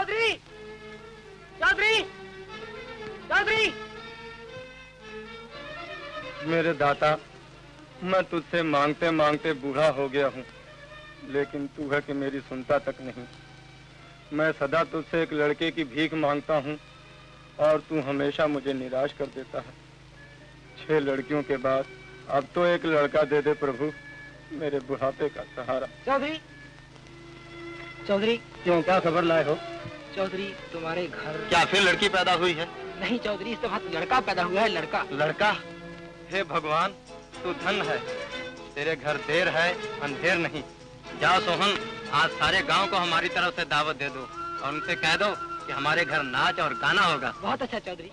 चौधरी, चौधरी, चौधरी। मेरे दाता, मैं तुझसे मांगते मांगते बूढ़ा हो गया हूँ, लेकिन तू है कि मेरी सुनता तक नहीं। मैं सदा तुझसे एक लड़के की भीख मांगता हूँ और तू हमेशा मुझे निराश कर देता है। 6 लड़कियों के बाद अब तो एक लड़का दे दे प्रभु, मेरे बुढ़ापे का सहारा। चौधरी, चौधरी। क्यों, क्या खबर लाए हो? चौधरी, तुम्हारे घर क्या फिर लड़की पैदा हुई है? नहीं चौधरी, इस दफा लड़का पैदा हुआ है। लड़का। लड़का? हे भगवान, तू धन है, तेरे घर देर है अंधेर नहीं। जाओ सोहन, आज सारे गांव को हमारी तरफ से दावत दे दो और उनसे कह दो कि हमारे घर नाच और गाना होगा। बहुत अच्छा चौधरी।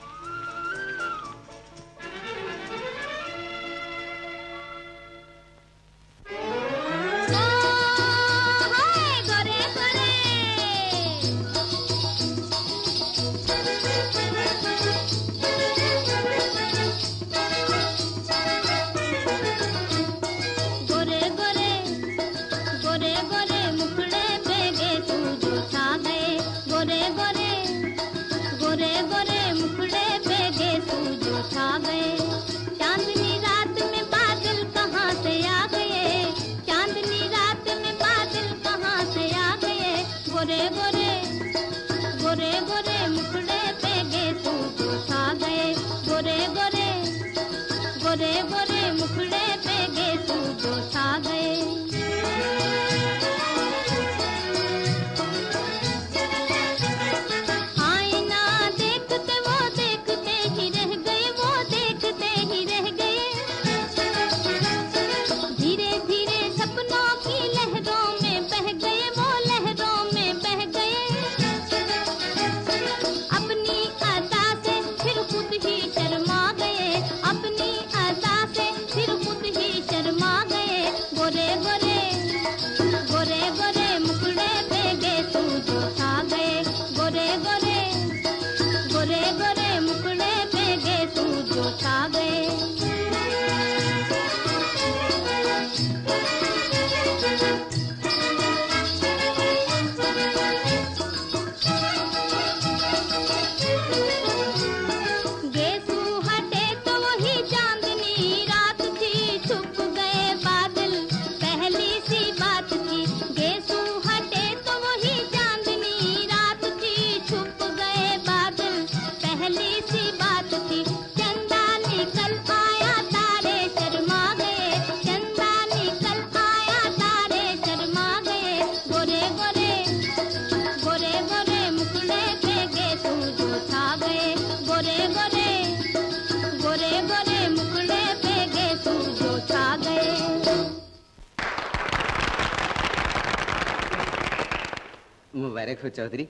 मुबारक हो चौधरी,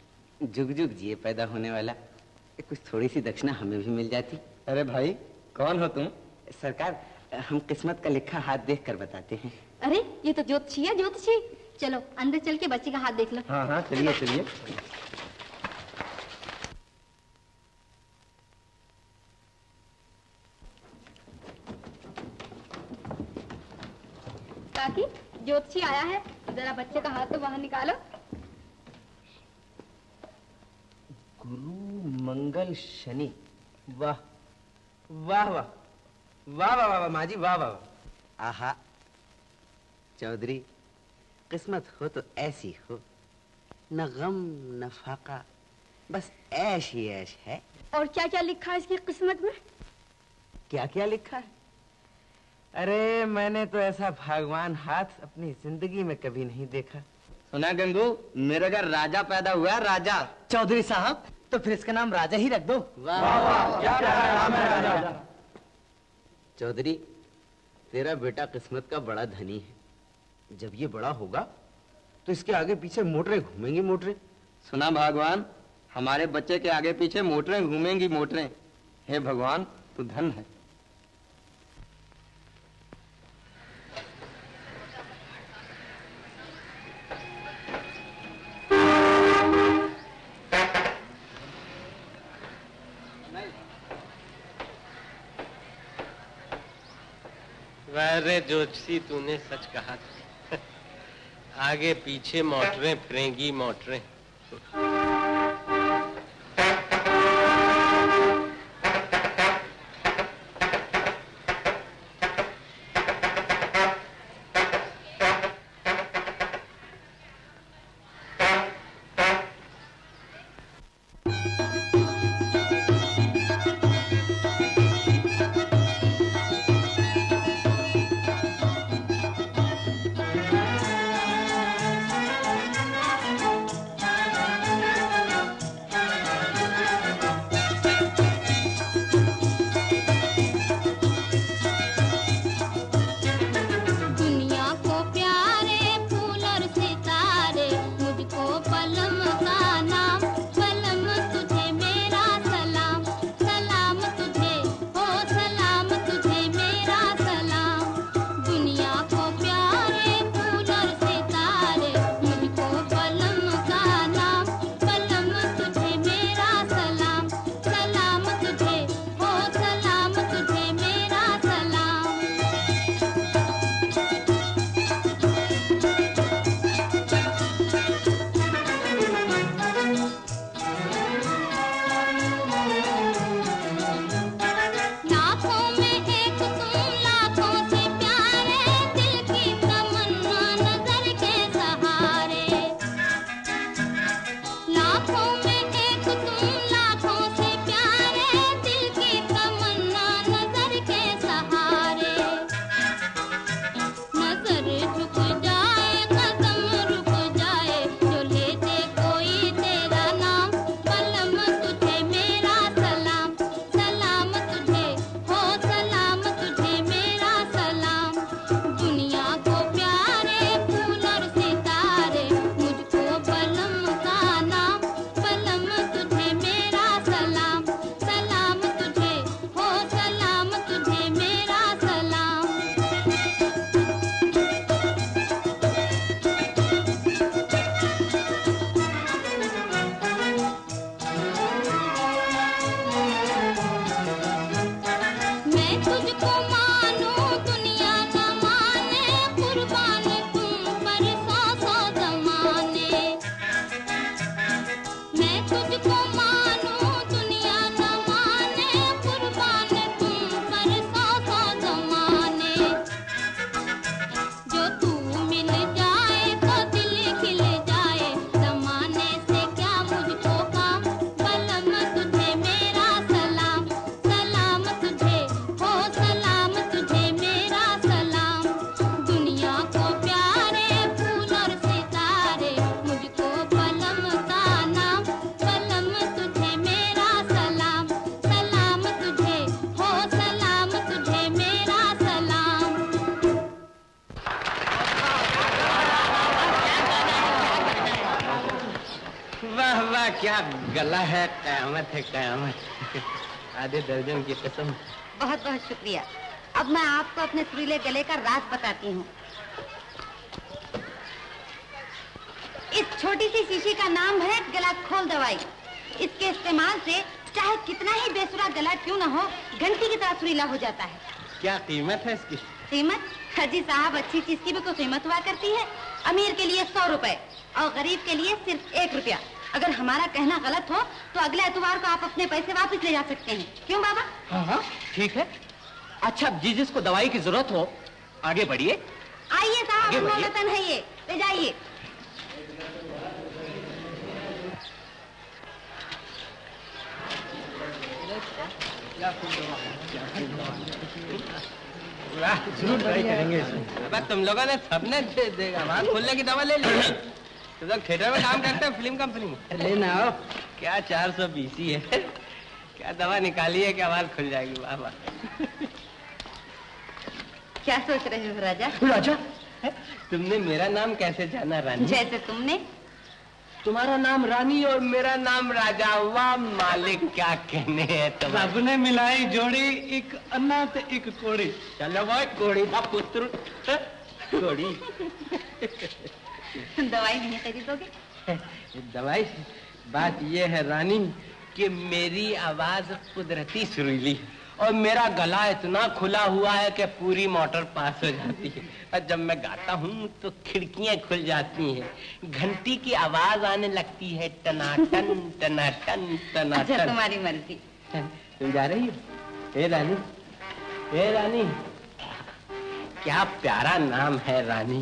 जुग जुग जिए पैदा होने वाला। कुछ थोड़ी सी दक्षिणा हमें भी मिल जाती। अरे भाई, कौन हो तुम? सरकार, हम किस्मत का लिखा हाथ देख कर बताते हैं। अरे ये तो ज्योतिषी है, ज्योतिषी। चलो अंदर चल के बच्चे का हाथ देख लो। हाँ हाँ, चलिए चलिए। काकी, ज्योतिषी आया है, जरा बच्चे का हाथ तो बाहर निकालो। गुरु मंगल शनि, वाह वाह वाह वाह वाह वाह माँ जी, वाह वाह। आहा चौधरी, किस्मत हो तो ऐसी हो, न गम न फाका, बस ऐश ही ऐश है। और क्या क्या लिखा है इसकी किस्मत में? क्या क्या लिखा है? अरे मैंने तो ऐसा भगवान हाथ अपनी जिंदगी में कभी नहीं देखा। सुना गंगू, मेरे घर राजा पैदा हुआ, राजा। चौधरी साहब, तो फिर इसका नाम राजा ही रख दो। वाह वाह, क्या नाम है राजा? चौधरी, तेरा बेटा किस्मत का बड़ा धनी है। जब ये बड़ा होगा तो इसके आगे पीछे मोटरें घूमेंगी, मोटरें। सुना भगवान, हमारे बच्चे के आगे पीछे मोटरें घूमेंगी, मोटरें। हे भगवान, तू धन है। अरे ज्योतिषी, तूने सच कहा था। आगे पीछे मोटरें फिरेंगी, मोटरें। वाह वाह, क्या गला है, कयामत है कयामत। आधे दर्जन की कसम। बहुत बहुत शुक्रिया। अब मैं आपको अपने सुरीले गले का राज बताती हूँ। इस छोटी सी शीशी का नाम है गला खोल दवाई। इसके इस्तेमाल से चाहे कितना ही बेसुरा गला क्यों न हो, घंटी की तरह सुरीला हो जाता है। क्या कीमत है इसकी? कीमत? हाजी साहब, अच्छी चीज की भी कोई कीमत हुआ करती है। अमीर के लिए 100 रुपए और गरीब के लिए सिर्फ 1 रुपया। अगर हमारा कहना गलत हो तो अगले एतवार को आप अपने पैसे वापस ले जा सकते हैं। क्यों बाबा? हाँ, ठीक है। अच्छा, जिसको दवाई की जरूरत हो आगे बढ़िए। आइए साहब, मोहब्बतन है ये, ले जाइए। जरूर ट्राई करेंगे। अब तुम लोगों ने सबने आवाज खोलने की दवा ले ली। तुम लोग थिएटर में काम करते हो, फिल्म कंपनी में? लेना हो क्या 420 ही है, क्या दवा निकाली है कि आवाज खुल जाएगी? वाह वाह। क्या सोच रहे हो राजा? राजा? तुमने मेरा नाम कैसे जाना रानी? जैसे तुमने। तुम्हारा नाम रानी और मेरा नाम राजा। वाह मालिक, क्या कहने हैं तुम। रब ने मिलाई जोड़ी, एक अन्ना ते एक कोड़ी। चलो वो कोड़ी का पुत्र कोड़ी। दवाई नहीं खरीदोगे? दवाई? बात ये है रानी कि मेरी आवाज कुदरती सुरीली और मेरा गला इतना खुला हुआ है कि पूरी मोटर पास हो जाती है। और जब मैं गाता हूँ तो खिड़कियां खुल जाती हैं, घंटी की आवाज आने लगती है, टनाटन टनाटन टनाटन। अच्छा, तुम्हारी मर्जी। तुम जा रही हो? हे रानी, हे रानी, क्या प्यारा नाम है रानी।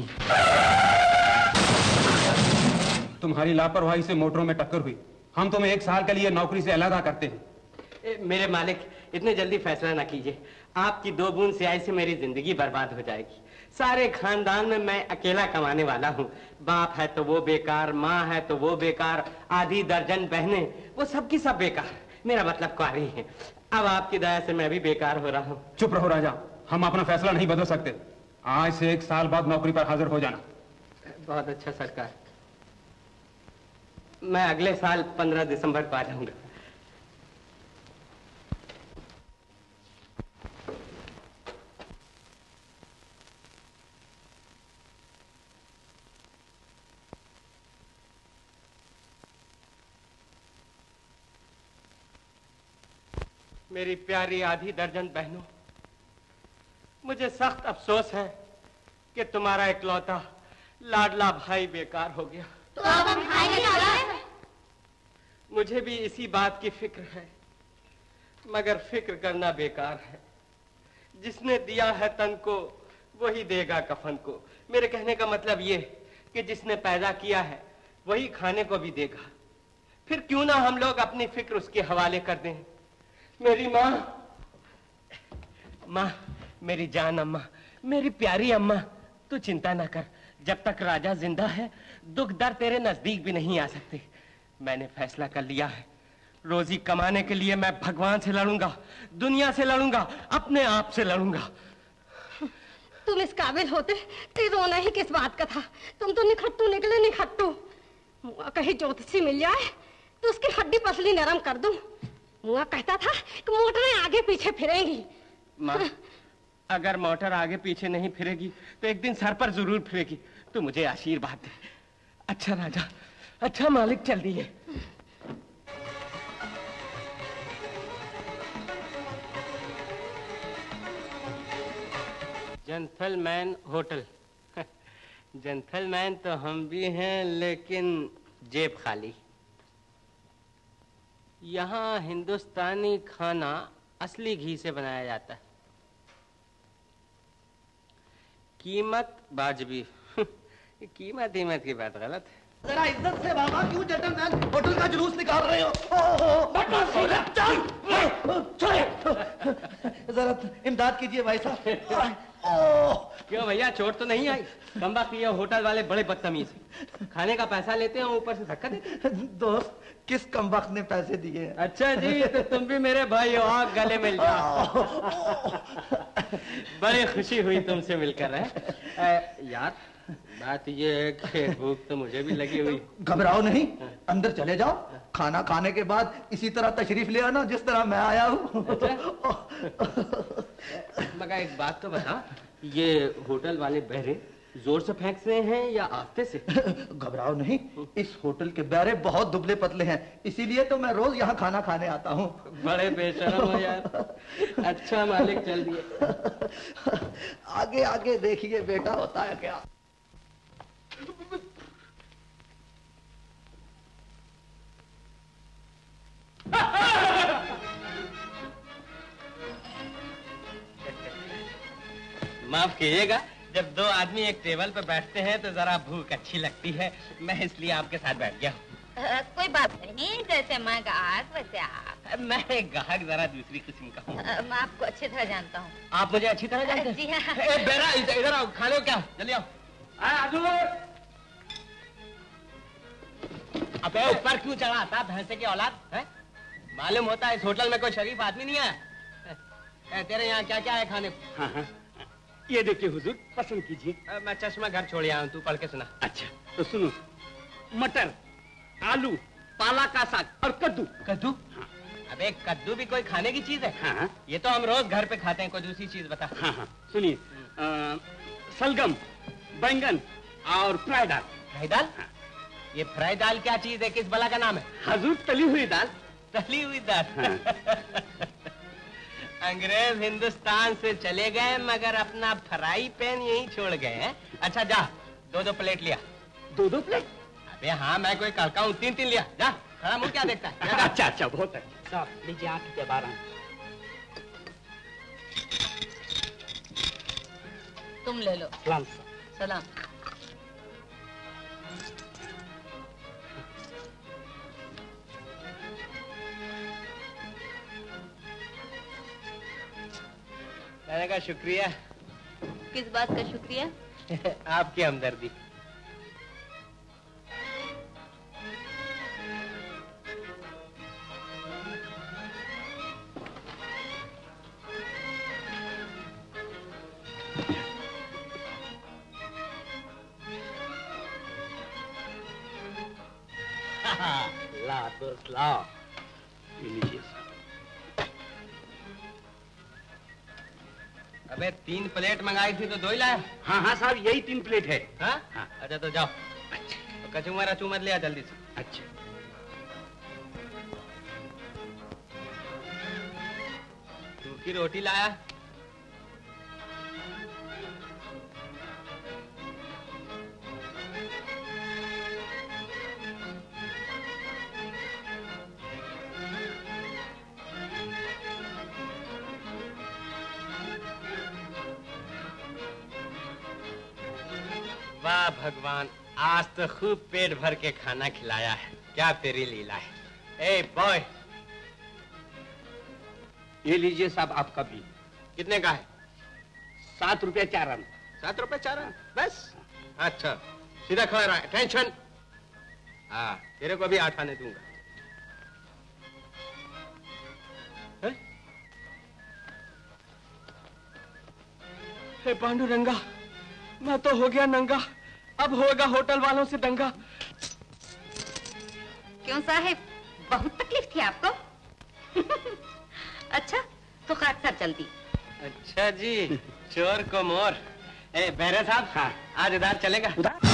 तुम्हारी लापरवाही से मोटरों में टक्कर हुई। हम तुम्हें 1 साल के लिए नौकरी से अलग करते हैं। मेरे मालिक, इतने जल्दी फैसला ना कीजिए। आपकी 2 बूंद स्याही से मेरी जिंदगी बर्बाद हो जाएगी। सारे खानदान में मैं अकेला कमाने वाला हूँ। बाप है तो वो बेकार, माँ है तो वो बेकार, आधी दर्जन बहनें, वो सब की सब बेकार। मेरा मतलब कुंवारी है। अब आपकी दया से मैं भी बेकार हो रहा हूँ। चुप रहो राजा, हम अपना फैसला नहीं बदल सकते। आज से 1 साल बाद नौकरी पर हाजिर हो जाना। बहुत अच्छा सरकार, मैं अगले साल 15 दिसंबर को आ जाऊंगा। मेरी प्यारी आधी दर्जन बहनों, मुझे सख्त अफसोस है कि तुम्हारा इकलौता लाडला भाई बेकार हो गया। तो अब हम खाएंगे? मुझे भी इसी बात की फिक्र है, मगर फिक्र करना बेकार है। जिसने दिया है तन को वही देगा कफन को। मेरे कहने का मतलब ये कि जिसने पैदा किया है वही खाने को भी देगा। फिर क्यों ना हम लोग अपनी फिक्र उसके हवाले कर दें। मेरी माँ, माँ, मेरी जान अम्मा, मेरी प्यारी अम्मा, तू चिंता ना कर। जब तक राजा जिंदा है दुख दर्द तेरे नजदीक भी नहीं आ सकते। मैंने फैसला कर लिया है, रोजी कमाने के लिए मैं भगवान से लड़ूंगा, दुनिया से लड़ूंगा, अपने आप से लड़ूंगा। तुम इस काबिल होते तो रोना ही किस बात का था। तुम तो निखट्टू निकले, निखट्टू। कहीं ज्योतिषी मिल जाए तो उसकी हड्डी पसली नरम कर दूं। मुआ कहता था कि मोटरें आगे पीछे फिरेंगी। माँ, अगर मोटर आगे पीछे नहीं फिरेगी तो एक दिन सर पर जरूर फिरेगी। तो मुझे आशीर्वाद दे। अच्छा राजा, अच्छा मालिक, चल दिए। Gentleman hotel. जेंटलमैन तो हम भी हैं, लेकिन जेब खाली। यहाँ हिंदुस्तानी खाना असली घी से बनाया जाता है, कीमत वाजिबी। कीमत की बात गलत है। जरा इज्जत से बाबा, क्यों जेंटलमैन होटल का जुलूस निकाल रहे हो? जरा इमदाद कीजिए भाई साहब। क्यों भैया, चोट तो नहीं आई? कमबख्त ये होटल वाले बड़े बदतमीज हैं। खाने का पैसा लेते हैं, ऊपर से धक्का देते हैं। दोस्त, किस कमबख्त ने पैसे दिए? अच्छा जी, तो तुम भी मेरे भाई हो, आप गले मिल जाओ। बड़ी खुशी हुई तुमसे मिलकर। यार बात ये है कि भूख तो मुझे भी लगी हुई। घबराओ नहीं, अंदर चले जाओ, खाना खाने के बाद इसी तरह तशरीफ ले आना जिस तरह मैं आया हूँ। मगर एक बात तो बता, ये होटल वाले बहरे जोर से फेंकते हैं या आस्ते से? घबराओ नहीं, इस होटल के बहरे बहुत दुबले पतले हैं, इसीलिए तो मैं रोज यहाँ खाना खाने आता हूँ। बड़े बेशरम हो यार। अच्छा मालिक, चल दिए। आगे आगे देखिए बेटा होता है क्या। माफ कीजिएगा, जब दो आदमी एक टेबल पर बैठते हैं तो जरा भूख अच्छी लगती है, मैं इसलिए आपके साथ बैठ गया हूँ। कोई बात नहीं, जैसे मैं ग्राहक वैसे आप। मैं एक ग्राहक जरा दूसरी किस्म का हूँ। मैं आपको अच्छी तरह जानता हूँ। आप मुझे अच्छी तरह जानते हैं? जी हाँ। बेरा इधर आओ, खाने को क्या, जल्दी आओ। अबे ऊपर क्यों चढ़ा आता भैंसे की औलाद है? मालूम होता है इस होटल में कोई शरीफ आदमी नहीं है। तेरे यहाँ क्या क्या है खाने को? हाँ हाँ, ये देखिए हुजूर, पसंद कीजिए। मैं चश्मा घर छोड़ आया हूँ, तू पढ़ के सुना। अच्छा तो सुनो, मटर, आलू, पाला का साग और कद्दू। कद्दू? हाँ। अबे कद्दू भी कोई खाने की चीज है? हाँ। ये तो हम रोज घर पे खाते हैं, कोई दूसरी चीज बता। हाँ हाँ, सुनिए, सलगम, बैंगन और फ्राई दाल। फ्राई दाल? हाँ। ये फ्राई दाल क्या चीज है, किस बला का नाम है? हुजूर तली हुई दाल। तली हुई दाल? हाँ। अंग्रेज हिंदुस्तान से चले गए मगर अपना फ्राई पैन यहीं छोड़ गए हैं। अच्छा जा, दो दो प्लेट लिया। दो दो प्लेट? अबे हाँ, मैं कोई कड़का हूँ, तीन तीन लिया। जा, खड़ा मुंह क्या देखता है? अच्छा अच्छा, बहुत अच्छा। साहब लीजिए 8 रुपया 12। तुम ले लो। सलाम। सलाम। कहने का शुक्रिया। किस बात का शुक्रिया? आपकी हमदर्दी। ला दोस्त लाओ, लीजिए। अबे 3 प्लेट मंगाई थी तो 2 ही लाया? हाँ हाँ साहब, यही 3 प्लेट है। हाँ? हाँ। अच्छा तो जाओ। अच्छा तो कचूमर अचूमर ले आ जल्दी से। अच्छा। सूखी रोटी लाया? वाह भगवान, आज तो खूब पेट भर के खाना खिलाया है। क्या तेरी लीला है। ए बॉय, ये लीजिए साहब आपका बिल। कितने का है? 7 रुपया 4 आना। 7 रुपए 4 आना बस? अच्छा, सीधा खड़ा रहा, टेंशन। हाँ, तेरे को भी 8 आने दूंगा। हे पांडुरंगा, मैं तो हो गया नंगा, अब होगा होटल वालों से दंगा। क्यों साहिब, बहुत तकलीफ थी आपको? अच्छा तो खाक साहब जल्दी। अच्छा जी, चोर को मोर। ए बहरे साहब, हाँ आज उधार चलेगा? उधार?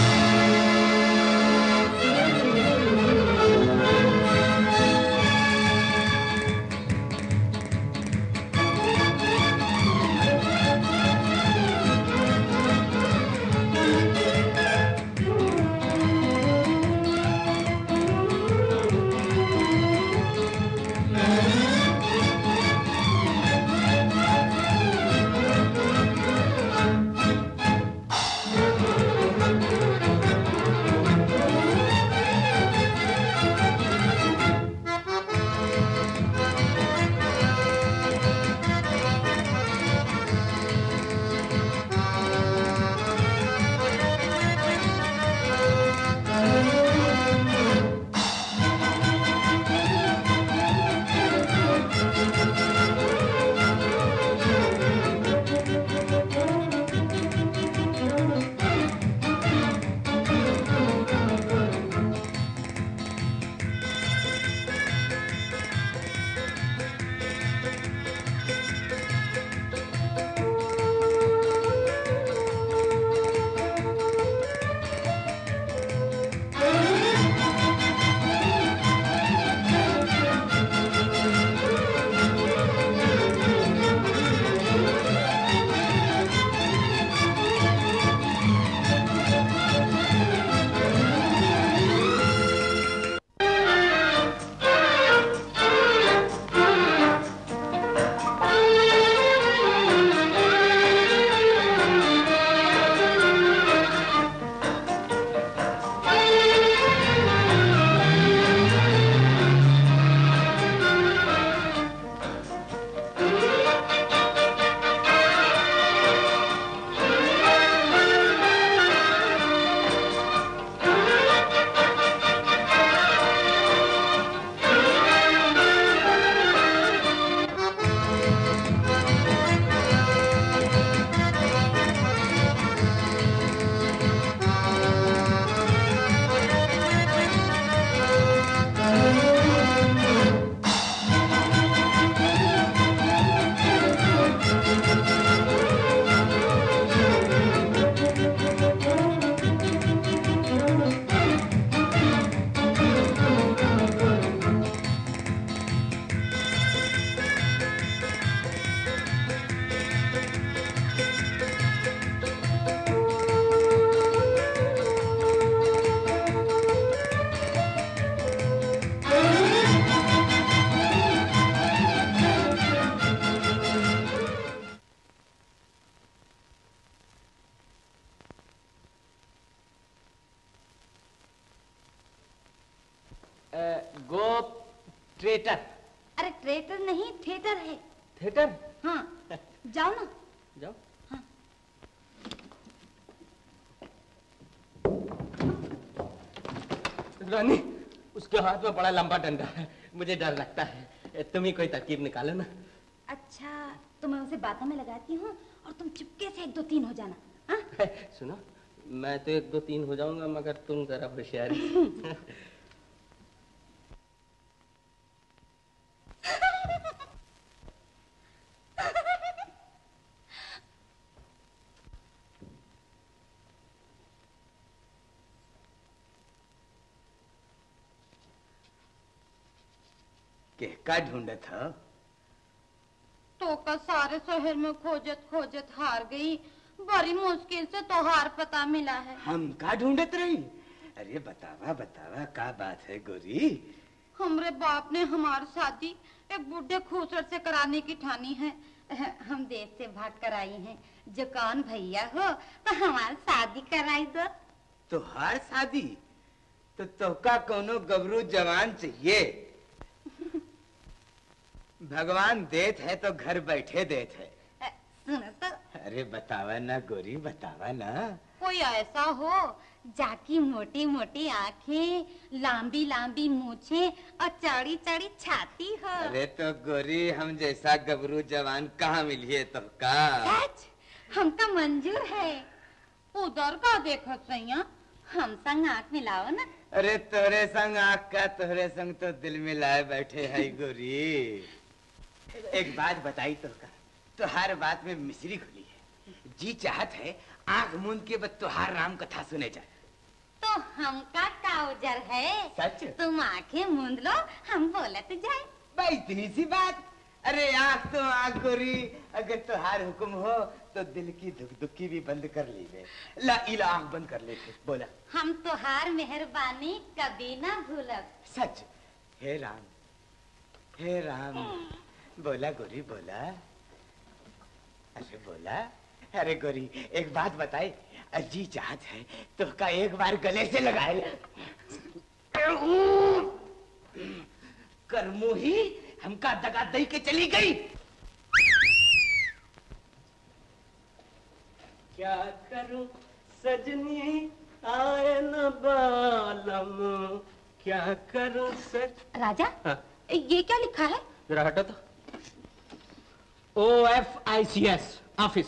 गोप ट्रेटर। अरे ट्रेटर नहीं, थिएटर है। थिएटर? हाँ, जाओ ना। जाओ। हाँ। रानी, उसके हाथ में बड़ा लंबा डंडा है, मुझे डर लगता है। तुम ही कोई तरकीब निकालो ना। अच्छा, तो मैं उसे बातों में लगाती हूँ और तुम चुपके से 1 2 3 हो जाना। हाँ? सुनो, मैं तो 1 2 3 हो जाऊंगा, मगर तुम जरा होशियार। क्या ढूंढत हो? तो का सारे शहर में खोजत खोजत हार गई। बड़ी मुश्किल से तो हार पता मिला है। हम का ढूंढत रही? अरे बतावा बतावा, का बात है गोरी? हमरे बाप ने हमारी शादी एक बूढ़े खूसर से कराने की ठानी है। हम देश से भाग कर आई हैं। जो कौन भैया हो तो हमारी शादी कराई दो। तुहार शादी? तो तोका कोनो गबरू जवान चाहिए। भगवान देत है तो घर बैठे देत है। सुनो तो। अरे बतावा ना गोरी, बतावा ना। कोई ऐसा हो जाकी मोटी मोटी आंखें, लंबी लंबी मूछें और चौड़ी चौड़ी छाती हो। अरे तो गोरी, हम जैसा गबरू जवान कहाँ मिलिए तो का? सच? हमका मंजूर है। उधर का देखो सैया, हम संग आंख मिलाओ ना। अरे तोरे संग आँख का, तोरे संग तो दिल मिलाए बैठे है गोरी। एक बात बताई तो का, तुहार बात में मिश्री खुली है। जी चाहत है आंख मूंद के बस तुहार राम कथा सुने जाए। तो हमका काउजर है। सच? तुम आंखें मूंद लो, हम बोलत जाए। भाई इतनी सी बात? अरे आंख तो आंख गोरी, अगर तुहार हुक्म हो तो दिल की धुक-धुकी भी बंद कर लीजिए। ला इला आंख बंद कर ले, बोला। हम तुहार मेहरबानी कभी ना भूलब। सच? हे राम, हे राम। बोला गोरी, बोला। अरे बोला। अरे गोरी, एक बात बताए, जी चाहत है तो का एक बार गले से लगाए ले। करमू ही हमका दगा दई के चली गई। क्या करूं सजनी आए न बालम, क्या करूं राजा, हाँ? ये क्या लिखा है? जरा हटो तो। OFICS ऑफिस,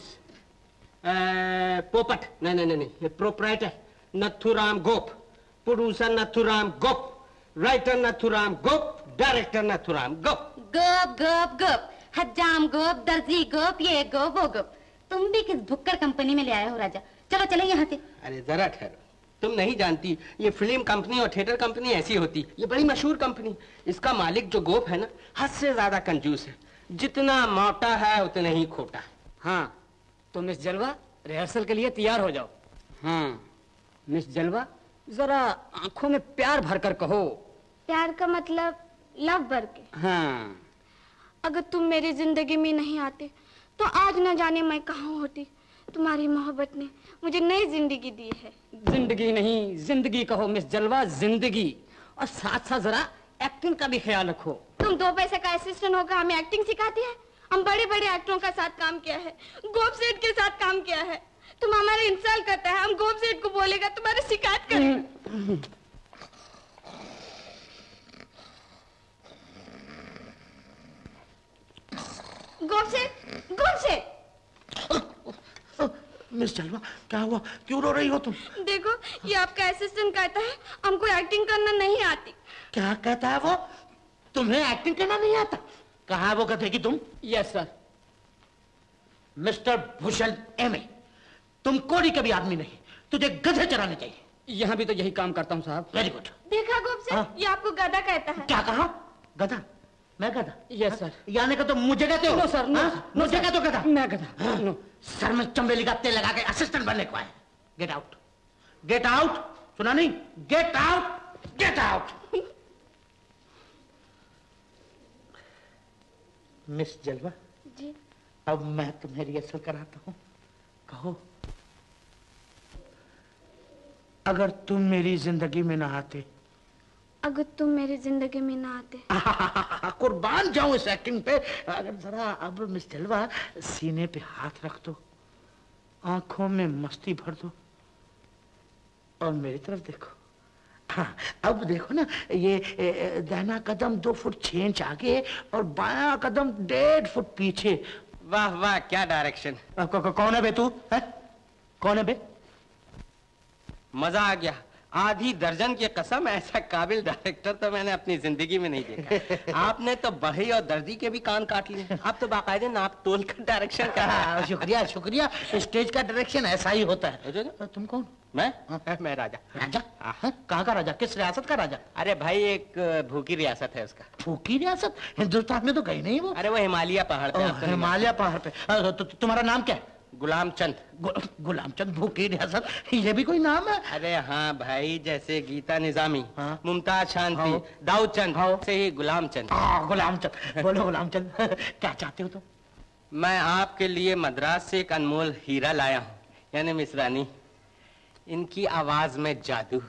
पोपट नहीं, proprietor Nathuram Gop, producer Nathuram Gop, writer Nathuram Gop, director Nathuram Gop. Gop Gop Gop, हजाम गोप, दर्जी गोप, ये गोप वो गोप। तुम भी किस भुक्कड़ कंपनी में ले आए हो राजा? चलो चलो यहाँ से। अरे जरा ठहरो, तुम नहीं जानती, ये फिल्म कंपनी और थिएटर कंपनी ऐसी होती। ये बड़ी मशहूर कंपनी। इसका मालिक जो गोप है ना, हद से ज्यादा कंजूस है। जितना मोटा है उतना ही खोटा है। हाँ, तो मिस जलवा रिहर्सल के लिए तैयार हो जाओ। हाँ मिस जलवा, जरा आंखों में प्यार भरकर कहो। प्यार का मतलब लव भर के। हाँ। अगर तुम मेरी जिंदगी में नहीं आते तो आज न जाने मैं कहाँ होती। तुम्हारी मोहब्बत ने मुझे नई जिंदगी दी है। जिंदगी नहीं, जिंदगी कहो मिस जलवा, जिंदगी। और साथ साथ जरा एक्टिंग का भी ख्याल रखो। तुम 2 पैसे का असिस्टेंट होकर हमें एक्टिंग सिखाती है? हम बड़े बड़े एक्टरों का साथ काम किया है, गोप सेठ के साथ काम किया है। तुम हमारा इंसल्ट करता है, हम गोप सेठ को बोलेगा, तुम्हारी शिकायत करेंगे। गोप सेठ, गोप सेठ। मिस जलवा, क्या हुआ? क्यों रो रही हो तुम? देखो, ये आपका असिस्टेंट कहता है हमको एक्टिंग करना नहीं आती। क्या कहता है वो? तुम्हें एक्टिंग करना नहीं आता? कहाँ है वो गधे की तुम? Yes sir. Mister Bhushan MA, तुम कोड़ी के भी आदमी नहीं, तुझे गधे चराने चाहिए। यहाँ भी तो यही काम करता हूँ साहब। Very good. देखा गोप सेठ, ये आपको गधा कहता है। क्या कहा? गधा? मैं गधा? Yes sir. यानी कि तुम मुझे कहते हो? नो सर, नो, मुझे कहते हो गधा? मैं गधा। नो। सर में चंबेली का तेल लगा के असिस्टेंट बनने को आए। Get out, get out. सुना नहीं? Get out, get out. Miss Jalwa ji, अब मैं तुम्हें रिहर्सल कराता हूं। कहो, अगर तुम मेरी जिंदगी में ना आते अगर तुम मेरी जिंदगी में ना आते। कुर्बान जाऊं इस एक्टिंग पे। अगर जरा अब मिस जलवा सीने पे हाथ रख दो, आंखों में मस्ती भर दो और मेरी तरफ देखो। हाँ, अब देखो ना, ये दाहिना कदम 2 फुट 6 इंच आगे और बायां कदम 1.5 फुट पीछे। वाह वाह, क्या डायरेक्शन। कौन है बे तू? कौन है बे? मजा आ गया। आधी दर्जन की कसम, ऐसा काबिल डायरेक्टर तो मैंने अपनी जिंदगी में नहीं देखा। आपने तो बढ़ई और दर्जी के भी कान काट लिए। आप तो बाकायदे नाप तोल कर डायरेक्शन कर। शुक्रिया शुक्रिया, स्टेज का डायरेक्शन ऐसा ही होता है। तुम कौन? मैं राजा। राजा? कहाँ का राजा? किस रियासत का राजा? अरे भाई, एक भूखी रियासत है उसका। भूखी रियासत? हिंदुस्तान में तो गई नहीं वो। अरे वो हिमालय पहाड़ पे। हिमालय पहाड़ पे। तुम्हारा नाम क्या है? गुलामचंद। गुलामचंद भूखी रियासत, ये भी कोई नाम है? अरे हाँ भाई, जैसे गीता निजामी, मुमताज शांति, दाऊद चंद से ही गुलामचंद। गुलामचंद। बोलो गुलामचंद, क्या चाहते हो तुम? मैं आपके लिए मद्रास से एक अनमोल हीरा लाया हूँ, यानी मिस रानी। इनकी आवाज में जादू,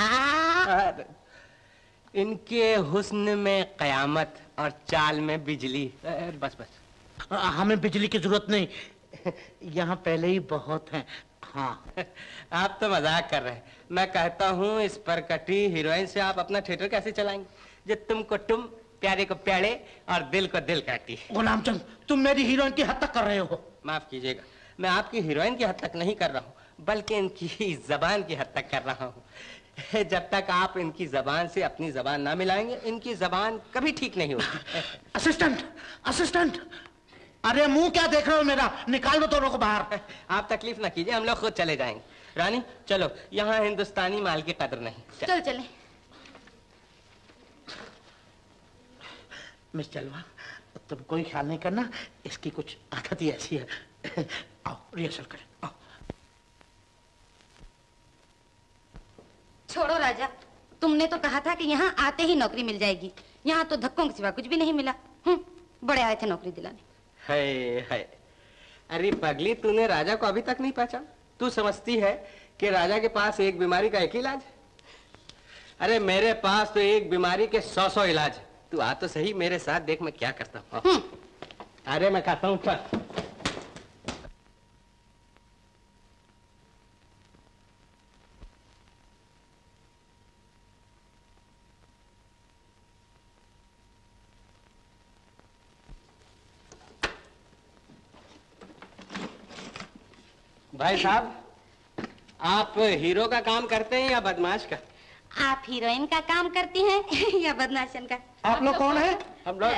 इनके हुस्न में कयामत और चाल में बिजली। बस बस, हमें बिजली की जरूरत नहीं, यहाँ पहले ही बहुत हैं। हाँ। आप तो मजाक कर रहे हैं। मैं कहता हूँ, इस परकटी हीरोइन से आप अपना थिएटर कैसे चलाएंगे, जो तुमको तुम, प्यारे को प्यारे और दिल को दिल काटी। गुलामचंद, तुम मेरी हीरोइन की हद तक कर रहे हो। माफ कीजिएगा, मैं आपकी हीरोइन की हद तक नहीं कर रहा हूँ, बल्कि इनकी जबान की हद तक कर रहा हूँ। जब तक आप इनकी जबान से अपनी जबान ना मिलाएंगे, इनकी जबान कभी ठीक नहीं होगी। असिस्टेंट, असिस्टेंट, अरे मुंह क्या देख रहे हो मेरा? निकाल दो दोनों को बाहर। आप तकलीफ ना कीजिए, हम लोग खुद चले जाएंगे। रानी चलो, यहाँ हिंदुस्तानी माल की कदर नहीं। चल चले। मिस जलवा, तुम कोई ख्याल नहीं करना, इसकी कुछ आदत ही ऐसी है। आओ रिहर्सल करें, आओ। छोड़ो राजा, तुमने तो कहा था कि यहाँ आते ही नौकरी मिल जाएगी। यहाँ तो धक्कों के सिवा कुछ भी नहीं मिला। बड़े आए थे नौकरी दिलाने। है। अरे पगली, तूने राजा को अभी तक नहीं पहचाना? तू समझती है कि राजा के पास एक बीमारी का एक इलाज? अरे मेरे पास तो एक बीमारी के 100 इलाज। तू आ तो सही मेरे साथ, देख मैं क्या करता हूँ। अरे मैं कहता हूँ चल। भाई साहब, आप हीरो का काम करते हैं या बदमाश का? आप हीरोइन का काम करती हैं या बदमाशन का? आप लोग कौन है? हम लोग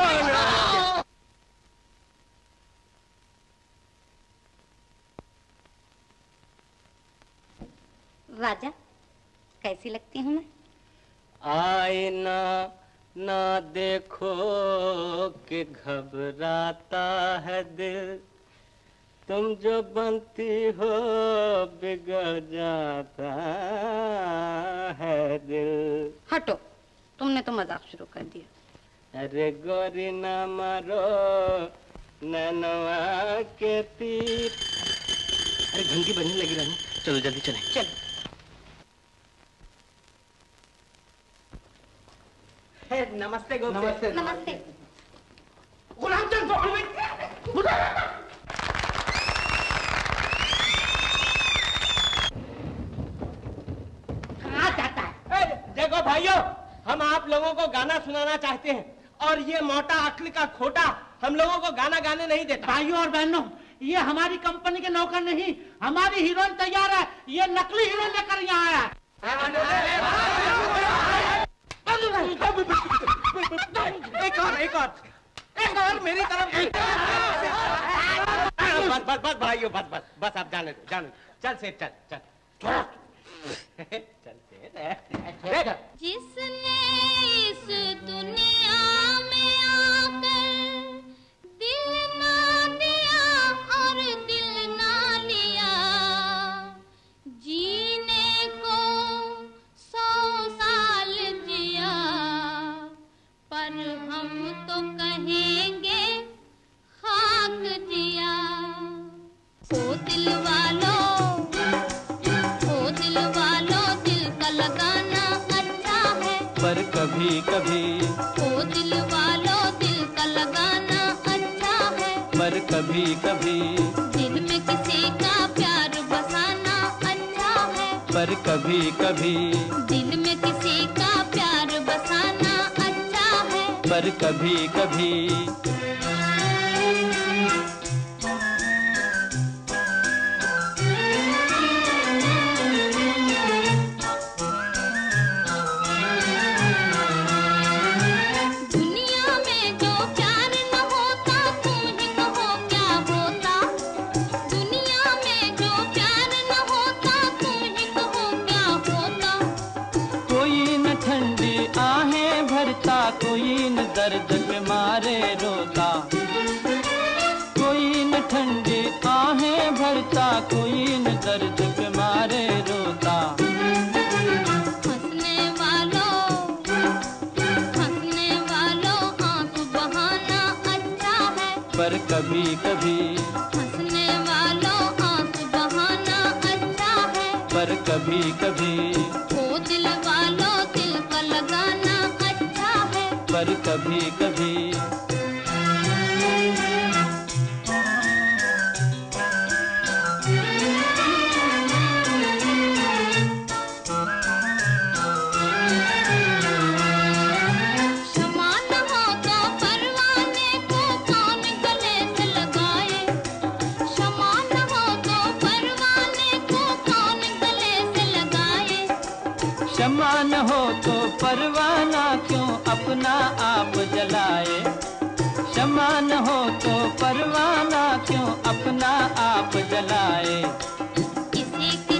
राजा, कैसी लगती हूँ मैं? आईना ना देखो कि घबराता है दिल, तुम जो बनती हो बिगड़ जाता है दिल। हटो, तुमने तो मजाक शुरू कर दिया। अरे गोरी ना मारो नैनवा के तीर। अरे घंटी बजने लगी रानी, चलो जल्दी चलें। चलो। नमस्ते गोपी। नमस्ते। नमस्ते। गुलामचंद, देखो भाइयों, हम आप लोगों को गाना सुनाना चाहते हैं और ये मोटा अक्ल का खोटा हम लोगों को गाना गाने नहीं देता। भाइयों और बहनों, ये हमारी कंपनी के नौकर नहीं, हमारी हीरोइन तैयार है। ये नकली हीरोइन लेकर यहाँ आया है। एक और मेरी तरफ। बस भाइयों, बस आप जाने दो। चल सेठ, चल। जिसने इस दुनिया में आकर दिल ना दिया और दिल ना लिया, जीने को 100 साल जिया, पर हम तो कहेंगे खाक जिया। ओ दिल वालों, दिल का लगाना अच्छा है। पर कभी कभी ओ दिल वालों दिल का लगाना अच्छा है, पर कभी कभी दिल में किसी का प्यार बसाना अच्छा है, पर कभी कभी दिल में किसी का प्यार बसाना अच्छा है, पर कभी कभी कोई न दर्द पे मारे रोता, कोई न ठंडी आहें भरता, कोई न दर्द पे मारे रोता। हंसने वालों आंसू बहाना अच्छा है, पर कभी कभी हंसने वालों आंसू बहाना अच्छा है, पर कभी कभी ओ दिल वालों दिल का लगाना अच्छा है, पर कभी कभी क्षमा न हो तो परवाना क्यों अपना आप जलाए, क्षमा न हो तो परवाना क्यों अपना आप जलाए। किसी की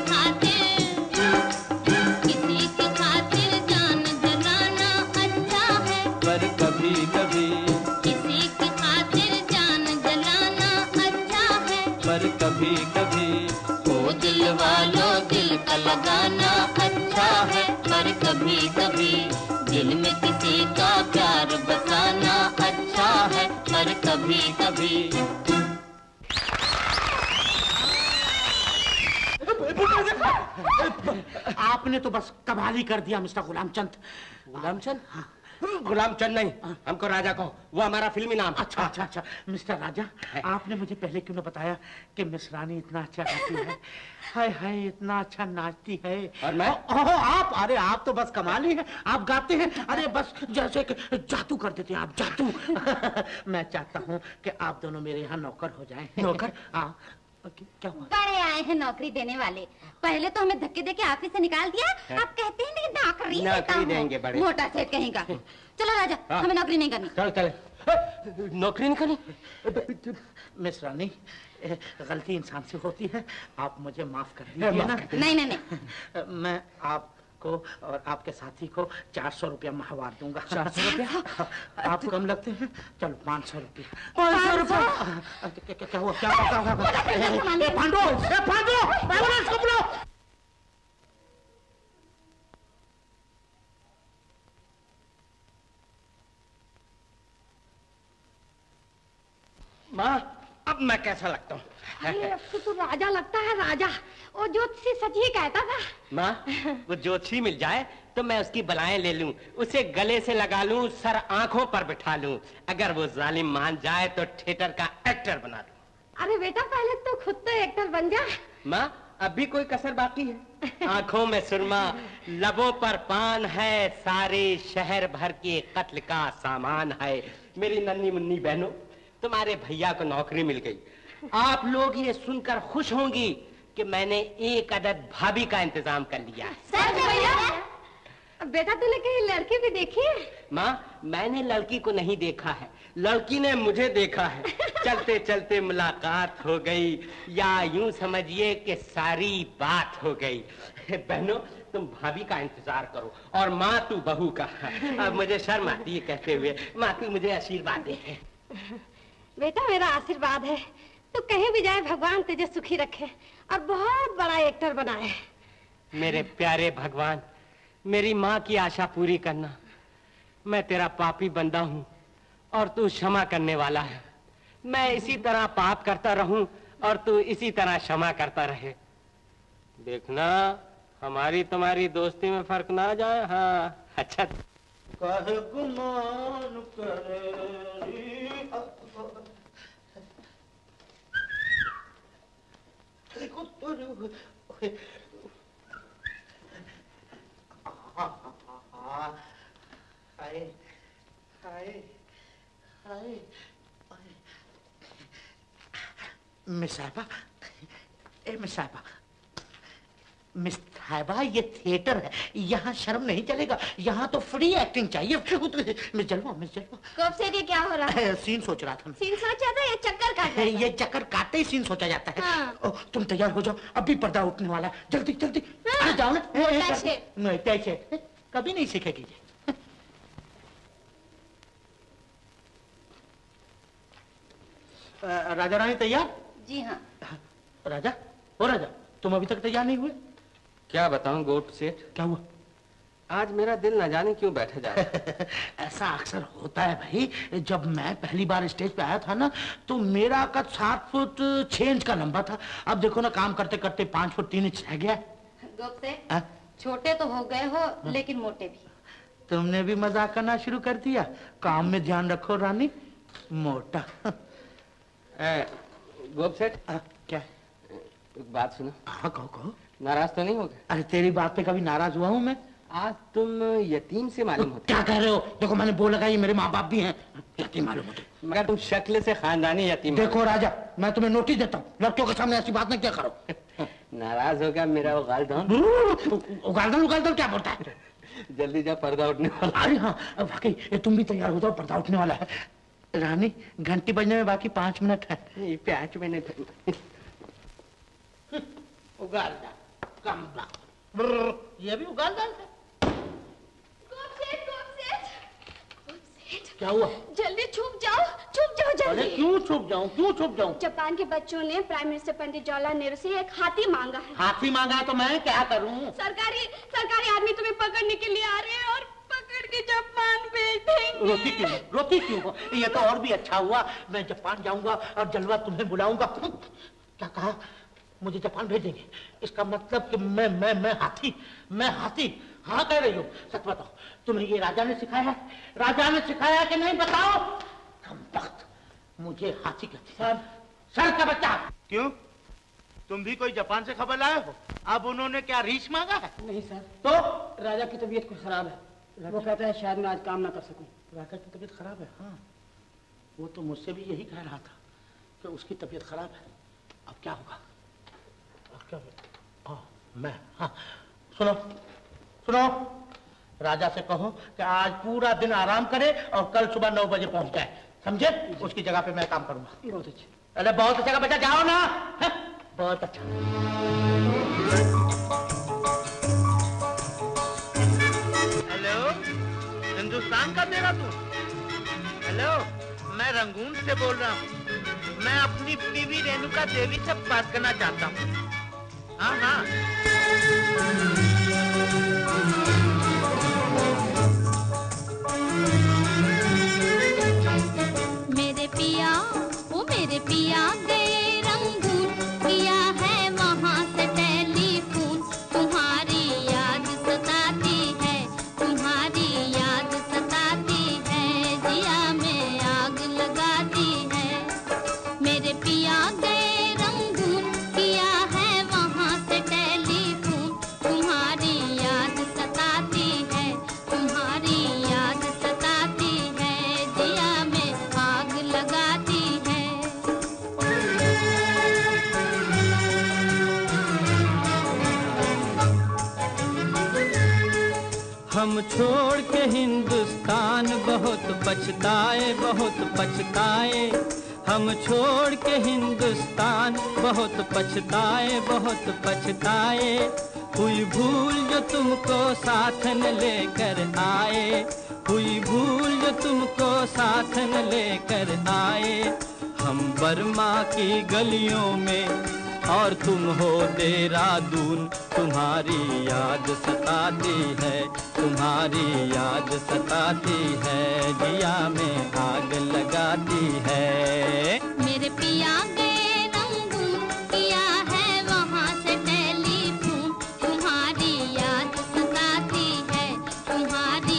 खातिर जान जलाना अच्छा है, पर कभी कभी किसी की खातिर जान जलाना अच्छा है, पर कभी कभी ओ दिल वालों दिल का लगाना अच्छा है, पर कभी कभी दिल में किसी का प्यार बसाना अच्छा है, पर कभी कभी आपने तो बस कमाल ही कर दिया मिस्टर गुलामचंद। गुलामचंद? हाँ। गुलामचंद नहीं, हमको राजा कहो, वो हमारा फिल्मी नाम। अच्छा अच्छा अच्छा मिस्टर राजा, आपने मुझे पहले क्यों न बताया कि मिस रानी इतना अच्छा गाती है, हाय हाय इतना अच्छा नाचती है। और मैं? आप, अरे आप तो बस कमाल ही है, आप गाते हैं अरे बस जैसे कि जादू कर देते हैं आप, जादू। मैं चाहता हूँ कि आप दोनों मेरे यहाँ नौकर हो जाएं। नौकर? हाँ क्या हुआ? बड़े आए हैं नौकरी देने वाले, पहले तो हमें धक्के देके ऑफिस से निकाल दिया, आप कहते हैं कि नौकरी देंगे बड़े मोटा सेठ कहेगा। चलो राजा, हमें नौकरी नहीं करनी। चल चले, नौकरी नहीं करनी। मिस रानी, गलती इंसान से होती है, आप मुझे माफ कर दीजिए ना। नहीं नहीं नहीं, मैं आपको और आपके साथी को 400 रुपया माहवार दूंगा। 400 रुपया? आप कम लगते हैं, चलो 500 रुपया। 500 रुपया? क्या हुआ? क्या पांडो, माँ, अब मैं कैसा लगता हूँ? अरे अब तो राजा लगता है, राजा। वो ज्योतिषी सच ही कहता था। माँ, वो ज्योतिषी मिल जाए तो मैं उसकी बलाएं ले लूं, उसे गले से लगा लूं, सर आंखों पर बिठा लूं। अगर वो जालिम मान जाए तो थिएटर का एक्टर बना दूं। अरे बेटा पहले तो खुद तो एक्टर बन जा। माँ, अभी कोई कसर बाकी है? आंखों में सुरमा, लबों पर पान है, सारे शहर भर के कत्ल का सामान है। मेरी नन्ही मुन्नी बहनों, तुम्हारे भैया को नौकरी मिल गई। आप लोग ये सुनकर खुश होंगी कि मैंने एक अदद भाभी का इंतजाम कर लिया। सच भैया? बेटा तूने कहीं लड़की भी देखी है? माँ, मैंने लड़की को नहीं देखा है, लड़की ने मुझे देखा है। चलते चलते मुलाकात हो गई, या यूं समझिए कि सारी बात हो गई। बहनों, तुम भाभी का इंतजार करो और माँ तू बहू का। अब मुझे शर्म आती है कहते हुए, माँ तू मुझे आशीर्वाद दे। बेटा मेरा आशीर्वाद है, तू कहीं भी जाए भगवान तुझे सुखी रखे और बहुत बड़ा एक्टर बनाए। मेरे प्यारे भगवान, मेरी माँ की आशा पूरी करना। मैं तेरा पापी बंदा हूँ और तू क्षमा करने वाला है। मैं इसी तरह पाप करता रहूं और तू इसी तरह क्षमा करता रहे। देखना हमारी तुम्हारी दोस्ती में फर्क ना आ जाए। हाँ, अच्छा काहे गुमान करे हाय हाय हाय मिस साहिबा, मिस साहिबा, मिस साहिबा, ये थिएटर है, यहाँ शर्म नहीं चलेगा, यहाँ तो फ्री एक्टिंग चाहिए। Miss Jalwa, miss Jalwa. कब से ये क्या हो रहा है? सीन सोच रहा था। सीन सोचा था या चक्कर काट रहा था? ये चक्कर काटते ही सीन सोचा जाता है। हाँ। ओ, तुम तैयार हो जाओ, अभी पर्दा उठने वाला है, जल्दी जल्दी। हाँ। जाओ ना। नहीं, कैसे कभी नहीं सीखेगी ये। राजा रानी तैयार? जी हाँ। राजा, ओ राजा, तुम अभी तक तैयार नहीं हुए? क्या बताऊं गोट सेठ, क्या हुआ? आज मेरा दिल न जाने क्यों बैठा जा रहा है। ऐसा अक्सर होता है भाई। जब मैं पहली बार स्टेज पे आया था ना, तो मेरा कद 7 फुट 6 इंच का लंबा था। अब देखो ना, काम करते करते 5 फुट 3 इंच रह गया। गोप से छोटे तो हो गए हो, लेकिन मोटे भी। तुमने भी मजाक करना शुरू कर दिया। काम में ध्यान रखो रानी। मोटा। गोप सेठ, क्या? एक बात सुनो। हाँ कहो कहो। नाराज तो नहीं हो गए? अरे तेरी बात पे कभी नाराज हुआ हूँ मैं? आज तुम यतीम से मालूम होते। क्या कह रहे हो? देखो मैंने बोल लगाई, मेरे माँ बाप भी हैं, यतीम मालूम होते। मगर तुम शक्ल से खानदानी यतीम। देखो राजा, मैं तुम्हें नोटिस देता हूँ, लड़कियों के सामने ऐसी बात नहीं क्या करो। नाराज होगा मेरा उगालदान। उगालदान उगालदान क्या बोलता है? जल्दी जा, पर्दा उठने वाला। अरे हाँ वाकई, तुम भी तैयार हो जाओ, पर्दा उठने वाला है। रानी, घंटी बजने में बाकी 5 मिनट है। 5 मिनट है। उगालदान, कमला, ये भी उगालदान है। क्या हुआ? जल्दी छुप जाओ जल्दी। अरे क्यों छुप जाऊं, क्यों छुप जाऊं? जापान के बच्चों ने प्राइम मिनिस्टर पंडित जवाहरलाल नेहरू से एक हाथी मांगा है। हाथी मांगा है तो मैं क्या करूं? सरकारी आदमी तुम्हें पकड़ने के लिए आ रहे हैं और पकड़ के जापान भेज देंगे। रोती क्यों? ये तो और भी अच्छा हुआ, मैं जापान जाऊंगा और जलवा तुम्हें बुलाऊंगा। क्या कहा? मुझे जापान भेजेंगे? इसका मतलब कि मैं हाथी। हाँ कह रही हो। सच बताओ, तुम्हें ये राजा ने सिखाया है? राजा ने सिखाया कि नहीं बताओ? वक्त मुझे हाथी कहते हैं। सर का बच्चा। क्यों, तुम भी कोई जापान से खबर लाए हो? अब उन्होंने क्या रीछ मांगा है? नहीं सर, तो राजा की तबीयत कुछ खराब है। वो कहता है शायद मैं आज काम ना कर सकूं। राजा की तबीयत खराब है? हाँ, वो तो मुझसे भी यही कह रहा था कि उसकी तबीयत खराब है। अब क्या होगा? हाँ, सुनो, राजा से कहो कि आज पूरा दिन आराम करे और कल सुबह 9 बजे पहुंच जाए, समझे? उसकी जगह पे मैं काम करूंगा। बहुत अच्छा। अरे बहुत अच्छा का बेटा, जाओ ना। है? बहुत अच्छा। हेलो, हिंदुस्तान का तेरा तू? हेलो, मैं रंगून से बोल रहा हूँ। मैं अपनी बीवी रेणुका देवी से बात करना चाहता हूँ। हाँ। मेरे पिया गए रंगून, किया है वहाँ से टेलीफोन। तुम्हारी याद सताती है, तुम्हारी याद सताती है, जिया में आग लगाती है। मेरे पिया गए रंगून, किया है वहाँ से टेलीफोन। तुम्हारी याद सताती है, तुम्हारी याद सताती है, जिया में आग लगाती है। हम छोड़ के हिंदुस्तान बहुत पछताए, बहुत पछताए। हम छोड़ के हिंदुस्तान बहुत पछताए, बहुत पछताए। हुई भूल जो तुमको साथ न लेकर आए, हुई भूल जो तुमको साथ न लेकर आए। हम बर्मा की गलियों में और तुम हो देहरादून। तुम्हारी याद सताती है, तुम्हारी याद सताती है, जिया में आग लगाती है। मेरे पिया गए रंगून, किया है वहाँ से टेलीफोन। तुम्हारी याद सताती है, तुम्हारी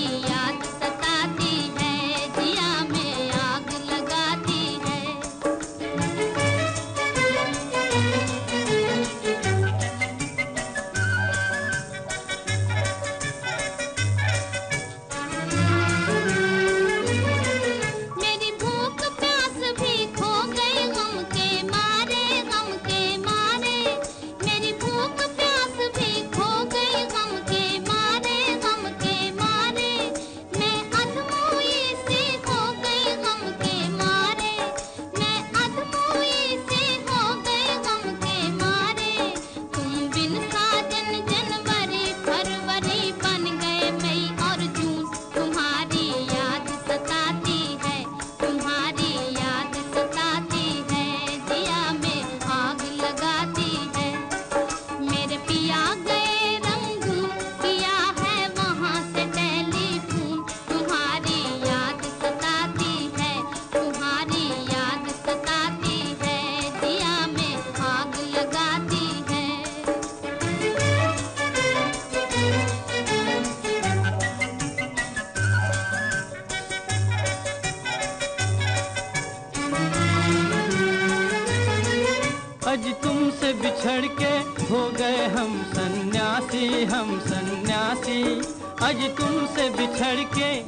बिछड़ के हो गए हम सन्यासी, हम सन्यासी। आज तुमसे बिछड़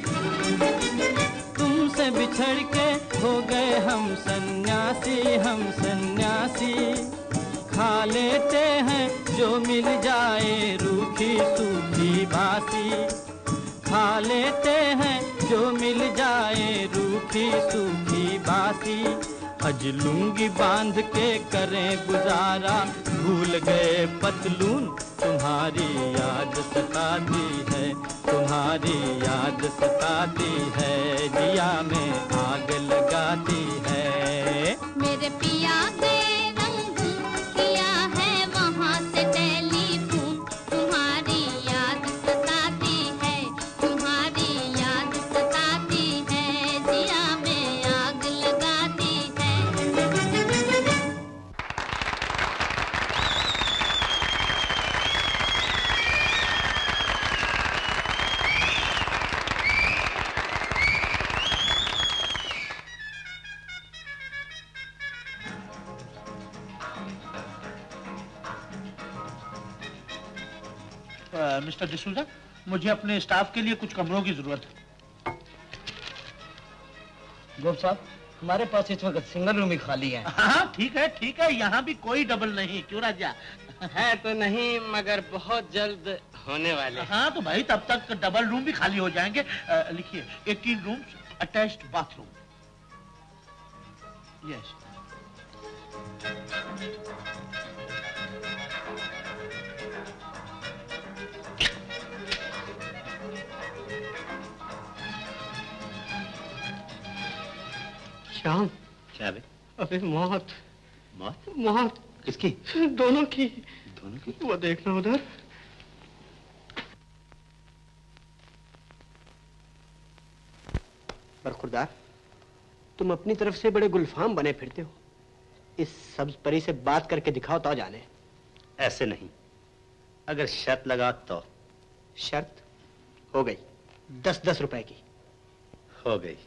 के हो गए हम सन्यासी, हम सन्यासी। खा लेते हैं जो मिल जाए रूखी सूखी बासी, खा लेते हैं जो मिल जाए रूखी सूखी बासी। अज लुंगी बांध के करें गुजारा, भूल गए पतलून, तुम्हारी याद सताती है, तुम्हारी याद सताती है, दिया में आग लगाती है। मेरे पिया के रंग किया है वहाँ से टेलीफोन, तुम्हारी याद सताती है, तुम्हारी याद सताती है, दिया में आग लगाती है। मिस्टर डिसूजा, मुझे अपने स्टाफ के लिए कुछ कमरों की जरूरत है। गोप साहब, हमारे पास इस वक्त सिंगल रूम ही खाली है। हाँ ठीक है, यहाँ भी कोई डबल नहीं। क्यों राजा? है तो नहीं, मगर बहुत जल्द होने वाले। हाँ तो भाई तब तक डबल रूम भी खाली हो जाएंगे। लिखिए 18 rooms attached bathroom. Yes. Shyam. क्या बे? अबे मौत। मौत? मौत किसकी? दोनों की। दोनों की? वो देखना उधर। बरखुरदार, तुम अपनी तरफ से बड़े गुलफाम बने फिरते हो। इस सब्ज परी से बात करके दिखाओ तो जाने। ऐसे नहीं, अगर शर्त लगा तो। शर्त हो गई 10-10 रुपए की। हो गई।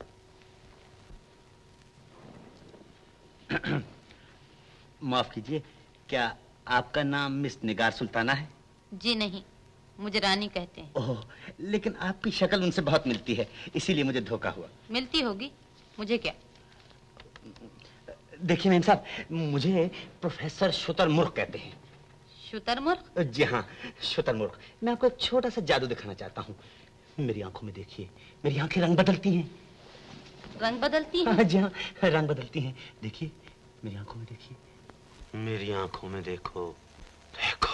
माफ कीजिए, क्या आपका नाम मिस निगार सुल्ताना है? जी नहीं, मुझे रानी कहते हैं। ओह, लेकिन आपकी शक्ल उनसे बहुत मिलती है, इसीलिए मुझे धोखा हुआ। मिलती होगी, मुझे क्या। देखिए मैम साहब, मुझे प्रोफेसर शुतुरमुर्ग कहते हैं। शुतुरमुर्ग? जी हाँ, शुतुरमुर्ग। मैं आपको एक छोटा सा जादू दिखाना चाहता हूँ। मेरी आंखों में देखिए, मेरी आंखें रंग बदलती हैं। रंग बदलती हैं? हाँ जी हाँ, रंग बदलती हैं। देखिए मेरी आंखों में देखिए, मेरी आंखों में देखो, देखो।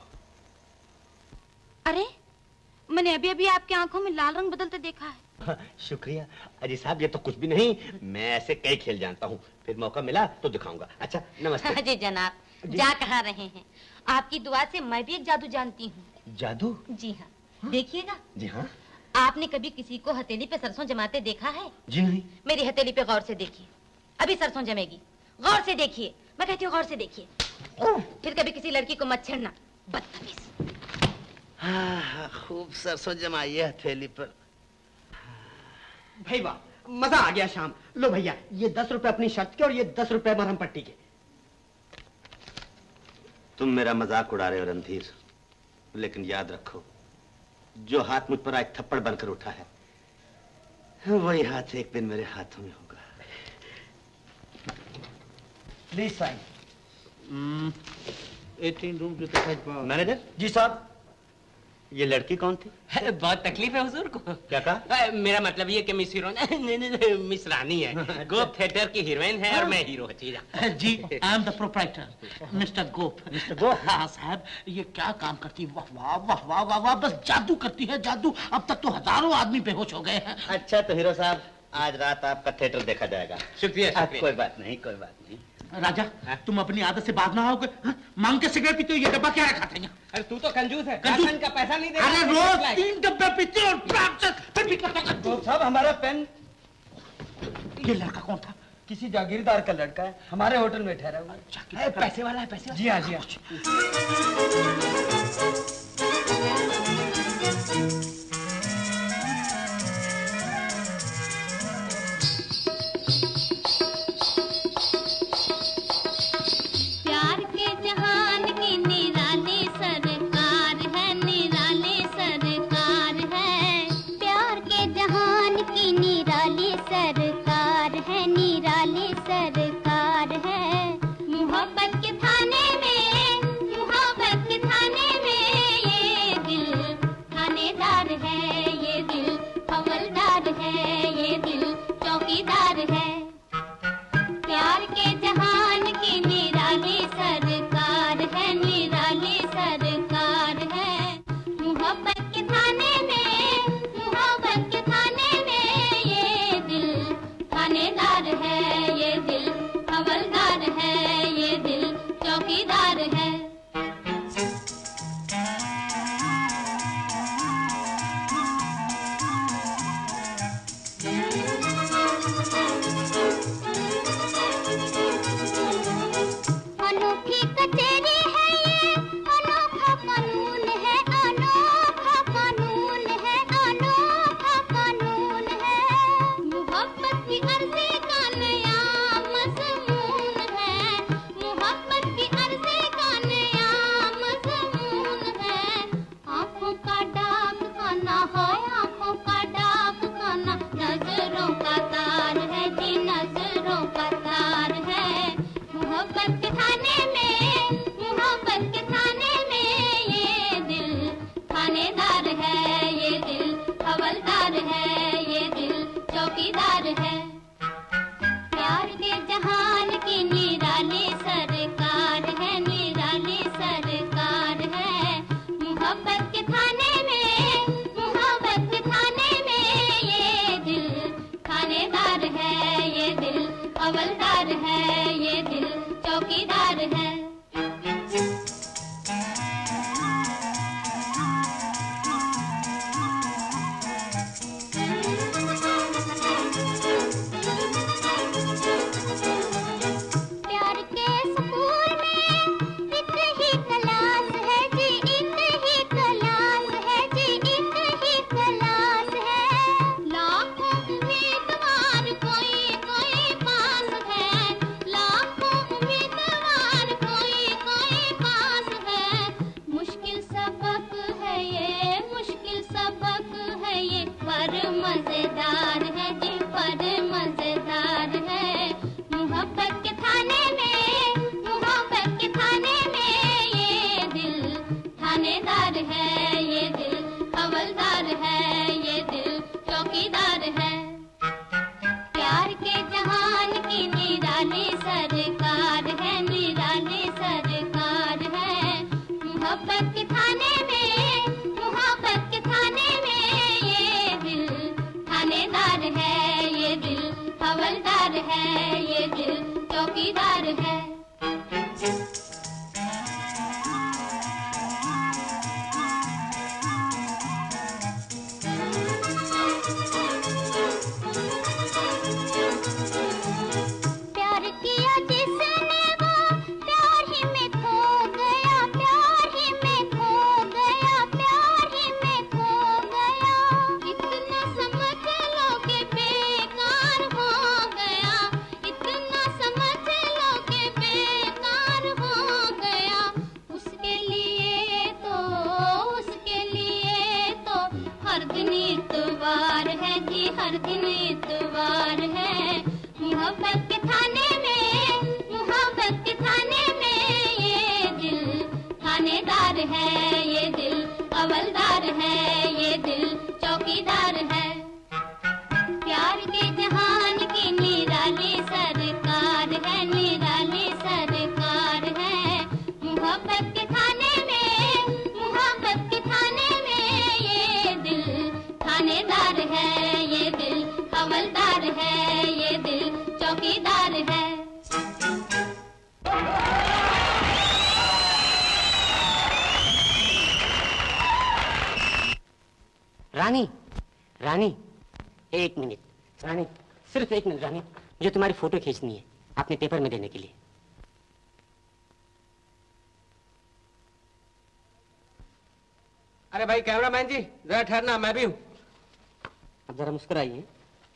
अरे, मैंने अभी अभी आपकी आंखों में लाल रंग बदलते देखा है। हाँ, शुक्रिया अजी साहब, ये तो कुछ भी नहीं, मैं ऐसे कई खेल जानता हूँ, फिर मौका मिला तो दिखाऊंगा। अच्छा नमस्ते। जी जनाब, जा कहाँ रहे हैं? आपकी दुआ से मैं भी एक जादू जानती हूँ। जादू? जी हाँ, देखिएगा। जी हाँ। आपने कभी किसी को हथेली पे सरसों जमाते देखा है? जी नहीं। मेरी हथेली पे गौर से देखिए, अभी सरसों जमेगी। गौर से देखिए, मैं कहती हूँ गौर से देखिए। फिर कभी किसी लड़की को मत छेड़ना, बदतमीज। हाँ, खूब सरसों जमाई है हथेली पर। भाई वाह, मजा आ गया शाम। लो भैया, ये 10 रुपए अपनी शर्त के और ये 10 रुपए मरहम पट्टी के। तुम मेरा मजाक उड़ा रहे हो रणधीर, लेकिन याद रखो, जो हाथ मुझ पर आज थप्पड़ बनकर उठा है, वही हाथ एक दिन मेरे हाथों में होगा। Please sign. 18 रूम। मैनेजर जी साहब। ये लड़की कौन थी? बहुत तकलीफ है हुजूर को। क्या कहा? मेरा मतलब ये कि मिस हीरोइन मिस रानी है। गोप थिएटर की हीरोइन है और मैं हीरो चीजा। जी, I am the proprietor mister Gop. Mister Gop? हाँ साहब, ये क्या काम करती है, वाह वाह वाह वाह वाह वाह, बस जादू करती है जादू। अब तक तो हजारों आदमी बेहोश हो गए हैं। अच्छा तो हीरो साहब, आज रात आपका थिएटर देखा जाएगा। शुक्रिया। कोई बात नहीं, कोई बात नहीं। राजा, तुम अपनी आदत से बात ना आओगे? मांग के सिगरेट पीते हो, ये डब्बा क्या रखा था? अरे तू तो कंजूस है, कंजूस? राशन का पैसा नहीं देता। अरे रोज 3 डब्बे पीते हो और फिर भी करता साहब, हमारा पेन। ये लड़का कौन था? किसी जागीरदार का लड़का है, हमारे होटल में ठहरा हुआ है। पैसे वाला है, पैसे वाला? जी हाँ, जी हाँ। प्यार के जहां मजेदार है जी, बड़े मजेदार है। मोहब्बत के थाने में, मोहब्बत के थाने में ये दिल थानेदार है, ये दिल हवलदार है, ये दिल चौकीदार है। प्यार के जहान की निराली सरकार है, निराली सरकार है। मोहब्बत के थाने में, मोहब्बत के थाने में ये दिल थानेदार है, ये दिल हवलदार है, ये दिल चौकीदार है। प्यार किया जिसने वो प्यार ही में खो गया, प्यार ही में खो गया, प्यार ही में खो गया। इतना समझ लो कि बेकार हो गया, इतना समझ लो कि बेकार हो गया। उसके लिए तो, उसके लिए तो हर दिन इतवार है जी, हर दिन इतवार है। मोहब्बत के थाने में, मोहब्बत के थाने में ये दिल थानेदार है, ये दिल हवलदार है, ये दिल चौकीदार है। प्यार के जहान की निराली सरकार है, निराली सरकार है। मोहब्बत के थाने में, मोहब्बत के थाने में ये दिल थानेदार है, ये दिल हवलदार है, ये दिल चौकीदार है। रानी, रानी, एक मिनट रानी, सिर्फ एक मिनट रानी, मुझे तुम्हारी फोटो खींचनी है अपने पेपर में देने के लिए। अरे भाई कैमरामैन जी, जरा ठहरना, मैं भी हूं। अब जरा मुस्कुराइए।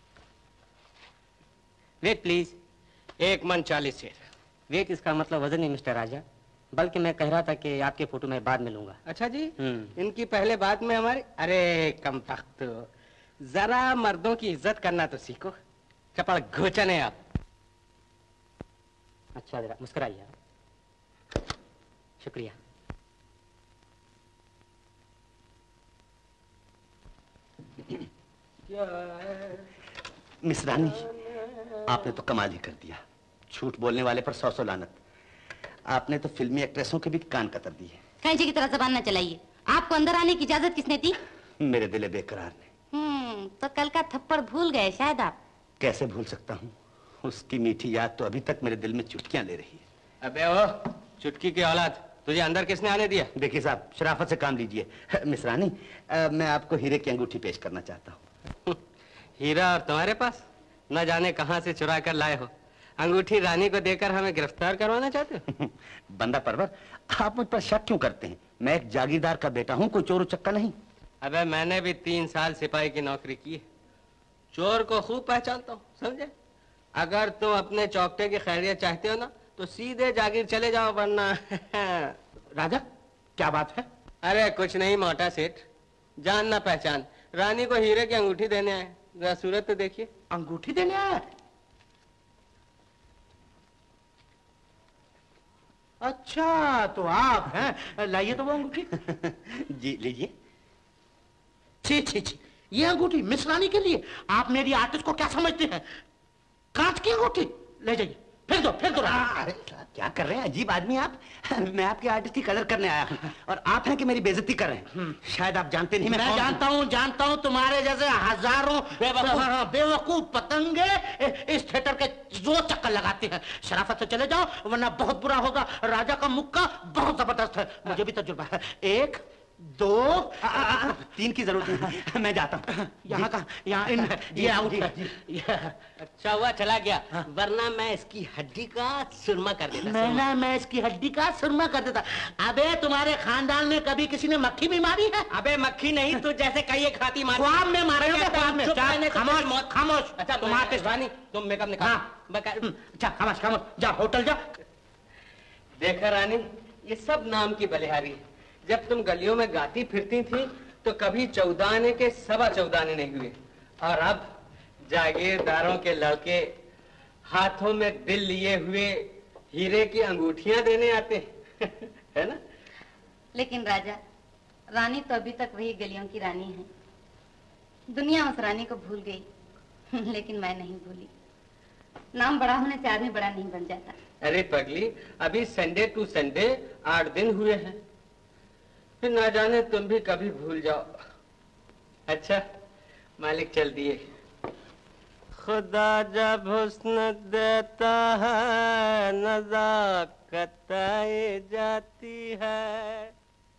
Wait please. 1 मन 40 शेर। वेट इसका मतलब वजन नहीं मिस्टर राजा, बल्कि मैं कह रहा था कि आपके फोटो मैं बाद में लूंगा। अच्छा जी, इनकी पहले बाद में हमारी। अरे कम तख्त, जरा मर्दों की इज्जत करना तो सीखो, चपड़ घोचन है आप। अच्छा जरा मुस्कुराइए। शुक्रिया। मिस रानी, आपने तो कमाल ही कर दिया। झूठ बोलने वाले पर 100 लानत। आपने तो फिल्मी एक्ट्रेसों के भी कान कतर दिए। कैंची की तरह जबान न चलाइए। आपको अंदर आने की इजाजत किसने दी? मेरे दिल बेकरार ने। तो कल का थप्पड़ भूल गए शायद आप। कैसे भूल सकता हूँ, उसकी मीठी याद तो अभी तक मेरे दिल में चुटकियां ले रही है। अबे ओ चुटकी की औलाद, तुझे अंदर किसने आने दिया? देखिए साहब, शराफत से काम लीजिए। मिस रानी, मैं आपको हीरे की अंगूठी पेश करना चाहता हूँ। हीरा और तुम्हारे पास? न जाने कहाँ से चुरा कर लाए हो। अंगूठी रानी को देकर हमें गिरफ्तार करवाना चाहते हो? बंदा परवर, आप मुझ पर शक क्यों करते हैं? मैं एक जागीरदार का बेटा हूँ, कोई चोर उचक्का नहीं। अबे मैंने भी 3 साल सिपाही की नौकरी की है, चोर को खूब पहचानता हूँ, समझे? अगर तुम अपने चौकटे की खैरियत चाहते हो ना, तो सीधे जागीर चले जाओ, वरना राजा क्या बात है? अरे कुछ नहीं मोटा सेठ, जान ना पहचान, रानी को हीरे की अंगूठी देने आए। जरा सूरत तो देखिए। अंगूठी देने आया? अच्छा तो आप हैं, लाइए तो वो अंगूठी। जी लीजिए। छी छी छी, ये अंगूठी मिस रानी के लिए? आप मेरी आर्टिस्ट को क्या समझते हैं? कांच की अंगूठी, ले जाइए, फेंक दो फेंक दो। अरे क्या कर रहे हैं, अजीब आदमी आप। मैं आपके आर्टिस्ट की कदर करने आया हूँ और आप हैं कि मेरी बेइज्जती कर रहे हैं। शायद आप जानते नहीं मैं जानता हूँ तुम्हारे जैसे हजारों बेवकूफ पतंगे इस थिएटर के जो चक्कर लगाते हैं। शराफत से चले जाओ, वरना बहुत बुरा होगा। राजा का मुक्का बहुत जबरदस्त है, मुझे भी तजुर्बा है। 1 2 3 की जरूरत नहीं, मैं जाता हूँ। यहाँ का यहाँ इन ये आउट है। अच्छा हुआ चला गया, वरना मैं इसकी हड्डी का सुरमा कर देता। मैं इसकी हड्डी का सुरमा कर देता। अबे तुम्हारे खानदान में कभी किसी ने मक्खी भी मारी है? अबे मक्खी नहीं, तू जैसे कई खाती मार। ख्वाब में मारे हो? ख्वाब में? खामोश खामोश। अच्छा तुम आर्टिस्ट रानी, तुम मेकअप निकाल। अच्छा खामोश खामोश, जा होटल जा। देखा रानी, ये सब नाम की बलिहारी। जब तुम गलियों में गाती फिरती थी तो कभी 14 आने के 14.25 नहीं हुए, और अब जागीरदारों के लड़के हाथों में दिल लिए हुए हीरे की अंगूठियां देने आते हैं है ना? लेकिन राजा, रानी तो अभी तक वही गलियों की रानी है। दुनिया उस रानी को भूल गई लेकिन मैं नहीं भूली। नाम बड़ा होने से आदमी बड़ा नहीं बन जाता। अरे पगली, अभी संडे टू संडे 8 दिन हुए हैं, फिर ना जाने तुम भी कभी भूल जाओ। अच्छा, मालिक चल दिए। खुदा जब हुस्न देता है नज़ाकत आए जाती है।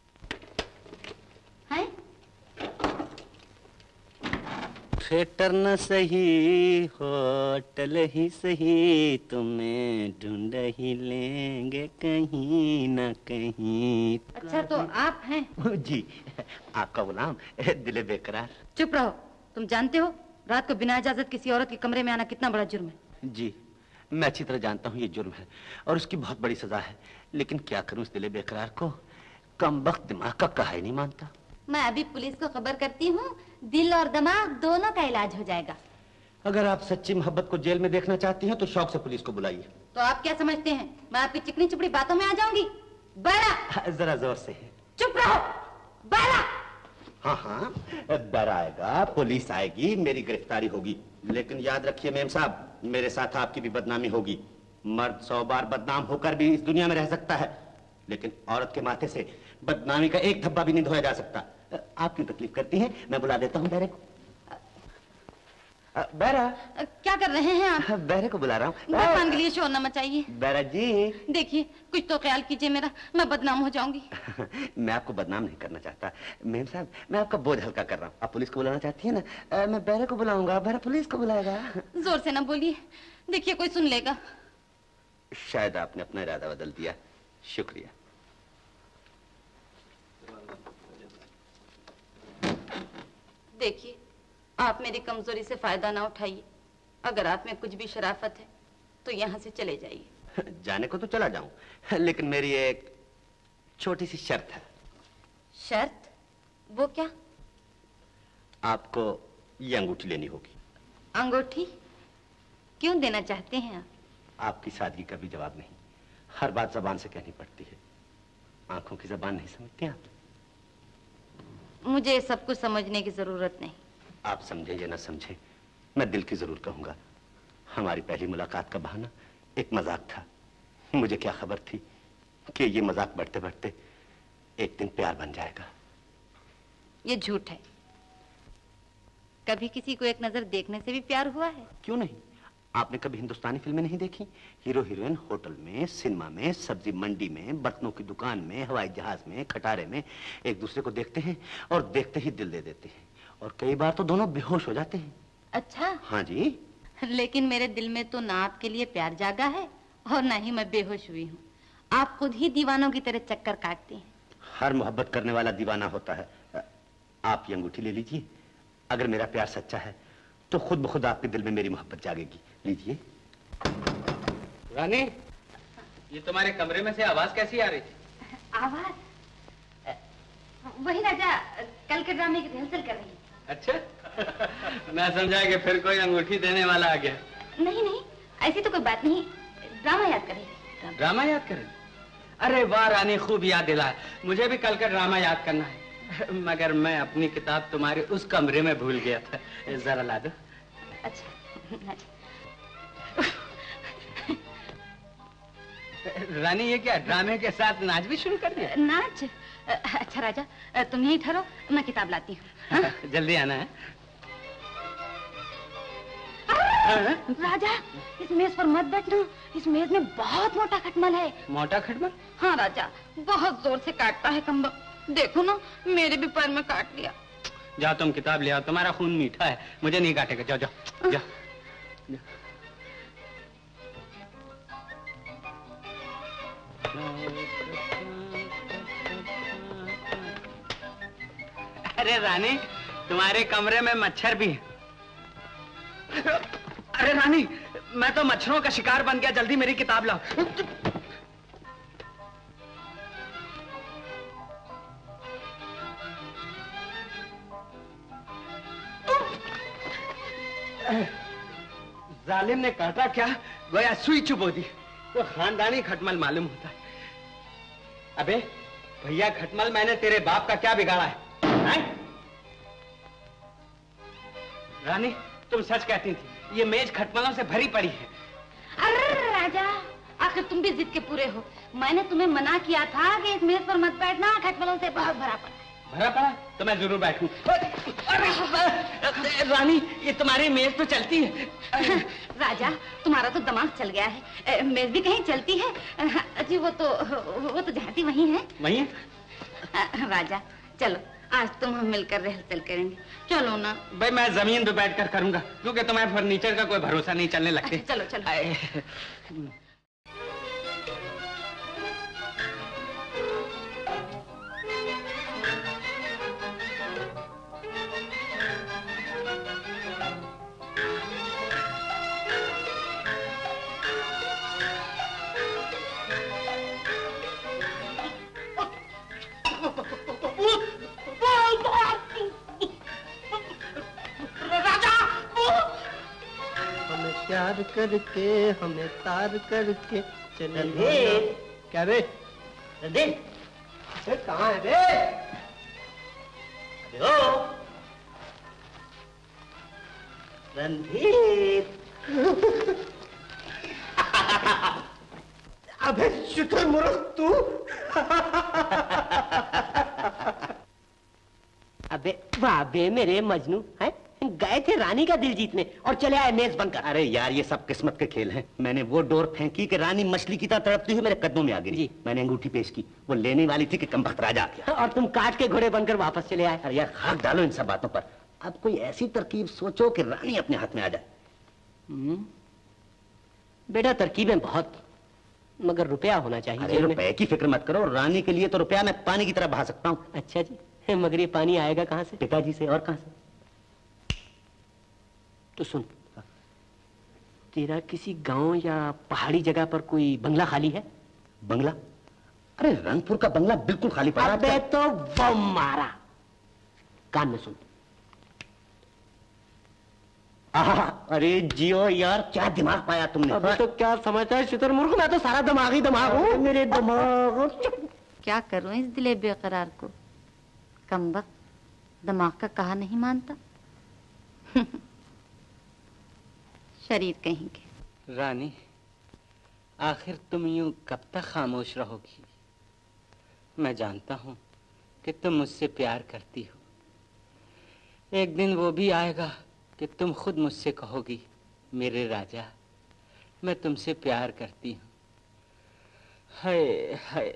थिएटर न सही होटल ही सही, तुम्हें ढूंढ ही लेंगे कहीं न कहीं। अच्छा तो आप हैं? जी, आपका गुलाम दिले बेकरार। चुप रहो। तुम जानते हो रात को बिना इजाजत किसी औरत के कमरे में आना कितना बड़ा जुर्म है? जी, मैं अच्छी तरह जानता हूँ ये जुर्म है और उसकी बहुत बड़ी सजा है, लेकिन क्या करूँ इस दिले बेकरार को, कम वक्त दिमाग का कहा ही नहीं मानता। मैं अभी पुलिस को खबर करती हूँ, दिल और दिमाग दोनों का इलाज हो जाएगा। अगर आप सच्ची मोहब्बत को जेल में देखना चाहती हैं तो शौक से पुलिस को बुलाइए। तो आप क्या समझते हैं मैं आपकी चिकनी चुपड़ी बातों में आ जाऊंगी? बड़ा जरा जोर से। चुप रहो। बड़ा। हाँ हाँ, डर आएगा, पुलिस आएगी, मेरी गिरफ्तारी होगी, लेकिन याद रखिए मेम साहब, मेरे साथ आपकी भी बदनामी होगी। मर्द 100 बार बदनाम होकर भी इस दुनिया में रह सकता है, लेकिन औरत के माथे से बदनामी का एक धब्बा भी नहीं धोया जा सकता। आप क्यों तकलीफ करती हैं? मैं बुला देता हूँ बैरे को। बैरा, क्या कर रहे हैं आप? बैरे को बुला रहा हूँ। भगवान के लिए शोर न मचाइए। बैरा जी, देखिए कुछ तो ख्याल कीजिए मेरा, मैं बदनाम हो जाऊंगी। मैं आपको बदनाम नहीं करना चाहता मेम साहब, मैं आपका बोझ हल्का कर रहा हूँ। आप पुलिस को बुलाना चाहती है ना? मैं बैरे को बुलाऊंगा, बैरा पुलिस को बुलाएगा। जोर से ना बोलिए, देखिए कोई सुन लेगा। शायद आपने अपना इरादा बदल दिया। शुक्रिया। देखिए, आप मेरी कमजोरी से फायदा ना उठाइए। अगर आप में कुछ भी शराफत है तो यहाँ से चले जाइए। जाने को तो चला जाऊं, लेकिन मेरी एक छोटी सी शर्त है। शर्त? वो क्या? आपको ये अंगूठी लेनी होगी। अंगूठी? क्यों देना चाहते हैं आप? आपकी सादगी का भी जवाब नहीं, हर बात जबान से कहनी पड़ती है, आंखों की जबान नहीं समझते आप? मुझे सब कुछ समझने की जरूरत नहीं। आप समझे या ना समझे, मैं दिल की जरूर कहूंगा। हमारी पहली मुलाकात का बहाना एक मजाक था। मुझे क्या खबर थी कि ये मजाक बढ़ते बढ़ते एक दिन प्यार बन जाएगा। ये झूठ है। कभी किसी को एक नजर देखने से भी प्यार हुआ है? क्यों नहीं? आपने कभी हिंदुस्तानी फिल्में नहीं देखी? हीरो हीरोइन होटल में, सिनेमा में, सब्जी मंडी में, बर्तनों की दुकान में, हवाई जहाज में, खटारे में एक दूसरे को देखते हैं और देखते ही दिल दे देते हैं, और कई बार तो दोनों बेहोश हो जाते हैं। अच्छा? हाँ जी। लेकिन मेरे दिल में तो ना आपके लिए प्यार जागा है और ना ही मैं बेहोश हुई हूँ। आप खुद ही दीवानों की तरह चक्कर काटती हैं। हर मोहब्बत करने वाला दीवाना होता है। आप ये अंगूठी ले लीजिए, अगर मेरा प्यार सच्चा है तो खुद ब खुद आपके दिल में मेरी मोहब्बत जागेगी। लीजिए। रानी, ये तुम्हारे कमरे में से आवाज कैसी आ रही थी? आवाज? वही राजा कल के ड्रामे की रिहर्सल कर रही है। अच्छा मैं समझा कि फिर कोई अंगूठी देने वाला आ गया। नहीं नहीं, ऐसी तो कोई बात नहीं, ड्रामा याद कर रही। ड्रामा याद करें? अरे वाह रानी, खूब याद दिलाया। मुझे भी कल का ड्रामा याद करना है, मगर मैं अपनी किताब तुम्हारे उस कमरे में भूल गया था। जरा ला दो। अच्छा। रानी, ये क्या ड्रामे के साथ नाच भी शुरू कर दिया? नाच? अच्छा राजा, तुम यहीं ठहरो, मैं किताब लाती हूँ। जल्दी आना है। राजा, इस मेज पर मत बैठना, इस मेज में बहुत मोटा खटमल है। मोटा खटमल? हाँ राजा, बहुत जोर से काटता है कम्बल। देखो ना, मेरे भी पैर में काट लिया। जाओ तुम किताब ले आओ, तुम्हारा खून मीठा है, मुझे नहीं काटेगा। जाओ जाओ जाओ। अरे रानी, तुम्हारे कमरे में मच्छर भी है। अरे रानी, मैं तो मच्छरों का शिकार बन गया, जल्दी मेरी किताब लाओ। जालिम ने काटा क्या, गोया सुई चुबो दी। तो खानदानी खटमल मालूम होता है। अबे भैया खटमल, मैंने तेरे बाप का क्या बिगाड़ा है? रानी तुम सच कहती थी, ये मेज खटमलों से भरी पड़ी है। अरे राजा, आखिर तुम भी जिद के पूरे हो। मैंने तुम्हें मना किया था कि इस मेज पर मत बैठना, खटमलों से बहुत भरा पड़ा। भरा पड़ा तो मैं जरूर बैठूं। रानी ये तुम्हारी मेज तो चलती है। राजा तुम्हारा तो दिमाग चल गया है, मेज भी कहीं चलती है। जी वो तो जहाती वही है। वही है? राजा चलो, आज तुम हम मिलकर रिहर्सल करेंगे, चलो ना। भाई मैं जमीन पे बैठकर करूंगा, क्योंकि तुम्हें फर्नीचर का कोई भरोसा नहीं, चलने लगते। चलो चलो। प्यार करके हमें तार करके चले। क्या बे? रणधीर कहाँ है बे? अबे ओ रणधीर। अबे शुतुरमुर्ग तू। अबे वाह बे मेरे मजनू, हैं? गए थे रानी का दिल जीतने और चले आए मेज बनकर। अरे यार ये सब किस्मत के खेल हैं। मैंने वो डोर फेंकी कि रानी मछली की तरह तड़पती हुई मेरे कदमों में आ गिरी। मैंने अंगूठी पेश की, वो लेने वाली थी कि कमबख्त राजा आ गया। और तुम काट के घोड़े बनकर वापस चले आए। अरे यार खाक डालो इन सब बातों पर। अब कोई ऐसी तरकीब सोचो कि रानी अपने हाथ में आ जाए। बेटा तरकीबें बहुत, मगर रुपया होना चाहिए। अरे रुपए की फिक्र मत करो, रानी के लिए तो रुपया मैं पानी की तरह बहा सकता हूँ। अच्छा जी, मगर ये पानी आएगा कहाँ से? पिताजी से। और कहाँ से? तो सुन, तेरा किसी गांव या पहाड़ी जगह पर कोई बंगला खाली है? बंगला? अरे रंगपुर का बंगला बिल्कुल खाली पड़ा। अबे तो वो मारा। कान में सुन। अरे जियो यार, क्या दिमाग पाया तुमने। अबे तो क्या समझता है शुतुरमुर्ग, मैं तो सारा दिमाग ही दिमाग हूँ। मेरे दिमाग। क्या करूं इस दिले बेकरार को, कमबख्त दिमाग का कहा नहीं मानता। शरीर कहीं के। रानी आखिर तुम यूं कब तक खामोश रहोगी? मैं जानता हूं कि तुम मुझसे प्यार करती हो। एक दिन वो भी आएगा कि तुम खुद मुझसे कहोगी, मेरे राजा मैं तुमसे प्यार करती हूं। हाय हाय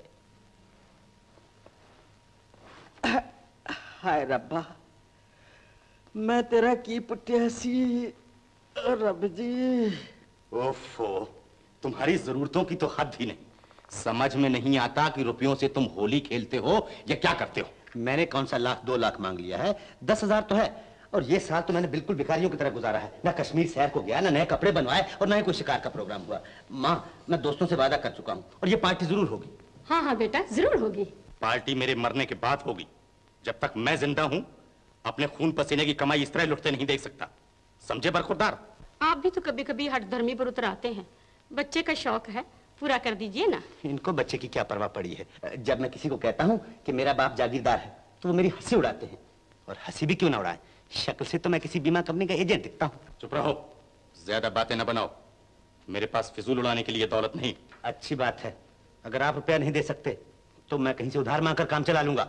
हाय रब्बा, मैं तेरा की पुट्यासी। रब जी। ओफो, तुम्हारी जरूरतों की तो हद ही नहीं। समझ में नहीं आता कि रुपयों से तुम होली खेलते हो या क्या करते हो। मैंने कौन सा 1,00,000 2 लाख मांग लिया है, 10,000 तो है। और ये साल तो मैंने बिल्कुल भिखारियों की तरह गुजारा है। ना कश्मीर शहर को गया, ना नए कपड़े बनवाए, और ना ही कोई शिकार का प्रोग्राम हुआ। माँ मैं दोस्तों से वादा कर चुका हूँ, और ये पार्टी जरूर होगी। हाँ हाँ बेटा जरूर होगी। पार्टी मेरे मरने के बाद होगी। जब तक मैं जिंदा हूँ अपने खून पसीने की कमाई इस तरह लुटते नहीं देख सकता, समझे बरखुरदार? आप भी तो कभी कभी हठ धर्मी पर उतर आते हैं। बच्चे का शौक है, पूरा कर दीजिए ना। इनको बच्चे की क्या परवाह पड़ी है। जब मैं किसी को कहता हूँ कि मेरा बाप जागीरदार है तो वो मेरी हंसी उड़ाते हैं। और हंसी भी क्यों ना उड़ाए, शक्ल से तो मैं किसी बीमा कंपनी का एजेंट दिखता हूँ। चुप रहो, ज्यादा बातें ना बनाओ। मेरे पास फिजूल उड़ाने के लिए दौलत नहीं। अच्छी बात है, अगर आप रुपया नहीं दे सकते तो मैं कहीं से उधार मांगकर काम चला लूंगा।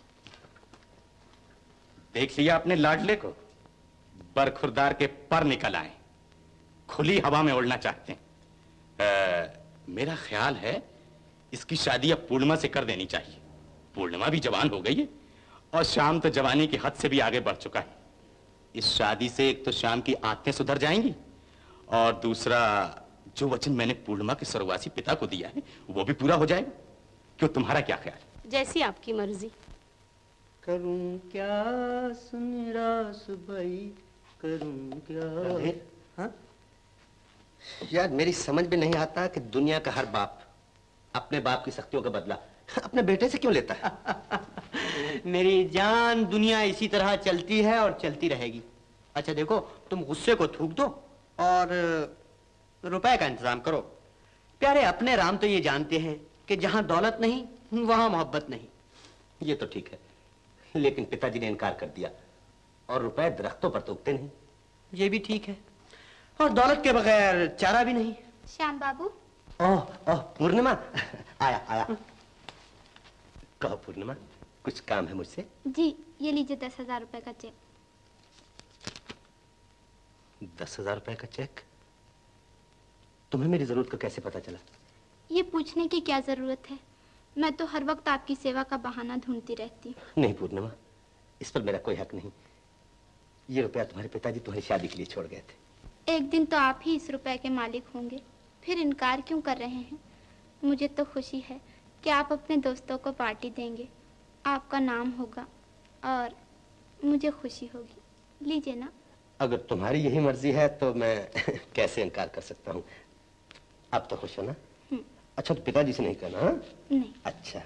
देख लिया अपने लाडले को, बरखुरदार के पर निकल आए, खुली हवा में उड़ना चाहते हैं। मेरा ख्याल है इसकी शादी अब पूर्णिमा से कर देनी चाहिए। पूर्णिमा भी जवान हो गई है और श्याम तो जवानी की हद से भी आगे बढ़ चुका है। इस शादी से एक तो श्याम की आंखें सुधर जाएंगी और दूसरा जो वचन मैंने पूर्णिमा के स्वर्गवासी पिता को दिया है वो भी पूरा हो जाएगा। क्यों, तुम्हारा क्या ख्याल? जैसी आपकी मर्जी। करूं क्या सुन रास भाई, करूं क्या? हाँ? यार मेरी समझ में नहीं आता कि दुनिया का हर बाप अपने बाप की शक्तियों का बदला अपने बेटे से क्यों लेता है। मेरी जान, दुनिया इसी तरह चलती है और चलती रहेगी। अच्छा देखो, तुम गुस्से को थूक दो और रुपए का इंतजाम करो। प्यारे अपने राम तो ये जानते हैं कि जहां दौलत नहीं वहां मोहब्बत नहीं। ये तो ठीक है, लेकिन पिताजी ने इनकार कर दिया और रुपए दरख्तों पर तो उगते नहीं। ये भी ठीक है, और दौलत के बगैर चारा भी नहीं। श्याम बाबू। ओह ओह पूर्णिमा, आया आया। कहो पूर्णिमा, कुछ काम है मुझसे? जी, ये लीजिए 10,000 रुपए का चेक। 10,000 रुपए का चेक? तुम्हें मेरी जरूरत का कैसे पता चला? ये पूछने की क्या जरूरत है, मैं तो हर वक्त आपकी सेवा का बहाना ढूंढती रहती हूँ। नहीं पूर्णिमा, इस पर मेरा कोई हक नहीं। ये रुपया तुम्हारे पिताजी तुम्हारी शादी के लिए छोड़ गए थे। एक दिन तो आप ही इस रुपए के मालिक होंगे, फिर इनकार क्यों कर रहे हैं? मुझे तो खुशी है कि आप अपने दोस्तों को पार्टी देंगे, आपका नाम होगा और मुझे खुशी होगी। लीजिए ना। अगर तुम्हारी यही मर्जी है तो मैं कैसे इनकार कर सकता हूँ। अब तो खुश हो ना? अच्छा, तो पिताजी से नहीं कहना? हाँ? नहीं। अच्छा।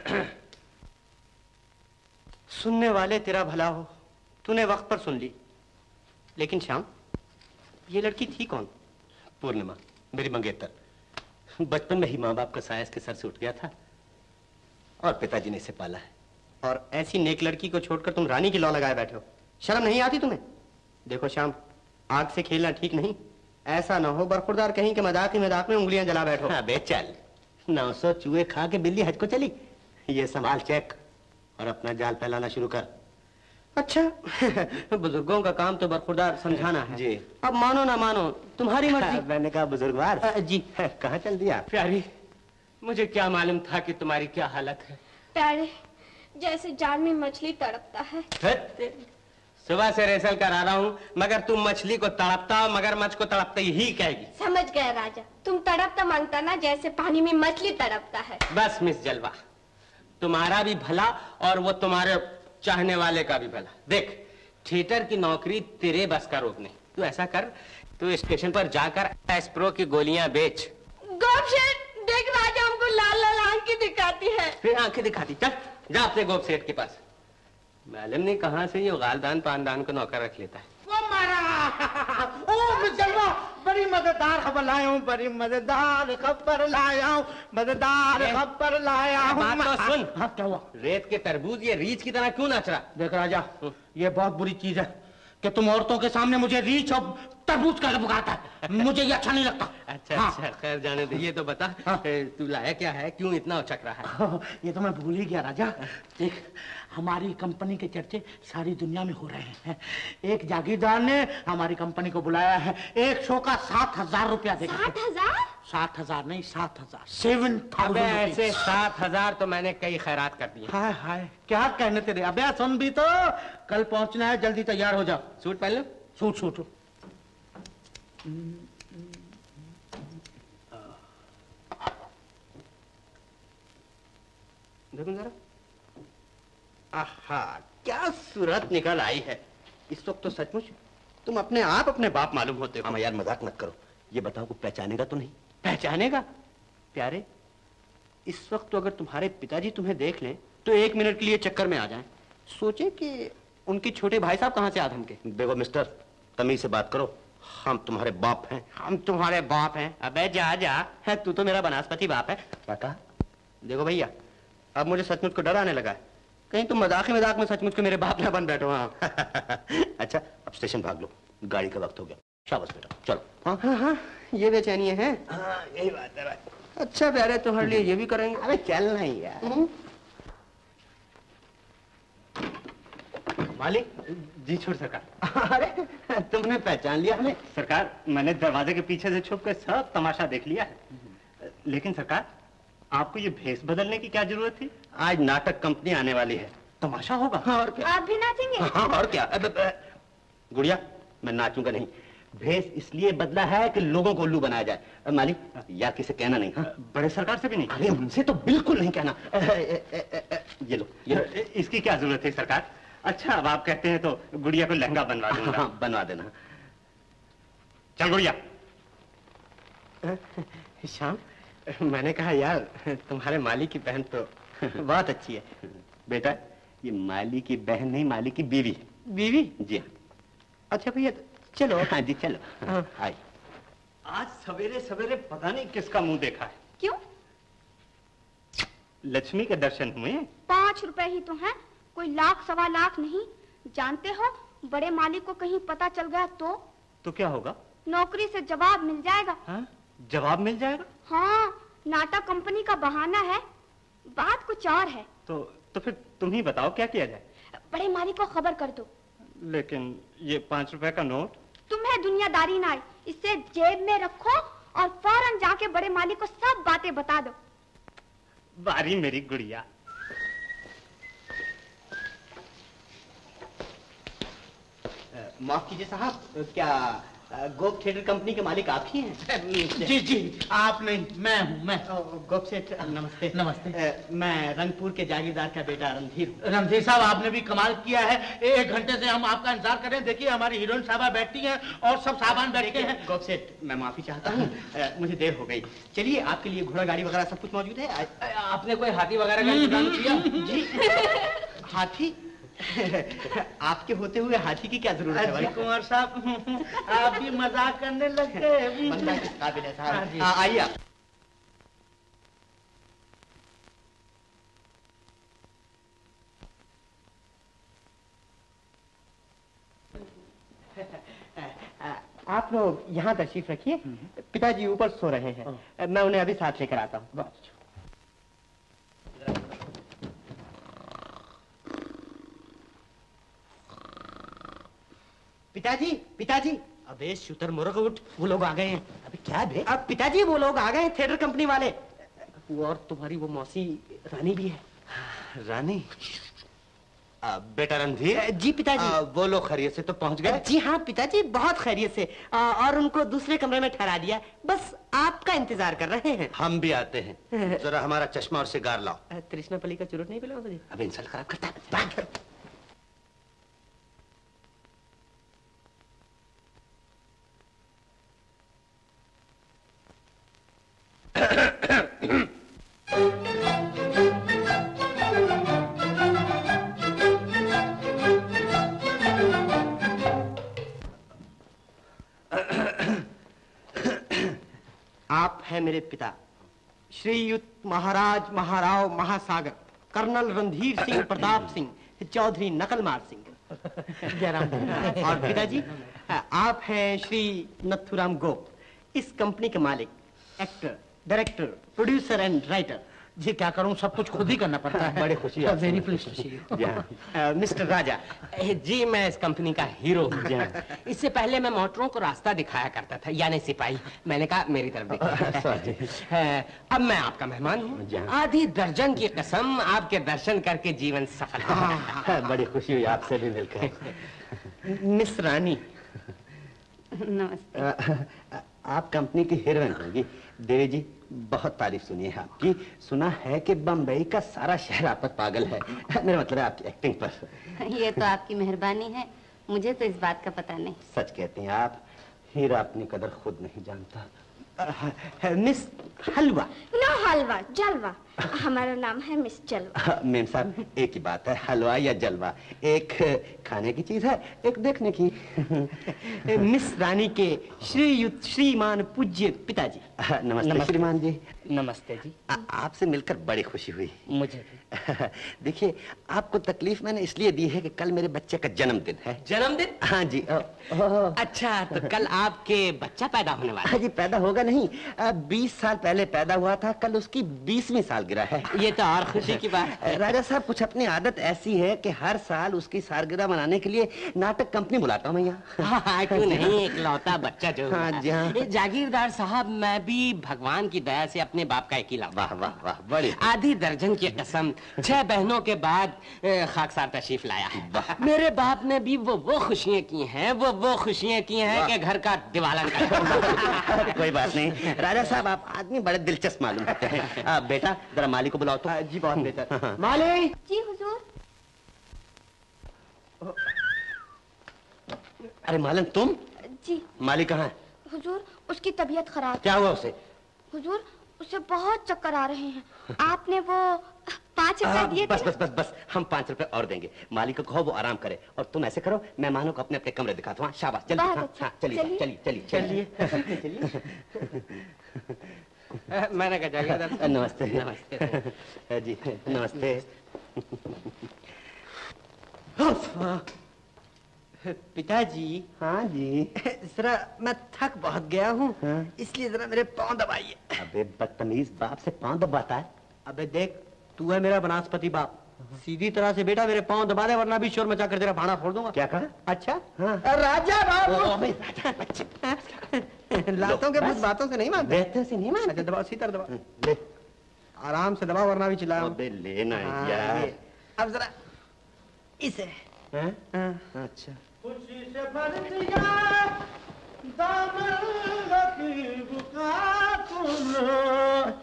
सुनने वाले तेरा भला हो, तूने वक्त पर सुन ली। लेकिन श्याम, ये लड़की थी कौन? पूर्णिमा, मेरी मंगेतर। बचपन में ही माँ बाप का साया इसके सर से उठ गया था और पिताजी ने इसे पाला है। और ऐसी नेक लड़की को छोड़कर तुम रानी की लौ लगाए बैठे हो, शर्म नहीं आती तुम्हें? देखो श्याम, आग से खेलना ठीक नहीं। ऐसा ना हो बरखुरदार कहीं के मजाक में उंगलियां जला बैठो। हाँ बे चल, 900 चूहे खा के बिल्ली हज को चली। ये संभाल चेक और अपना जाल फैलाना शुरू कर। अच्छा, बुजुर्गों का काम तो बरखुरदार समझाना है जी। अब मानो ना मानो तुम्हारी मर्जी। मैंने कहा बुजुर्गवार। जी। कहाँ चल दिया? प्यारी, मुझे क्या मालूम था कि तुम्हारी क्या हालत है। प्यारे, जैसे जाल में मछली तड़पता है। सुबह से रेसल करा रहा हूँ, मगर तुम मछली को तड़पता मगरमच्छ को तड़पता ही कहेगी। समझ गए राजा, तुम तड़पता मांगता ना जैसे पानी में मछली तड़पता है। बस मिस जलवा, तुम्हारा भी भला और वो तुम्हारे चाहने वाले का भी भला। देख, थिएटर की नौकरी तेरे बस का रोग नहीं। तू ऐसा कर, तू स्टेशन पर जाकर एस्प्रो की गोलियां बेच। गोपशेठ, देख राजा हमको लाल लाल आंखें दिखाती है। फिर आंखें दिखाती? चल जा अपने गोप सेठ के पास। मालूम नहीं कहाँ से ये गालदान पानदान को नौकर रख लेता है। वो मारा। ओ मिस जलवा, बड़ी मजेदार खबर लाया हूँ, बड़ी मजेदार खबर लाया हूँ, मजेदार खबर लाया हूँ। बात तो सुन। हाँ, क्या हुआ? रेत के तरबूज ये रीछ की तरह क्यों नाच रहा? देख राजा, ये बहुत बुरी चीज है कि तुम औरतों के सामने मुझे रीछ और तरबूज का बुखाता है। मुझे ये अच्छा नहीं लगता। अच्छा हाँ। अच्छा, खैर जाने दे। ये तो बता, तू लाया क्या है, क्यों इतना उचक रहा है? ये तो मैं भूल ही गया राजा। देख, हमारी कंपनी के चर्चे सारी दुनिया में हो रहे हैं। एक जागीरदार ने हमारी कंपनी को बुलाया है, एक शो का 7,000 रुपया देगा। 7,000? 7,000 नहीं, 7,000, 7,000। ऐसे 7,000 तो मैंने कई खैरात कर दिए। हाय हाय, क्या कहने तेरे। अबे सुन भी तो, कल पहुंचना है, जल्दी तैयार हो जाओ। सूट पहन लो। Suit suit. देखो जरा, आहा, क्या सूरत निकल आई है। इस वक्त तो सचमुच तुम अपने आप अपने बाप मालूम होते हो। हाँ यार, मजाक मत करो। ये बताओ को पहचानेगा तो नहीं? पहचानेगा? प्यारे, इस वक्त तो अगर तुम्हारे पिताजी तुम्हें देख लें तो 1 मिनट के लिए चक्कर में आ जाएं। सोचे कि उनके छोटे भाई साहब कहाँ से आधम के। देखो मिस्टर, तमीज से बात करो। हम तुम्हारे बाप हैं। हम तुम्हारे बाप हैं? अबे जा जा, है तू तो मेरा बनास्पति बाप है। बेटा देखो भैया, अब मुझे सचमुच को डर आने लगा है, कहीं तुम मजाक में सचमुच को मेरे बाप ना बन बैठो। हाँ। अच्छा, अब स्टेशन भाग लो, गाड़ी का वक्त हो गया। शाबाश बेटा, चलो। हाँ हाँ हाँ, ये बेचैनी है। हाँ, यही बात है भाई। अच्छा प्यारे, तुम्हारे लिए ये भी करेंगे। अबे चल नहीं यार। मालिक जी। छोड़ सरकार। अरे तुमने पहचान लिया हमें? सरकार, मैंने दरवाजे के पीछे से छुप कर सब तमाशा देख लिया है। लेकिन सरकार, आपको ये भेष बदलने की क्या जरूरत थी? आज नाटक कंपनी आने वाली है, तमाशा होगा। हाँ, और क्या? आप भी नाचेंगे? हाँ, और क्या? गुड़िया, मैं नाचूंगा नहीं। भेष इसलिए बदला है कि लोगों को उल्लू बनाया जाए। मालिक, या किसे कहना नहीं। बड़े सरकार से भी नहीं? अरे उनसे तो बिल्कुल नहीं कहना। ये लो, ये लो। इसकी क्या जरूरत है सरकार? अच्छा, अब आप कहते हैं तो गुड़िया को लहंगा बनवा दूंगा। हाँ, बनवा देना। चल गुड़िया। श्याम, मैंने कहा यार, तुम्हारे माली की बहन तो बहुत अच्छी है। बेटा, ये माली की बहन नहीं, माली की बीवी। बीवी? जी हाँ। अच्छा भैया चलो। हाँ जी चलो। हाँ। आइए। आज सवेरे सवेरे पता नहीं किसका मुंह देखा है। क्यों? लक्ष्मी के दर्शन हुए। 5 रुपए ही तो हैं, कोई लाख सवा लाख नहीं। जानते हो बड़े मालिक को कहीं पता चल गया तो क्या होगा? नौकरी से जवाब मिल जाएगा। हाँ? जवाब मिल जाएगा? हाँ, नाटक कंपनी का बहाना है, बात कुछ और है। तो फिर तुम ही बताओ क्या किया जाए। बड़े मालिक को खबर कर दो। लेकिन ये 5 रुपए का नोट। तुम्हें दुनियादारी ना आए, इसे जेब में रखो और फौरन जाके बड़े मालिक को सब बातें बता दो। बारी मेरी गुड़िया। माफ कीजिए साहब, क्या गोप थिएटर कंपनी के मालिक आप ही हैं? जी जी, आप नहीं, मैं हूँ। मैं गोप सेठ, नमस्ते। नमस्ते। मैं रंगपुर के जागीरदार का बेटा रणधीर। रणधीर साहब, आपने भी कमाल किया है। 1 घंटे से हम आपका इंतजार कर रहे हैं। देखिए हमारी हीरोइन साहबा बैठी हैं और सब सामान बैठे हैं। गोप सेठ, मैं माफी चाहता हूँ, मुझे देर हो गई। चलिए, आपके लिए घोड़ा गाड़ी वगैरह सब कुछ मौजूद है। आपने कोई हाथी वगैरह का इंतजाम किया? जी। हाथी? आपके होते हुए हाथी की क्या जरूरत है भाई? कुंवर साहब, आप भी मजाक करने लग गए। बंदा किस काबिल है साहब। आइए आप। आप लोग यहाँ तशरीफ रखिए, पिताजी ऊपर सो रहे हैं, मैं उन्हें अभी साथ लेकर आता हूँ। पिताजी, पिताजी। अबे शुतर मुर्ग उठ, वो लोग आ गए हैं। अबे क्या बे? अब पिताजी वो लोग आ गए हैं, थिएटर कंपनी वाले। और तुम्हारी वो मौसी रानी भी है। रानी? बेटा रणधीर। जी पिताजी। वो लोग खैरियत से तो पहुंच गए? जी हाँ पिताजी, बहुत खैरियत से। और उनको दूसरे कमरे में ठहरा दिया, बस आपका इंतजार कर रहे हैं। हम भी आते हैं। जरा हमारा चश्मा और सिगार लाओ। तृष्णापली का चुरुट नहीं पिलाओ मुझे? अब इंसान खराब करता है। आप हैं मेरे पिता, श्रीयुत महाराज महाराव महासागर कर्नल रणधीर सिंह प्रताप सिंह चौधरी नकलमार सिंह। जयराम। और पिताजी, आप हैं श्री नथुराम गोप, इस कंपनी के मालिक, actor, director, producer and writer. जी क्या करूं, सब कुछ खुद ही करना पड़ता है। बड़े खुशी है। Very please to see you. Mister Raja. जी मैं इस कंपनी का हीरो हूँ। इससे पहले मैं मोटरों को रास्ता दिखाया करता था, यानी सिपाही। मैंने कहा मेरी तरफ देखिए। अब मैं आपका मेहमान हूँ। आधी दर्जन की कसम, आपके दर्शन करके जीवन सफल। बड़ी खुशी हुई आपसे भी मिलकर। मिस रानी। नमस्ते। आप कंपनी की हीरोइन होंगी। देवी जी, बहुत तारीफ सुनी है आपकी। सुना है कि बम्बई का सारा शहर आप पर पागल है। मेरा मतलब है आपकी एक्टिंग पर। ये तो आपकी मेहरबानी है, मुझे तो इस बात का पता नहीं। सच कहते हैं आप, हीरा अपनी कदर खुद नहीं जानता। मिस हलवा। ना हलवा, जलवा। हमारा नाम है मिस जलवा। मेम साहब, एक ही बात है, हलवा या जलवा। एक खाने की चीज है, एक देखने की। मिस रानी के श्रीयुत श्रीमान पूज्य पिताजी। नमस्ते श्रीमान जी। नमस्ते जी। आपसे मिलकर बड़ी खुशी हुई। मुझे भी। देखिए, आपको तकलीफ मैंने इसलिए दी है कि कल मेरे बच्चे का जन्मदिन है। जन्मदिन? हाँ जी। अच्छा, तो कल आपके बच्चा पैदा होने वाला है? हाँ जी, पैदा होगा नहीं, 20 साल पहले पैदा हुआ था। कल उसकी 20वीं सालगिरह है। ये तो और खुशी की बात है। राजा साहब, कुछ अपनी आदत ऐसी है कि हर साल उसकी सालगिरह मनाने के लिए नाटक कंपनी बुलाता हूँ मैं यहाँ। हाँ, क्यों नहीं, इकलौता बच्चा जो। हाँ जी हाँ। जागीरदार साहब, मैं भी भगवान की दया से अपने बाप का अकेला। वाह वाह वाह, बड़ी आधी दर्जन की कसम, 6 बहनों के बाद खाकसार तशरीफ लाया है। मेरे बाप ने भी वो खुशियाँ की हैं, वो खुशियाँ की हैं कि घर का दिवालन कर। कोई बात नहीं राजा साहब, आप आदमी बड़े दिलचस्प मालूम होते हैं। बेटा, जरा माली को बुलाओ तो। जी बहुत बेहतर। माली। जी हुजूर। अरे मालन, तुम? जी। माली कहाँ है? हुजूर, उसकी तबीयत खराब। क्या हुआ उसे? हुजूर, उसे बहुत चक्कर आ रहे हैं। आपने वो 5 रुपए दिए बस बस बस बस, हम 5 रुपए और देंगे। मालिक को कहो वो आराम करे, और तुम ऐसे करो, मेहमानों को अपने अपने कमरे दिखा दो। शाबाश, चलिए। हाँ, चलिए चलिए चलिए चलिए। मैंने कहा जाएगा। नमस्ते नमस्ते जी, नमस्ते। पिताजी। हाँ जी। जरा मैं थक बहुत गया हूँ, इसलिए जरा मेरे पाँव दबाइए। अबे बदतमीज, बाप से पाँव दबाता है? अबे देख, तू है मेरा बनास्पति बाप, सीधी तरह से बेटा मेरे पाँव दबा दे, वरना भी शोर मचा कर तेरा भाड़ा फोड़ दूंगा। क्या कहा? अच्छा हाँ। राजा बाबू। लातों के बस बातों से नहीं मानते। से नहीं मानते। अच्छा दबाओ, सीधा दबाओ, ले आराम से दबाओ, वरना भी चिल्लाओ। अबे लेना है यार। अब जरा इसे। अच्छा। खुशी से भर दिया दामन रकीब का तुमने।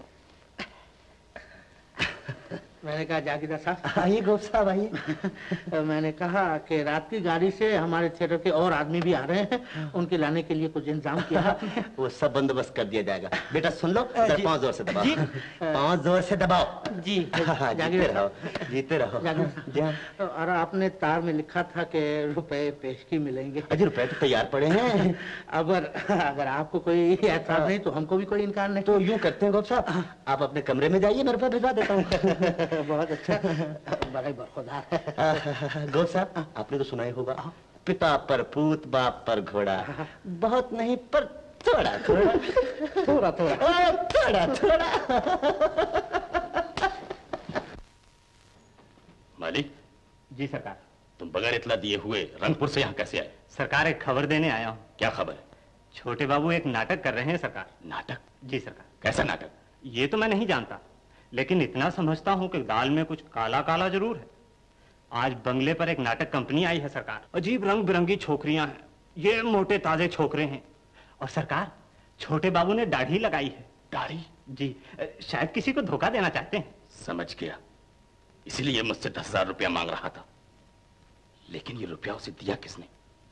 मैंने कहा जागीरदार साहब। आइए गोप साहब आइए। मैंने कहा कि रात की गाड़ी से हमारे थिएटर के और आदमी भी आ रहे हैं, उनके लाने के लिए कुछ इंतजाम किया है। वो सब बंदोबस्त कर दिया जाएगा। बेटा सुन लो, पाँव जोर से दबाओ। पाँव जोर से दबाओ जी। जीते रहो, जीते रहो। और आपने तार में लिखा था कि रुपए पेशगी मिलेंगे। अजी रुपए तो तैयार पड़े हैं। अगर आपको कोई एतराज नहीं तो हमको भी कोई इनकार नहीं। तो यूँ करते हैं गोप साहब, आप अपने कमरे में जाइए, मैं रुपए भिजवा देता हूँ। बहुत अच्छा, बड़ा बरखुरदार। गोप साहब, आपने तो सुना ही होगा, पिता पर पूत, बाप पर घोड़ा, बहुत नहीं पर थोड़ा थोड़ा थोड़ा थोड़ा थोड़ा थोड़ा। मालिक जी सरकार। तुम बगैर इतला दिए हुए रंगपुर से यहाँ कैसे आए? सरकार एक खबर देने आया हूँ। क्या खबर है? छोटे बाबू एक नाटक कर रहे हैं सरकार। नाटक? जी सरकार। कैसा नाटक? ये तो मैं नहीं जानता, लेकिन इतना समझता हूँ कि दाल में कुछ काला काला जरूर है। आज बंगले पर एक नाटक कंपनी आई है सरकार। अजीब रंग बिरंगी छोकरियां हैं, ये मोटे ताजे छोकरे हैं, और सरकार छोटे बाबू ने दाढ़ी लगाई है। दाढ़ी? जी, शायद किसी को धोखा देना चाहते हैं। समझ गया, इसीलिए मुझसे 10,000 रुपया मांग रहा था। लेकिन ये रुपया उसे दिया किसने?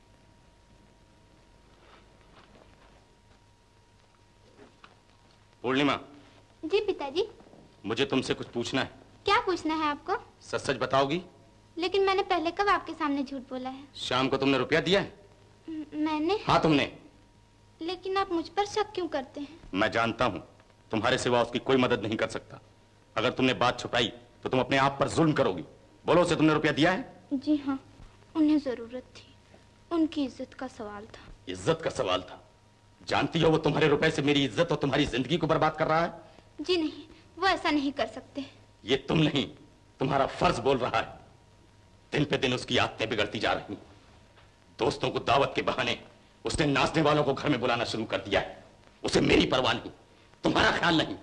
पूर्णिमा। जी पिताजी। मुझे तुमसे कुछ पूछना है। क्या पूछना है आपको? सच सच बताओगी? लेकिन मैंने पहले कब आपके सामने झूठ बोला है? शाम को तुमने रुपया दिया है? मैंने? हाँ तुमने। लेकिन आप मुझ पर शक क्यों करते हैं? मैं जानता हूँ तुम्हारे सिवा उसकी कोई मदद नहीं कर सकता। अगर तुमने बात छुपाई तो तुम अपने आप पर जुल्म करोगी। बोलो, उसे तुमने रुपया दिया है? जी हाँ, उन्हें जरूरत थी, उनकी इज्जत का सवाल था। इज्जत का सवाल था? जानती हो वो तुम्हारे रुपए से मेरी इज्जत और तुम्हारी जिंदगी को बर्बाद कर रहा है। जी नहीं, वो ऐसा नहीं कर सकते। ये तुम नहीं, तुम्हारा फर्ज बोल रहा है। दिन पे दिन उसकी आदतें बिगड़ती जा रही। दोस्तों को दावत के बहाने उसने नाचने वालों को घर में बुलाना शुरू कर दिया है। उसे मेरी परवाह नहीं, तुम्हारा ख्याल नहीं।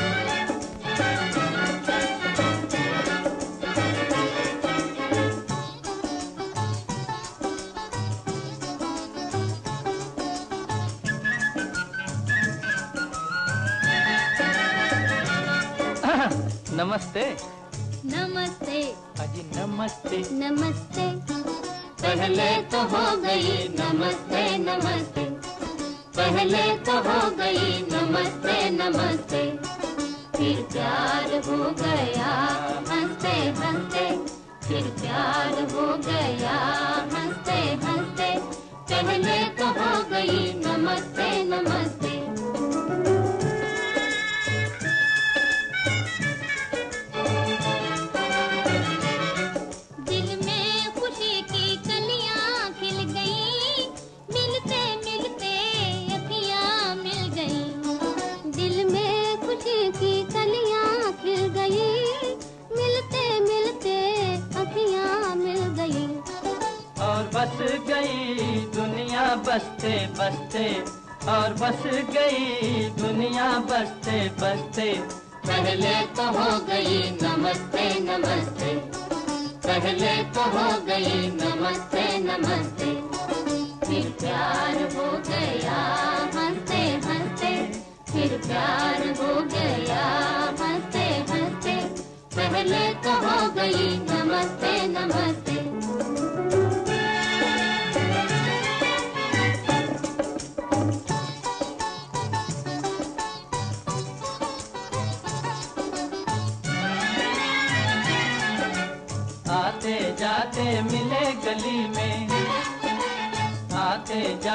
नमस्ते। नमस्ते। अजी नमस्ते। नमस्ते। पहले तो हो गई नमस्ते नमस्ते, पहले तो हो गई नमस्ते नमस्ते, फिर प्यार हो गया हंसते हंसते, फिर प्यार हो गया हंसते हंसते, पहले तो हो गई नमस्ते नमस्ते। बस गई दुनिया बसते बसते, और बस गई दुनिया बसते बसते, पहले तो हो गई नमस्ते नमस्ते, पहले तो हो गई नमस्ते नमस्ते, फिर प्यार हो गया हंसते हंसते, फिर प्यार हो गया हंसते हंसते, पहले तो हो गई नमस्ते नमस्ते।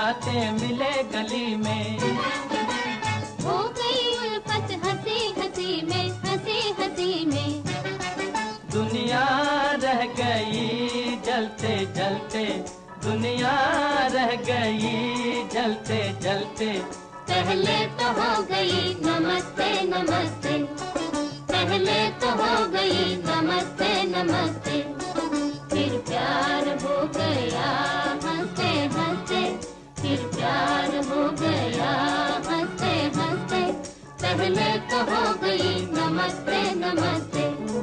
मुस्कुराते मिले गली में। हो गई उल्फत हंसी हंसी में, हंसी हंसी में। दुनिया रह गई जलते जलते, दुनिया रह गई जलते जलते। पहले तो हो गई नमस्ते नमस्ते, पहले तो हो गई नमस्ते नमस्ते। फिर प्यार हो गया हंसते हंसते, फिर प्यार हो गया हंसते हंसते। पहले तो हो गई नमस्ते नमस्ते।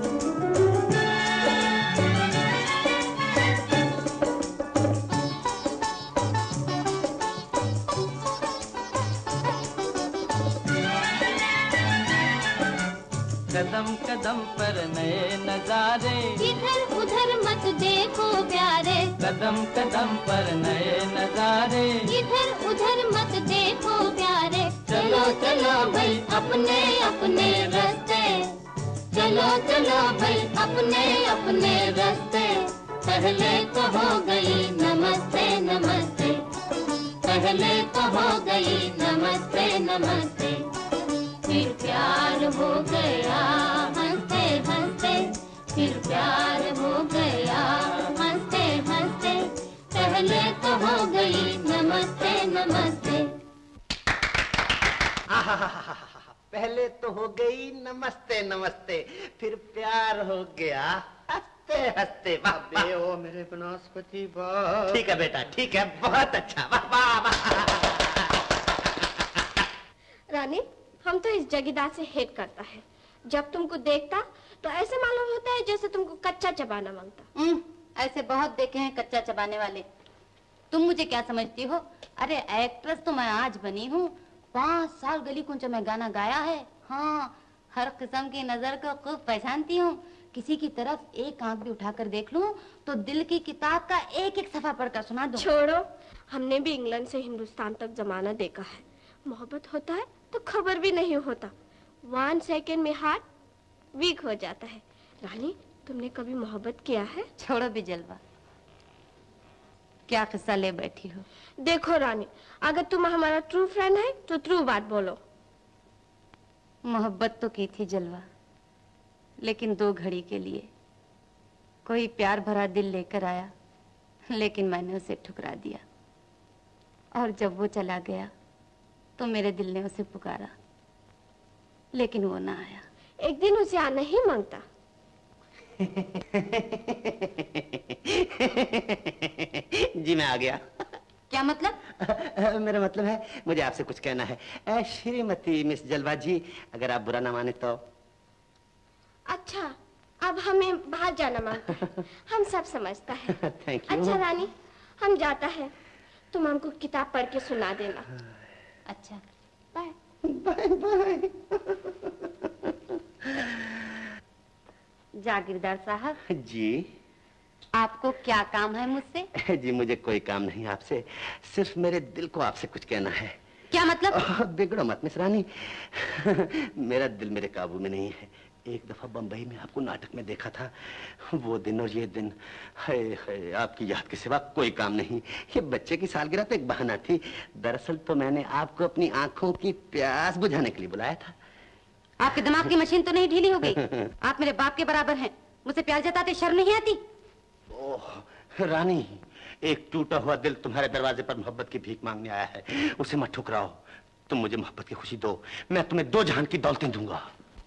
कदम कदम पर नए नजारे, इधर उधर मत देखो प्यारे। कदम कदम पर नए नजारे, इधर उधर मत देखो प्यारे। चलो चलो भाई अपने अपने रास्ते, चलो चलो भाई अपने अपने रास्ते। पहले तो हो गई नमस्ते नमस्ते, पहले तो हो गई नमस्ते नमस्ते। फिर प्यार हो गया हंसते हंसते, फिर प्यार हो गया हंसते हंसते। पहले तो हो गई नमस्ते नमस्ते। पहले तो हो गई नमस्ते नमस्ते, फिर प्यार हो गया हंसते हंसते। वाह ओ मेरे बनस्पति वाह। ठीक है बेटा, ठीक है, बहुत अच्छा। वाह वाह वाह। रानी, हम तो इस जगीदार से हेट करता है। जब तुमको देखता तो ऐसे मालूम होता है जैसे तुमको कच्चा चबाना मांगता। ऐसे बहुत देखे हैं कच्चा चबाने वाले। तुम मुझे क्या समझती हो? अरे एक्ट्रेस तो मैं आज बनी हूँ। 5 साल गली कुंचों में गाना गाया है। हाँ, हर किस्म की नजर को खूब पहचानती हूँ। किसी की तरफ एक आंख भी उठाकर देख लूं तो दिल की किताब का एक एक सफा पढ़कर सुना दूं। छोड़ो, हमने भी इंग्लैंड से हिंदुस्तान तक जमाना देखा है। मोहब्बत होता है तो खबर भी नहीं होता। 1 सेकेंड में हार्ट वीक हो जाता है। रानी, तुमने कभी मोहब्बत किया है? छोड़ो भी जलवा, क्या किस्सा ले बैठी हो? देखो रानी, अगर तुम हमारा ट्रू फ्रेंड है तो ट्रू बात बोलो। मोहब्बत तो की थी जलवा, लेकिन 2 घड़ी के लिए। कोई प्यार भरा दिल लेकर आया, लेकिन मैंने उसे ठुकरा दिया। और जब वो चला गया तो मेरे दिल ने उसे पुकारा, लेकिन वो ना आया। एक दिन उसे आना ही मांगता। जी मैं आ गया। क्या मतलब? मेरा मतलब है, मुझे आपसे कुछ कहना है। श्रीमती मिस जलवा जी, अगर आप बुरा ना माने तो। अच्छा, अब हमें बाहर जाना मांगता है। हम सब समझता है। Thank you. अच्छा रानी, हम जाता है। तुम हमको किताब पढ़ के सुना देना। अच्छा, बाय बाय बाय। जागीरदार साहब जी, आपको क्या काम है मुझसे? जी मुझे कोई काम नहीं आपसे, सिर्फ मेरे दिल को आपसे कुछ कहना है। क्या मतलब? बिगड़ो मत मिस रानी। मेरा दिल मेरे काबू में नहीं है। एक दफा बंबई में आपको नाटक में देखा था। वो दिन और ये दिन, हाय हाय, आपकी याद के सिवा कोई काम नहीं। ये बच्चे की सालगिरह तो एक बहाना थी। दरअसल तो मैंने आपको अपनी आंखों की प्यास बुझाने के लिए बुलाया था। आपके दिमाग की मशीन तो नहीं ढीली हो गई? आप मेरे बाप के बराबर हैं, मुझसे प्यार जताते शर्म नहीं आती? ओह रानी, एक टूटा हुआ दिल तुम्हारे दरवाजे पर मोहब्बत की भीख मांगने आया है। उसे मत ठुकराओ। तुम मुझे मोहब्बत की खुशी दो, मैं तुम्हें 2 जहान की दौलतें दूंगा।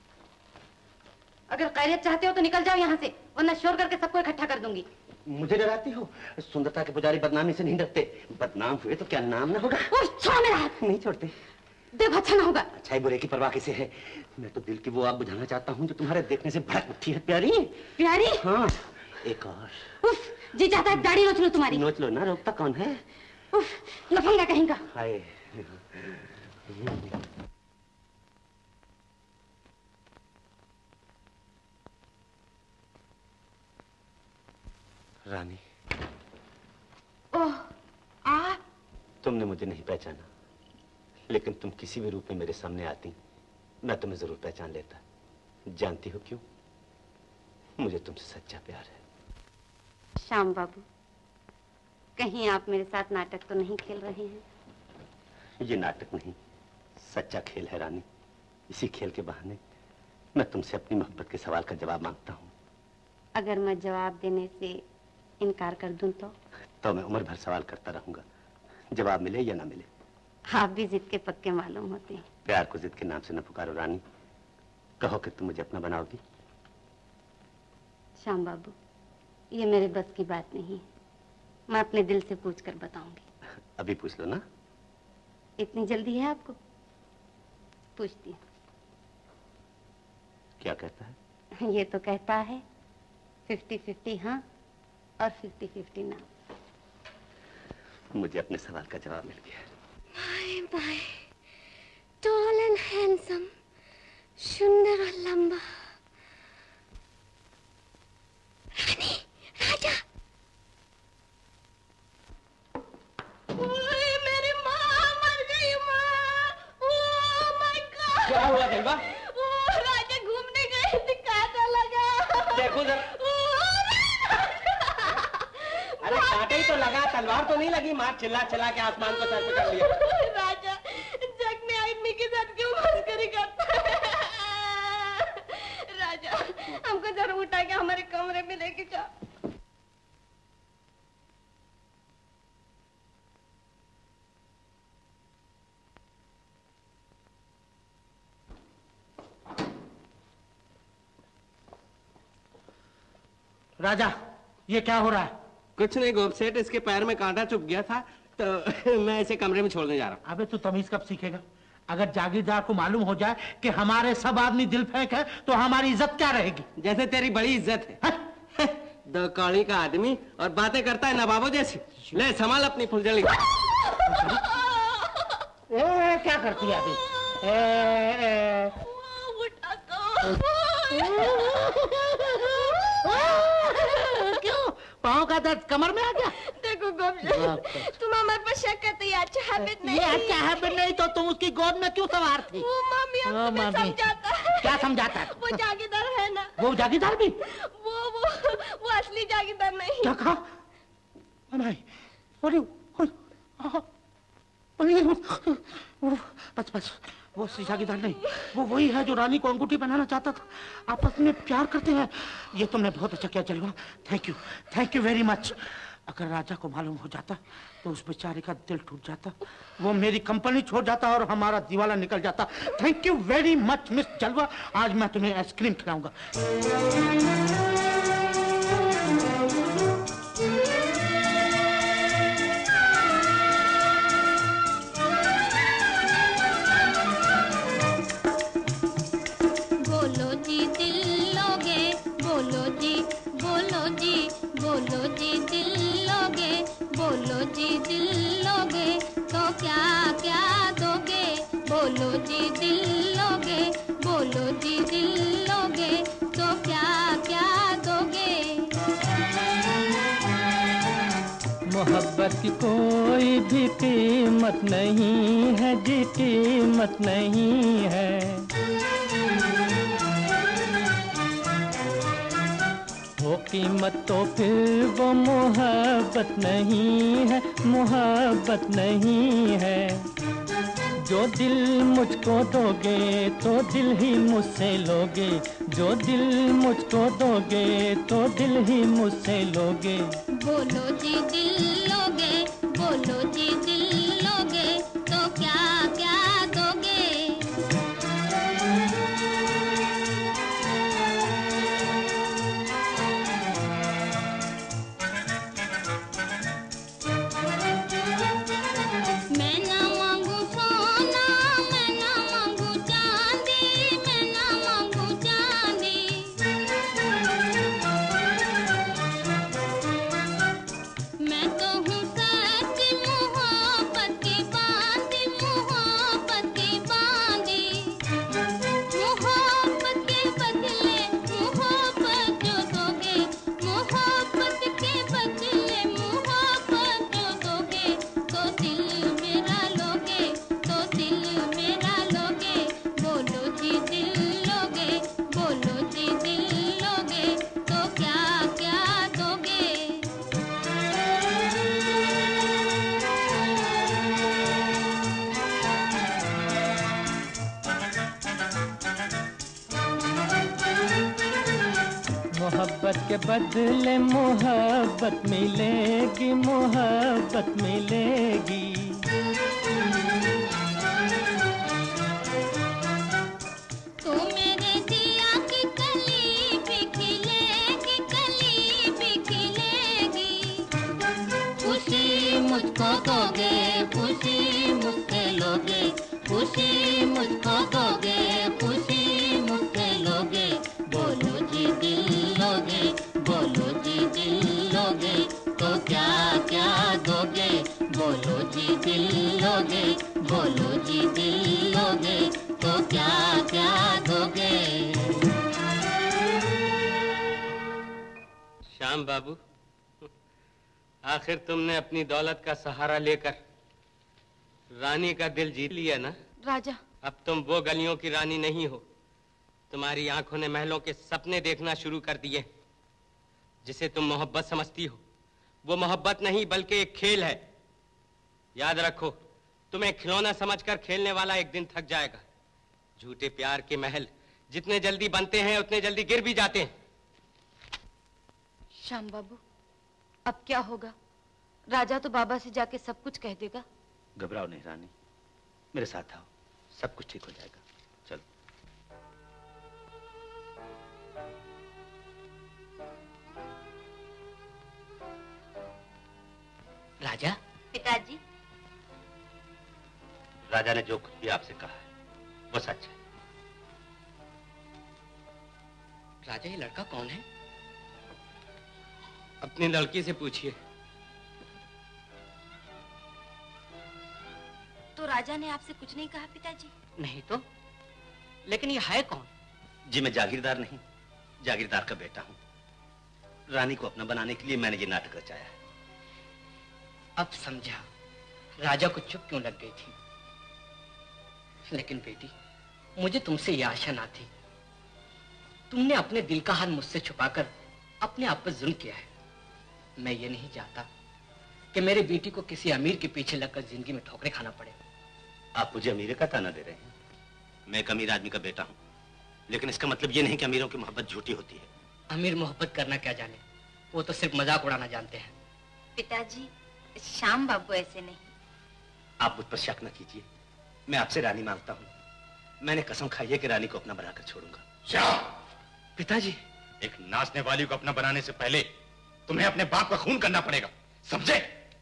अगर खैरियत चाहते हो तो निकल जाओ यहाँ से, वरना शोर करके सबको इकट्ठा कर दूंगी। मुझे डराती हो? सुंदरता के पुजारी बदनामी से नहीं डरते। बदनाम हुए तो क्या नाम ना होगा? छोड़ मेरा हाथ। नहीं छोड़ते। देखो अच्छा ना होगा। अच्छाई बुरे की परवाह किसे है? मैं तो दिल की वो आग बुझाना चाहता हूँ जो तुम्हारे देखने से भड़क उठती है। प्यारी प्यारी? हाँ, एक और। उफ, जी चाहता है दाढ़ी नोच लो तुम्हारी। नोच लो ना, रोकता कौन है? उफ, लफंगा कहीं का। हाय। रानी, ओह, आप? तुमने मुझे नहीं पहचाना, लेकिन तुम किसी भी रूप में मेरे सामने आती, मैं तुम्हें जरूर पहचान लेता। जानती हो क्यों? मुझे तुमसे सच्चा प्यार है। श्याम बाबू, कहीं आप मेरे साथ नाटक तो नहीं खेल रहे हैं? ये नाटक नहीं, सच्चा खेल है रानी। इसी खेल के बहाने मैं तुमसे अपनी मोहब्बत के सवाल का जवाब मांगता हूँ। अगर मैं जवाब देने से इनकार कर दूं तो मैं उम्र भर सवाल करता रहूंगा, जवाब मिले या ना मिले। आप भी जिद के पक्के मालूम होते हैं। प्यार को जिद के नाम से न पुकारो रानी, कहो कि तुम मुझे अपना बनाओगी। श्याम बाबू, ये मेरे बस की बात नहीं है, मैं अपने दिल से पूछ कर बताऊंगी। अभी पूछ लो ना। इतनी जल्दी है आपको? पूछती हूँ। क्या कहता है? ये तो कहता है 50-50 हाँ और 50-50 ना। मुझे अपने सवाल का जवाब मिल गया। Bye bye, tall and handsome, सुंदर और लंबा। रानी, राजा। ओए मेरी माँ मर गई माँ। Oh my god. क्या हुआ दिलवा? ओह राजा घूमने गए थे, कांटा लगा। देखो जरा। अरे कांटे ही तो लगा, तलवार तो नहीं लगी। मार चिल्ला चिल्ला के आसमान को सर पे कर लिया। राजा जग में आदमी के साथ क्यों मस्करी करता है? राजा हमको जरा उठा के हमारे कमरे में लेके जाओ। राजा, ये क्या हो रहा है? कुछ नहीं गोप सेठ, इसके पैर में कांटा चुभ गया था तो मैं इसे कमरे में छोड़ने जा रहा हूँ। अबे तू तमीज कब सीखेगा? अगर जागीरदार को मालूम हो जाए कि हमारे सब आदमी दिल फेंक है तो हमारी इज्जत क्या रहेगी? जैसे तेरी बड़ी इज्जत है। दो कौड़ी का आदमी और बातें करता है नवाबों जैसी। ले संभाल अपनी फुलझड़ी। क्या करती है अभी? क्यों? पाँव का दर्द कमर में आ गया? देखो गोप, तुम हमारे पर शक करते, ये अच्छा हैबिट नहीं। ये अच्छा हैबिट नहीं तो तुम उसकी गोद में क्यों सवार थी? वो मामी हमको समझाता है। क्या समझाता है? वो जागीरदार है ना। वो जागीरदार भी? वो असली जागीरदार नहीं। क्या कहा? नहीं। बस बस, वो जागीरदार नहीं, वो वही है जो रानी को अंगूठी पहनाना चाहता था। आपस में प्यार करते हैं। ये तुमने बहुत अच्छा किया Jalwa. Thank you very much. अगर राजा को मालूम हो जाता तो उस बेचारे का दिल टूट जाता, वो मेरी कंपनी छोड़ जाता और हमारा दिवाला निकल जाता। Thank you very much miss Jalwa. आज मैं तुम्हें आइसक्रीम खिलाऊंगा। बोलो जी दिल लोगे, बोलो जी, बोलो जी, बोलो जी दिल लोगे, बोलो जी दिल लोगे तो क्या क्या दोगे? बोलो जी दिल लोगे, बोलो जी दिल लोगे तो क्या क्या दोगे? मोहब्बत की कोई भी कीमत नहीं है जी, कीमत नहीं है। वो कीमत तो फिर वो मोहब्बत नहीं है, मोहब्बत नहीं है। जो दिल मुझको दोगे तो दिल ही मुझसे लोगे, जो दिल मुझको दोगे तो दिल ही मुझसे लोगे। बोलो जी दिल लोगे, बोलो जी दिल लोगे तो क्या क्या दोगे? मैं ना मांगू सोना, मैं ना मांगू चांदी, मैं ना मांगू चांदी। मैं तो हूँ सच्ची मोहब्बत मोहब्बत के बदले मोहब्बत मिलेगी, मोहब्बत मिलेगी। तू मेरे दिया की कली भी खिलेगी, कली भी खिलेगी। खुशी मुझको दोगे, खुशी मुझसे लोगे, खुशी मुझको दोगे, खुशी मुझसे लोगे। बोलो जी दिल लोगे, बोलो जी दिल लोगे, तो क्या क्या दोगे। बोलो जी दिल लोगे, बोलो जी दिल लोगे, तो क्या क्या दोगे। श्याम बाबू, आखिर तुमने अपनी दौलत का सहारा लेकर रानी का दिल जीत लिया ना? राजा, अब तुम वो गलियों की रानी नहीं हो। तुम्हारी आंखों ने महलों के सपने देखना शुरू कर दिए। जिसे तुम मोहब्बत समझती हो, वो मोहब्बत नहीं बल्कि एक खेल है। याद रखो, तुम्हें खिलौना समझकर खेलने वाला एक दिन थक जाएगा। झूठे प्यार के महल जितने जल्दी बनते हैं उतने जल्दी गिर भी जाते हैं। श्याम बाबू, अब क्या होगा? राजा तो बाबा से जाके सब कुछ कह देगा। घबराओ नहीं रानी, मेरे साथ आओ, सब कुछ ठीक हो जाएगा। चलो। राजा? पिताजी। राजा ने जो कुछ भी आपसे कहा है वो सच है। राजा, ये लड़का कौन है? अपनी लड़की से पूछिए। तो राजा ने आपसे कुछ नहीं कहा पिताजी? नहीं तो, लेकिन ये है कौन? जी मैं जागीरदार नहीं, जागीरदार का बेटा हूं। रानी को अपना बनाने के लिए मैंने ये नाटक रचाया है। अब समझा राजा को चुप क्यों लग गई थी। लेकिन बेटी, मुझे तुमसे ये आशा ना थी। तुमने अपने दिल का हाल मुझसे छुपाकर अपने आप पर जुल्म किया है। मैं ये नहीं चाहता कि मेरी बेटी को किसी अमीर के पीछे लगकर जिंदगी में ठोकरें खाना पड़े। आप मुझे अमीर का ताना दे रहे हैं? मैं एक अमीर आदमी का बेटा हूं, लेकिन इसका मतलब ये नहीं कि अमीरों की मोहब्बत झूठी होती है। अमीर मोहब्बत करना क्या जाने, वो तो सिर्फ मजाक उड़ाना जानते हैं। पिताजी, श्याम बाबू ऐसे नहीं। आप मुझ पर शक न कीजिए, मैं आपसे रानी मांगता हूं। मैंने कसम खाई है कि रानी को अपना बनाकर छोड़ूंगा। श्याम! पिताजी, एक नाचने वाली को अपना बनाने से पहले तुम्हें अपने बाप का खून करना पड़ेगा, समझे?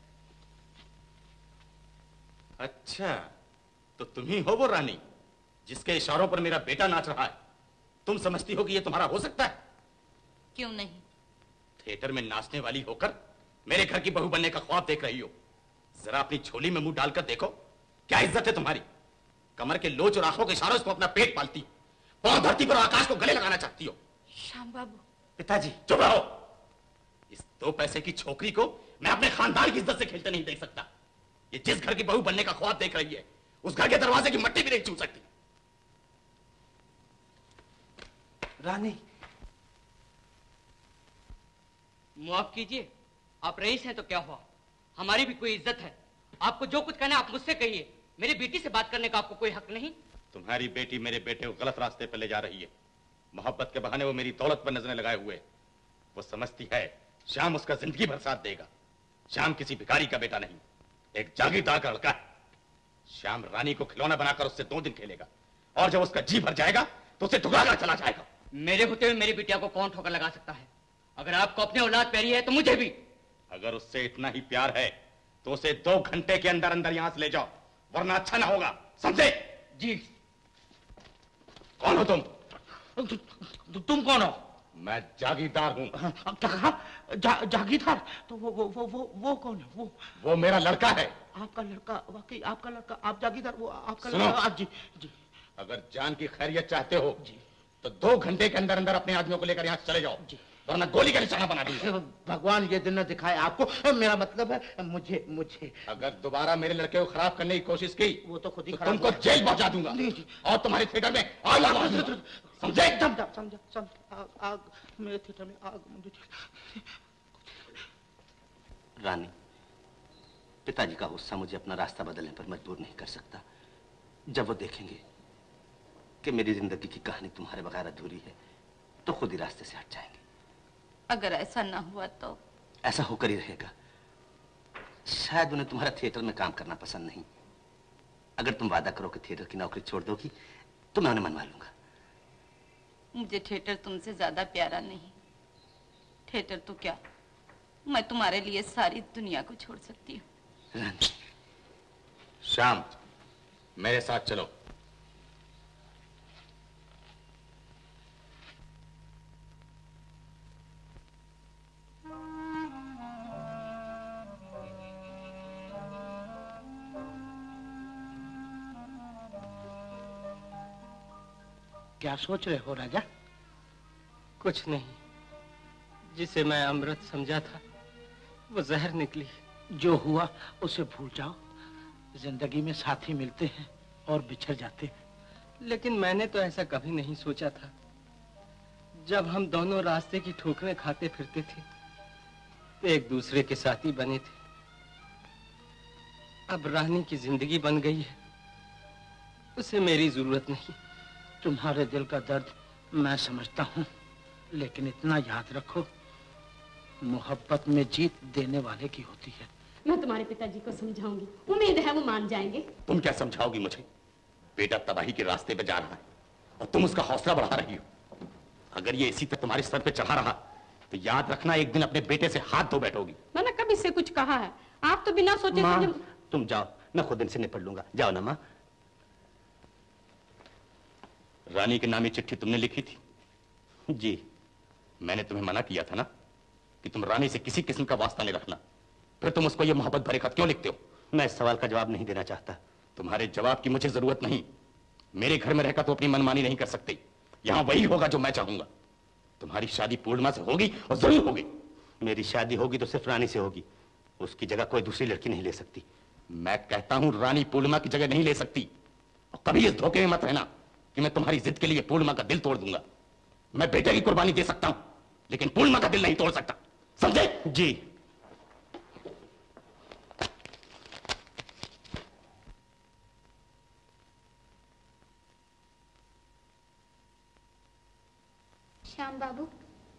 अच्छा, तो तुम ही हो वो रानी जिसके इशारों पर मेरा बेटा नाच रहा है। तुम समझती हो कि ये तुम्हारा हो सकता है? क्यों नहीं? थिएटर में नाचने वाली होकर मेरे घर की बहू बनने का ख्वाब देख रही हो। जरा अपनी झोली में मुंह डालकर देखो, क्या इज्जत है तुम्हारी। कमर के लोच और आंखों के इशारों से तुम अपना पेट पालती, और धरती पर आकाश को गले लगाना चाहती हो। श्याम बाबू। पिताजी चुप रहो। इस 2 पैसे की छोकरी को मैं अपने खानदान की इज्जत से खेलते नहीं देख सकता। ये जिस घर की बहू बनने का ख्वाब देख रही है, उस घर के दरवाजे की मट्टी भी नहीं छू सकती। रानी, माफ कीजिए, आप रईस हैं तो क्या हुआ, हमारी भी कोई इज्जत है। आपको जो कुछ कहना आप मुझसे कहिए, मेरी बेटी से बात करने का आपको कोई हक नहीं। तुम्हारी बेटी मेरे बेटे को गलत रास्ते पर ले जा रही है। मोहब्बत के बहाने वो मेरी दौलत पर नजरें लगाए हुए। वो समझती है श्याम उसका जिंदगी भर साथ देगा। श्याम किसी भिखारी का बेटा नहीं, एक जागीरदार का लड़का है। श्याम रानी को खिलौना बनाकर उससे 2 दिन खेलेगा, और जब उसका जी भर जाएगा तो उसे ठुकराकर चला जाएगा। मेरे होते हुए मेरी बिटिया को कौन ठोकर लगा सकता है? अगर आपको अपनी औलाद प्यारी है तो मुझे भी। अगर उससे इतना ही प्यार है तो उसे 2 घंटे के अंदर अंदर यहां से ले जाओ, वरना अच्छा ना होगा, समझे? जी। कौन हो तुम? तुम कौन हो? मैं जागीरदार हूं। जागीरदार? तो वो कौन है? वो मेरा लड़का है। आपका लड़का? वाकई आपका लड़का? आप जागीरदार? वो आपका सुनो, लड़का? जी जी। अगर जान की खैरियत चाहते हो जी, तो 2 घंटे के अंदर अंदर अपने आदमियों को लेकर यहाँ से चले जाओ, वरना गोली का निशाना बना दूंगा। भगवान ये दिन न दिखाए आपको। मेरा मतलब है मुझे अगर दोबारा मेरे लड़के को खराब करने की कोशिश की, वो तो खुद ही तो खराब तुमको जेल पहुंचा दूंगा और तुम्हारे थिएटर में आग लगा दूंगा, समझे? समझा। आग मेरे थिएटर में आग। रानी, पिताजी का गुस्सा मुझे अपना रास्ता बदलने पर मजबूर नहीं कर सकता। जब वो देखेंगे कि मेरी जिंदगी की कहानी तुम्हारे बगैर अधूरी है, तो खुद ही रास्ते से हट जाएंगे। अगर ऐसा ना हुआ तो? ऐसा होकर ही रहेगा। शायद उन्हें तुम्हारा थिएटर में काम करना पसंद नहीं। अगर तुम वादा करो कि थिएटर की नौकरी छोड़ दोगी तो मैं उन्हें मनवा लूंगा। मुझे थिएटर तुमसे ज्यादा प्यारा नहीं। थिएटर तो क्या, मैं तुम्हारे लिए सारी दुनिया को छोड़ सकती हूँ। रानी। श्याम, मेरे साथ चलो। क्या सोच रहे हो राजा? कुछ नहीं। जिसे मैं अमृत समझा था वो जहर निकली। जो हुआ उसे भूल जाओ। जिंदगी में साथी मिलते हैं और बिछड़ जाते हैं। लेकिन मैंने तो ऐसा कभी नहीं सोचा था। जब हम दोनों रास्ते की ठोकरें खाते फिरते थे तो एक दूसरे के साथी बने थे। अब रानी की जिंदगी बन गई है, उसे मेरी जरूरत नहीं। तुम्हारे दिल का दर्द मैं समझता हूँ, लेकिन इतना याद रखो, मोहब्बत में जीत देने वाले की होती है। मैं तुम्हारे पिताजी को समझाऊंगी, उम्मीद है वो मान जाएंगे। तुम क्या समझाओगी मुझे? बेटा तबाही के रास्ते पे जा रहा है और तुम उसका हौसला बढ़ा रही हो। अगर ये इसी तरह तुम्हारे सर पे चढ़ा रहा तो याद रखना एक दिन अपने बेटे से हाथ धो बैठोगी। मैंने कब इससे कुछ कहा है? आप तो बिना सोचे समझे। तुम जाओ, मैं खुद इनसे निपट लूंगा। जाओ ना माँ। रानी के नामी चिट्ठी तुमने लिखी थी? जी। मैंने तुम्हें मना किया था ना कि तुम रानी से किसी किस्म का वास्ता नहीं रखना। फिर तुम उसको ये मोहब्बत भरे खत क्यों लिखते हो? मैं इस सवाल का जवाब नहीं देना चाहता। तुम्हारे जवाब की मुझे जरूरत नहीं। मेरे घर में रहकर तो अपनी मनमानी नहीं कर सकते। यहाँ वही होगा जो मैं चाहूंगा। तुम्हारी शादी पूर्णिमा से होगी और जरूर होगी। मेरी शादी होगी तो सिर्फ रानी से होगी। उसकी जगह कोई दूसरी लड़की नहीं ले सकती। मैं कहता हूं रानी पूर्णिमा की जगह नहीं ले सकती। और कभी इस धोखे में मत रहना कि मैं तुम्हारी जिद के लिए पूर्णिमा का दिल तोड़ दूंगा। मैं बेटे की कुर्बानी दे सकता हूं, लेकिन पूर्णिमा का दिल नहीं तोड़ सकता। समझे? जी। श्याम बाबू,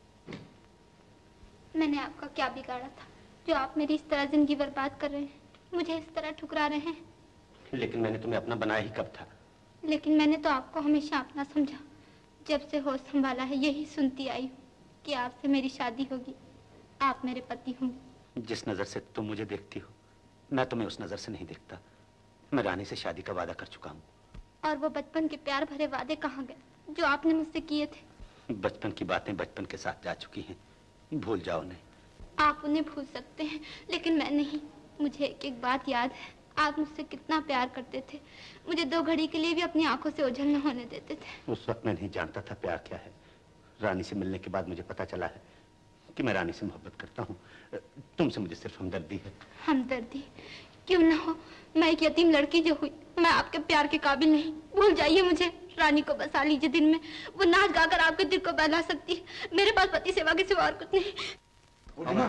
मैंने आपका क्या बिगाड़ा था जो आप मेरी इस तरह जिंदगी बर्बाद कर रहे हैं, मुझे इस तरह ठुकरा रहे हैं? लेकिन मैंने तुम्हें अपना बनाया ही कब था? लेकिन मैंने तो आपको हमेशा अपना समझा। जब से होश संभाला है यही सुनती आई हूँ कि आपसे मेरी शादी होगी, आप मेरे पति होंगे। जिस नजर से तुम मुझे देखती हो मैं तुम्हें उस नजर से नहीं देखता। मैं रानी से शादी का वादा कर चुका हूँ। और वो बचपन के प्यार भरे वादे कहाँ गए जो आपने मुझसे किए थे? बचपन की बातें बचपन के साथ जा चुकी हैं, भूल जाओ उन्हें। आप उन्हें भूल सकते हैं लेकिन मैं नहीं। मुझे एक एक बात याद है, आप मुझसे कितना प्यार करते थे। मुझे 2 घड़ी के लिए भी अपनी आंखों से ओझल न होने देते थे। उस वक्त मैं नहीं जानता था प्यार क्या है। रानी से मिलने के बाद मुझे पता चला है कि मैं रानी से मोहब्बत करता हूँ। तुमसे मुझे सिर्फ हमदर्दी है। हमदर्दी क्यों ना हो, मैं एक यतीम लड़की जो हुई, मैं आपके प्यार के काबिल नहीं। भूल जाइए मुझे, रानी को बसा लीजिए दिन में। वो नाच गाकर आपके दिल को बहला सकती है। मेरे पास पति सेवा के सिवा और कुछ नहीं। पूर्णिमा,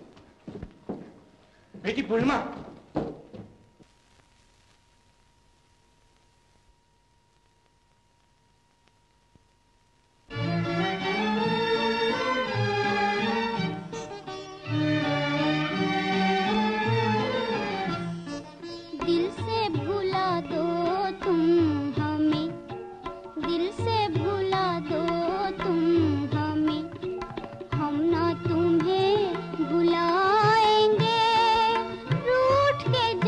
बेटी पूर्णिमा। दिल से भुला दो तुम हमें, दिल से भुला दो तुम हमें, हम ना तुम्हें भुलाएंगे। रूठ के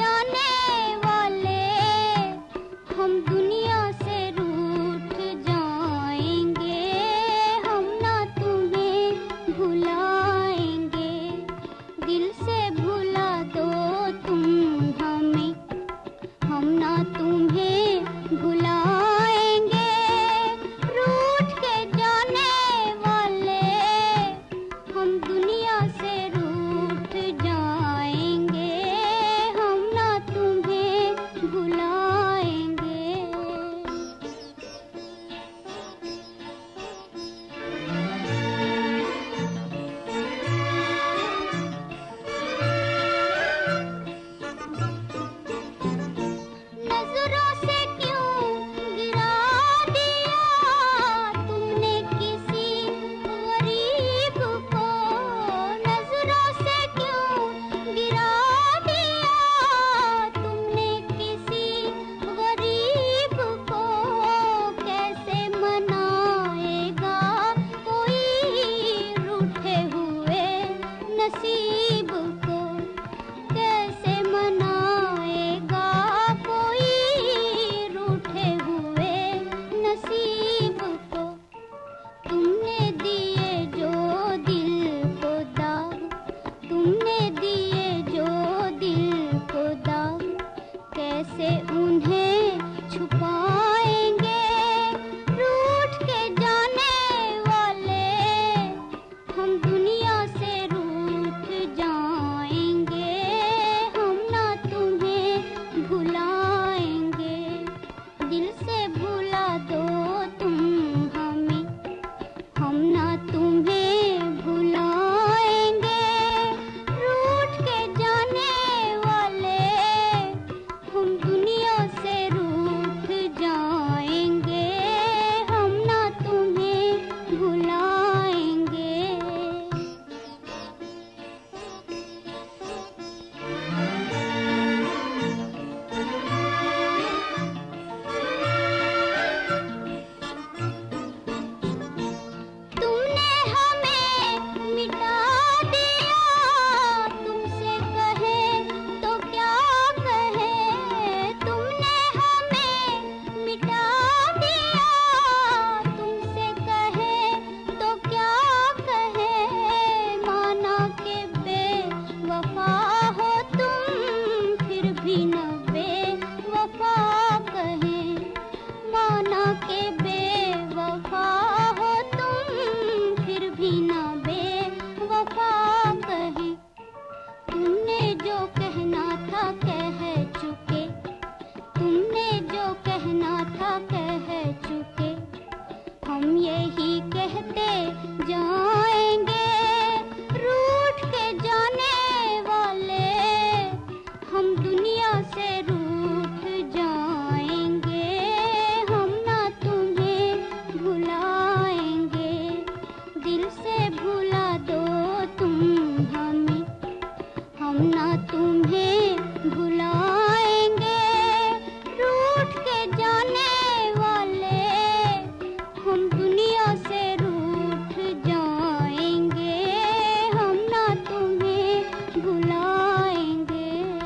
जाएंगे, रूठ के जाने वाले हम दुनिया से रूठ जाएंगे, हम ना तुम्हें भुलाएंगे, दिल से भुला दो तुम हमें, हम ना तुम्हें भुलाएंगे, रूठ के जाने वाले हम दुनिया से रूठ जाएंगे, हम ना तुम्हें भुलाएंगे।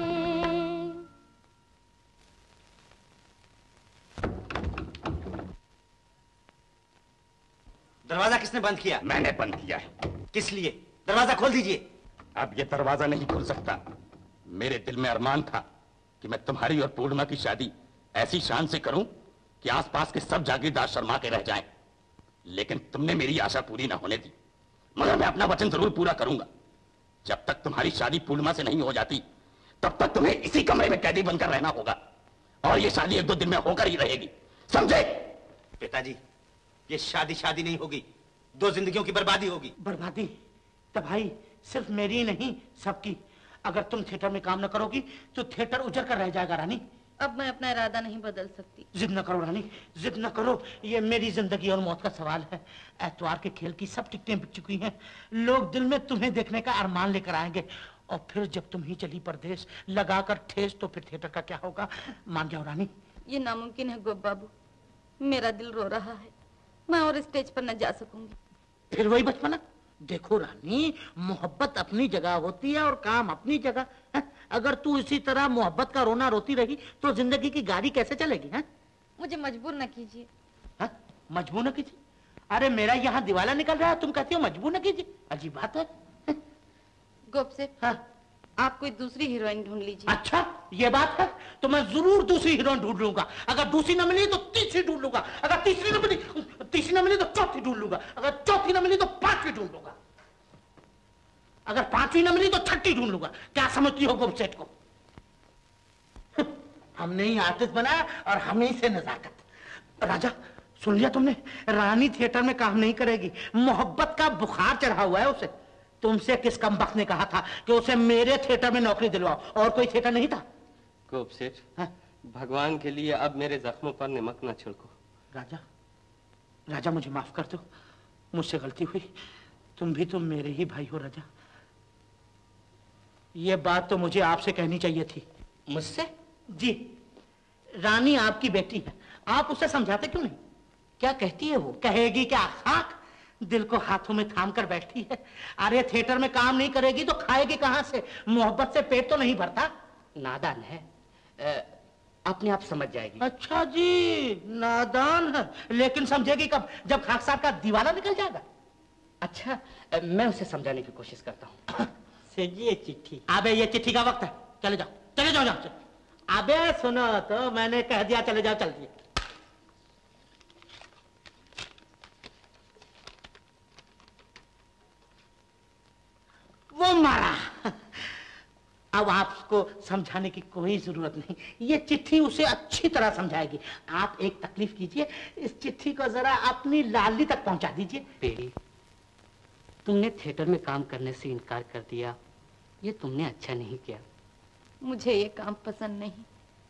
दरवाजा किसने बंद किया? मैंने बंद किया है। किस लिए? दरवाजा खोल दीजिए। अब ये दरवाजा नहीं खुल सकता। मेरे दिल में अरमान था कि मैं तुम्हारी और पूर्णिमा की शादी ऐसी शान से करूं कि आसपास के सब जागीरदार शर्मा के रह जाएं। लेकिन तुमने मेरी आशा पूरी ना होने दी। मगर मैं अपना वचन जरूर पूरा करूंगा। जब तक तुम्हारी शादी पूर्णिमा से नहीं हो जाती तब तक तुम्हें इसी कमरे में कैदी बनकर रहना होगा, और ये शादी 1-2 दिन में होकर ही रहेगी, समझे? पिताजी, ये शादी नहीं होगी, 2 जिंदगियों की बर्बादी होगी। बर्बादी तो भाई सिर्फ मेरी ही नहीं, सबकी। अगर तुम थिएटर में काम न करोगी तो थिएटर उजड़ कर रह जाएगा रानी। अब मैं अपना इरादा नहीं बदल सकती। जिद न करो रानी, जिद न करो। ये मेरी जिंदगी और मौत का सवाल है। एतवार के खेल की सब टिकटें बिक चुकी हैं। लोग दिल में तुम्हें देखने का अरमान लेकर आएंगे, और फिर जब तुम ही चली परदेश लगाकर ठेस, तो फिर थिएटर का क्या होगा? मान जाओ रानी। ये नामुमकिन है गोप बाबू, मेरा दिल रो रहा है, मैं और स्टेज पर न जा सकूंगी। फिर वही बचपना। देखो रानी, मोहब्बत अपनी जगह होती है और काम अपनी जगह है? अगर तू इसी तरह मोहब्बत का रोना रोती रही तो जिंदगी की गाड़ी कैसे चलेगी? है? मुझे मजबूर न कीजिए। मजबूर न कीजिए? अरे मेरा यहाँ दिवाला निकल रहा है, तुम कहती हो मजबूर न कीजिए? अजीब बात है। गोप से आप कोई दूसरी हीरोइन ढूंढ लीजिए। अच्छा, ये बात है तो मैं जरूर दूसरी हीरोइन ढूंढ लूंगा। अगर दूसरी न मिली तो तीसरी ढूंढ लूंगा, अगर तीसरी न मिली तो चौथी ढूंढ लूंगा, अगर चौथी न मिली तो 5वीं ढूंढ लूंगा, अगर 5वीं न मिली तो 6ठी ढूंढ लूंगा। क्या समझती हो गोप सेठ को? हमने ही आर्टिस्ट बनाया और हमें से नजाकत। राजा, सुन लिया तुमने? रानी थिएटर में काम नहीं करेगी, मोहब्बत का बुखार चढ़ा हुआ है उसे। तुमसे किस कमबख्त ने कहा था कि उसे मेरे थिएटर में नौकरी दिलवाओ? और कोई थिएटर नहीं था? गोप सेठ, भगवान के लिए अब मेरे जख्मों पर नमक न छिड़को। राजा, राजा मुझे माफ कर दो, मुझसे गलती हुई। तुम भी तो मेरे ही भाई हो राजा। ये बात तो मुझे आपसे कहनी चाहिए थी। मुझसे? जी, रानी आपकी बेटी है, आप उसे समझाते क्यों नहीं? क्या कहती है वो? कहेगी क्या? खाक दिल को हाथों में थाम कर बैठी है। अरे थिएटर में काम नहीं करेगी तो खाएगी कहां से? मोहब्बत से पेट तो नहीं भरता। नादान है, अपने आप समझ जाएगी। अच्छा जी, नादान है, लेकिन समझेगी कब? जब खाकसार का दीवाना निकल जाएगा। अच्छा, मैं उसे समझाने की कोशिश करता हूँ। ये चिट्ठी। अबे ये चिट्ठी का वक्त है, चले जाओ, चले जाओ यहाँ से। अबे सुनो तो, मैंने कह दिया चले जाओ, चल दिया। वो मारा। अब आपको समझाने की कोई जरूरत नहीं, ये चिट्ठी उसे अच्छी तरह समझाएगी। आप एक तकलीफ कीजिए, इस चिट्ठी को जरा अपनी लाली तक पहुंचा दीजिए। बेटी, तुमने थिएटर में काम करने से इनकार कर दिया, ये तुमने अच्छा नहीं किया। मुझे ये काम पसंद नहीं।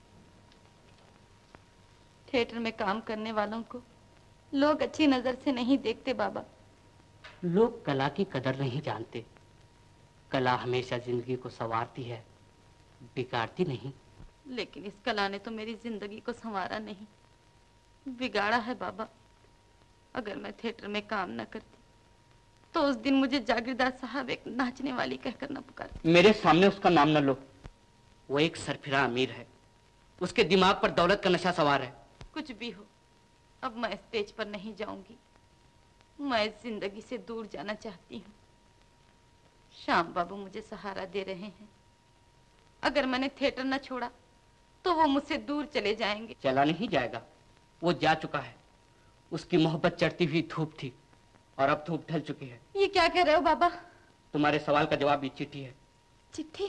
थिएटर में काम करने वालों को लोग अच्छी नजर से नहीं देखते बाबा। लोग कला की कदर नहीं जानते। कला हमेशा जिंदगी को संवारती है, बिगाड़ती नहीं। लेकिन इस कला ने तो मेरी जिंदगी को संवारा नहीं, बिगाड़ा है बाबा। अगर मैं थिएटर में काम न करती तो उस दिन मुझे जागीरदार साहब एक नाचने वाली कहकर न पुकारते। मेरे सामने उसका नाम न लो। वो एक सरफिरा अमीर है, उसके दिमाग पर दौलत का नशा सवार है। कुछ भी हो, अब मैं स्टेज पर नहीं जाऊंगी। मैं इस जिंदगी से दूर जाना चाहती हूँ। श्याम बाबू मुझे सहारा दे रहे हैं। अगर मैंने थिएटर न छोड़ा तो वो मुझसे दूर चले जाएंगे। चला नहीं जाएगा, वो जा चुका है। उसकी मोहब्बत चढ़ती हुई धूप थी और अब धूप ढल चुकी है। ये क्या कह रहे हो बाबा? तुम्हारे सवाल का जवाब ये चिट्ठी है। चिट्ठी?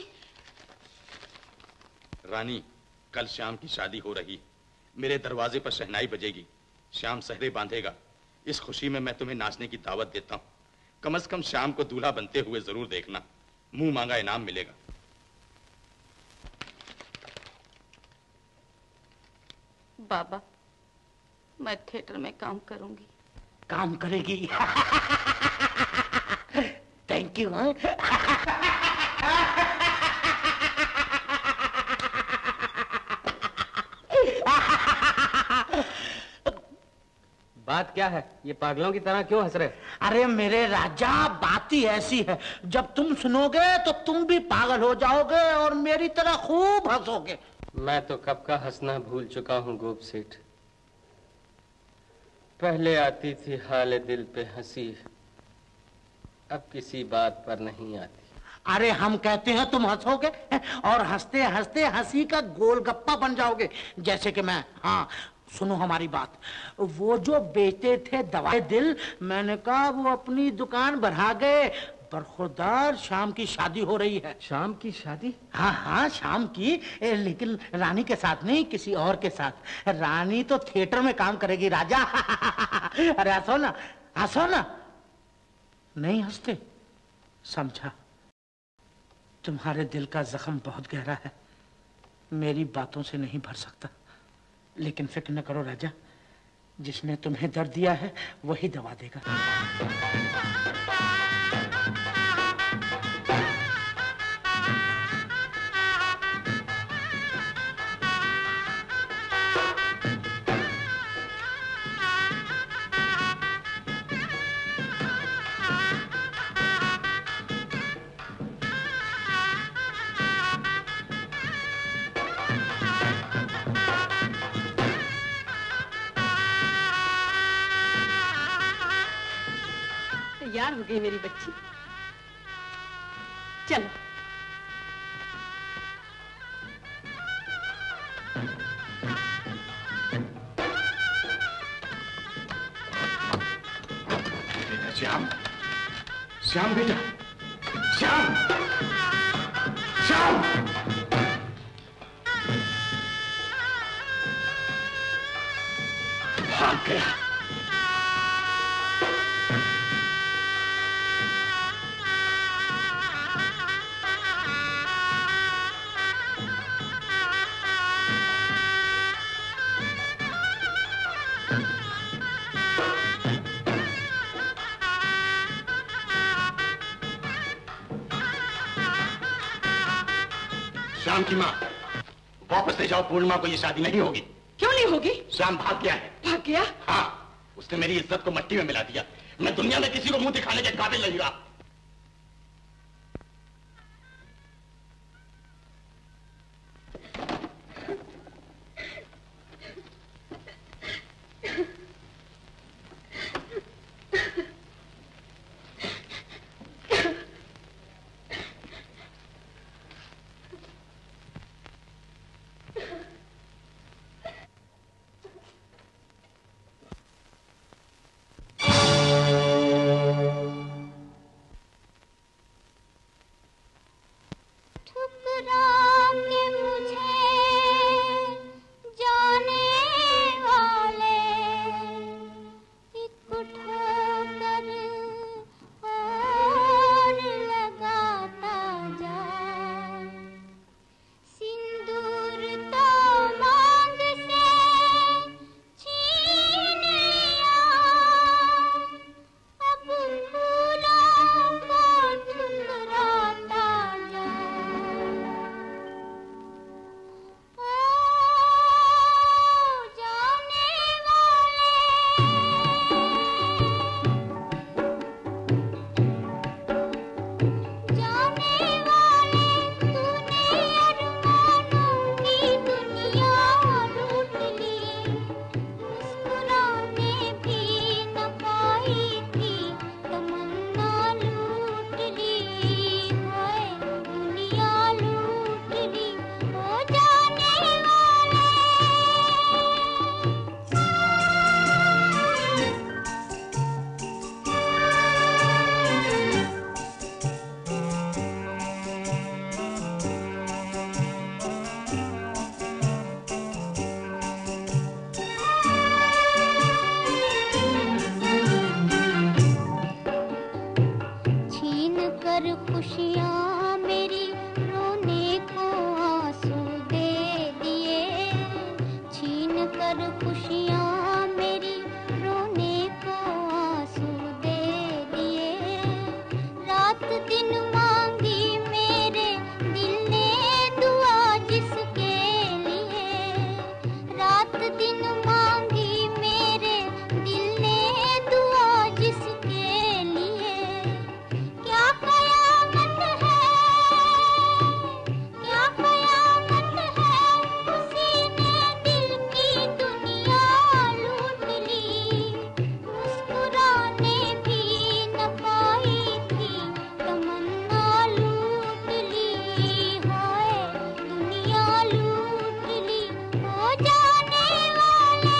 रानी, कल श्याम की शादी हो रही, मेरे दरवाजे पर शहनाई बजेगी, श्याम सहरे बांधेगा। इस खुशी में मैं तुम्हें नाचने की दावत देता हूँ। कम से कम श्याम को दूल्हा बनते हुए जरूर देखना। मुंह मांगा इनाम मिलेगा। बाबा, मैं थिएटर में काम करूंगी। काम करेगी? Thank you. बात क्या है? ये पागलों की तरह क्यों हंस रहे? अरे मेरे राजा, बात ही ऐसी है, जब तुम सुनोगे तो तुम भी पागल हो जाओगे और मेरी तरह खूब हंसोगे। मैं तो कब का हंसना भूल चुका हूँ गोप सेठ। पहले आती थी हाले दिल पे हंसी, अब किसी बात पर नहीं आती। अरे हम कहते हैं तुम हंसोगे और हंसते हंसते हंसी का गोलगप्पा बन जाओगे, जैसे कि मैं। हाँ सुनो हमारी बात, वो जो बेचते थे दवाई दिल, मैंने कहा वो अपनी दुकान बढ़ा गए। बरखुरदार श्याम की शादी हो रही है। श्याम की शादी? हाँ हाँ श्याम की, लेकिन रानी के साथ नहीं, किसी और के साथ। रानी तो थिएटर में काम करेगी राजा। अरे हंसो ना, हंसो ना। नहीं हंसते? समझा, तुम्हारे दिल का जख्म बहुत गहरा है, मेरी बातों से नहीं भर सकता। लेकिन फिक्र न करो राजा, जिसने तुम्हें दर्द दिया है वही दवा देगा। तैयार हो गई मेरी बच्ची, चलो। श्याम, श्याम बेटा, श्याम, श्याम। भाग गया। श्याम की माँ, वापस ले जाओ पूर्णिमा को, ये शादी नहीं होगी। क्यों नहीं होगी? श्याम भाग गया है। भाग गया? हाँ, उसने मेरी इज्जत को मट्टी में मिला दिया। मैं दुनिया में किसी को मुंह दिखाने के काबिल नहीं रहा। कर खुशियाँ मेरी रोने को आंसू दे दिए। रात दिन मांगी मेरे दिल ने दुआ जिसके लिए, रात दिन मांगी मेरे दिल ने दुआ जिसके लिए। क्या कयामत है, क्या कयामत है, उसी ने दिल की दुनिया लूट ली। मुस्कुराने भी न पाई थी तमन्ना लूट ली। हाय दुनिया लूट ली, हो जाने वाले।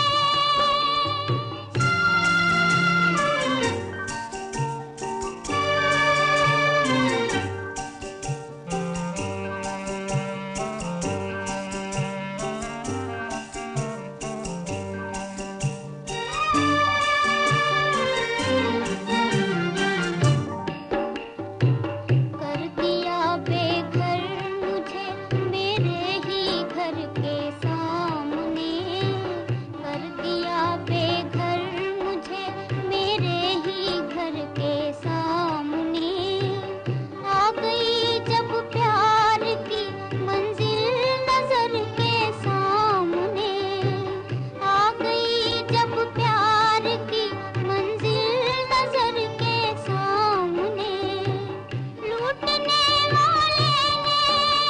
कर दिया बेघर मुझे मेरे ही घर के सामने, कर दिया बेघर मुझे मेरे ही घर के सामने। आ गई जब प्यार की मंजिल नजर के सामने, आ गई जब प्यार की मंजिल नजर के सामने। लूटने वाले ने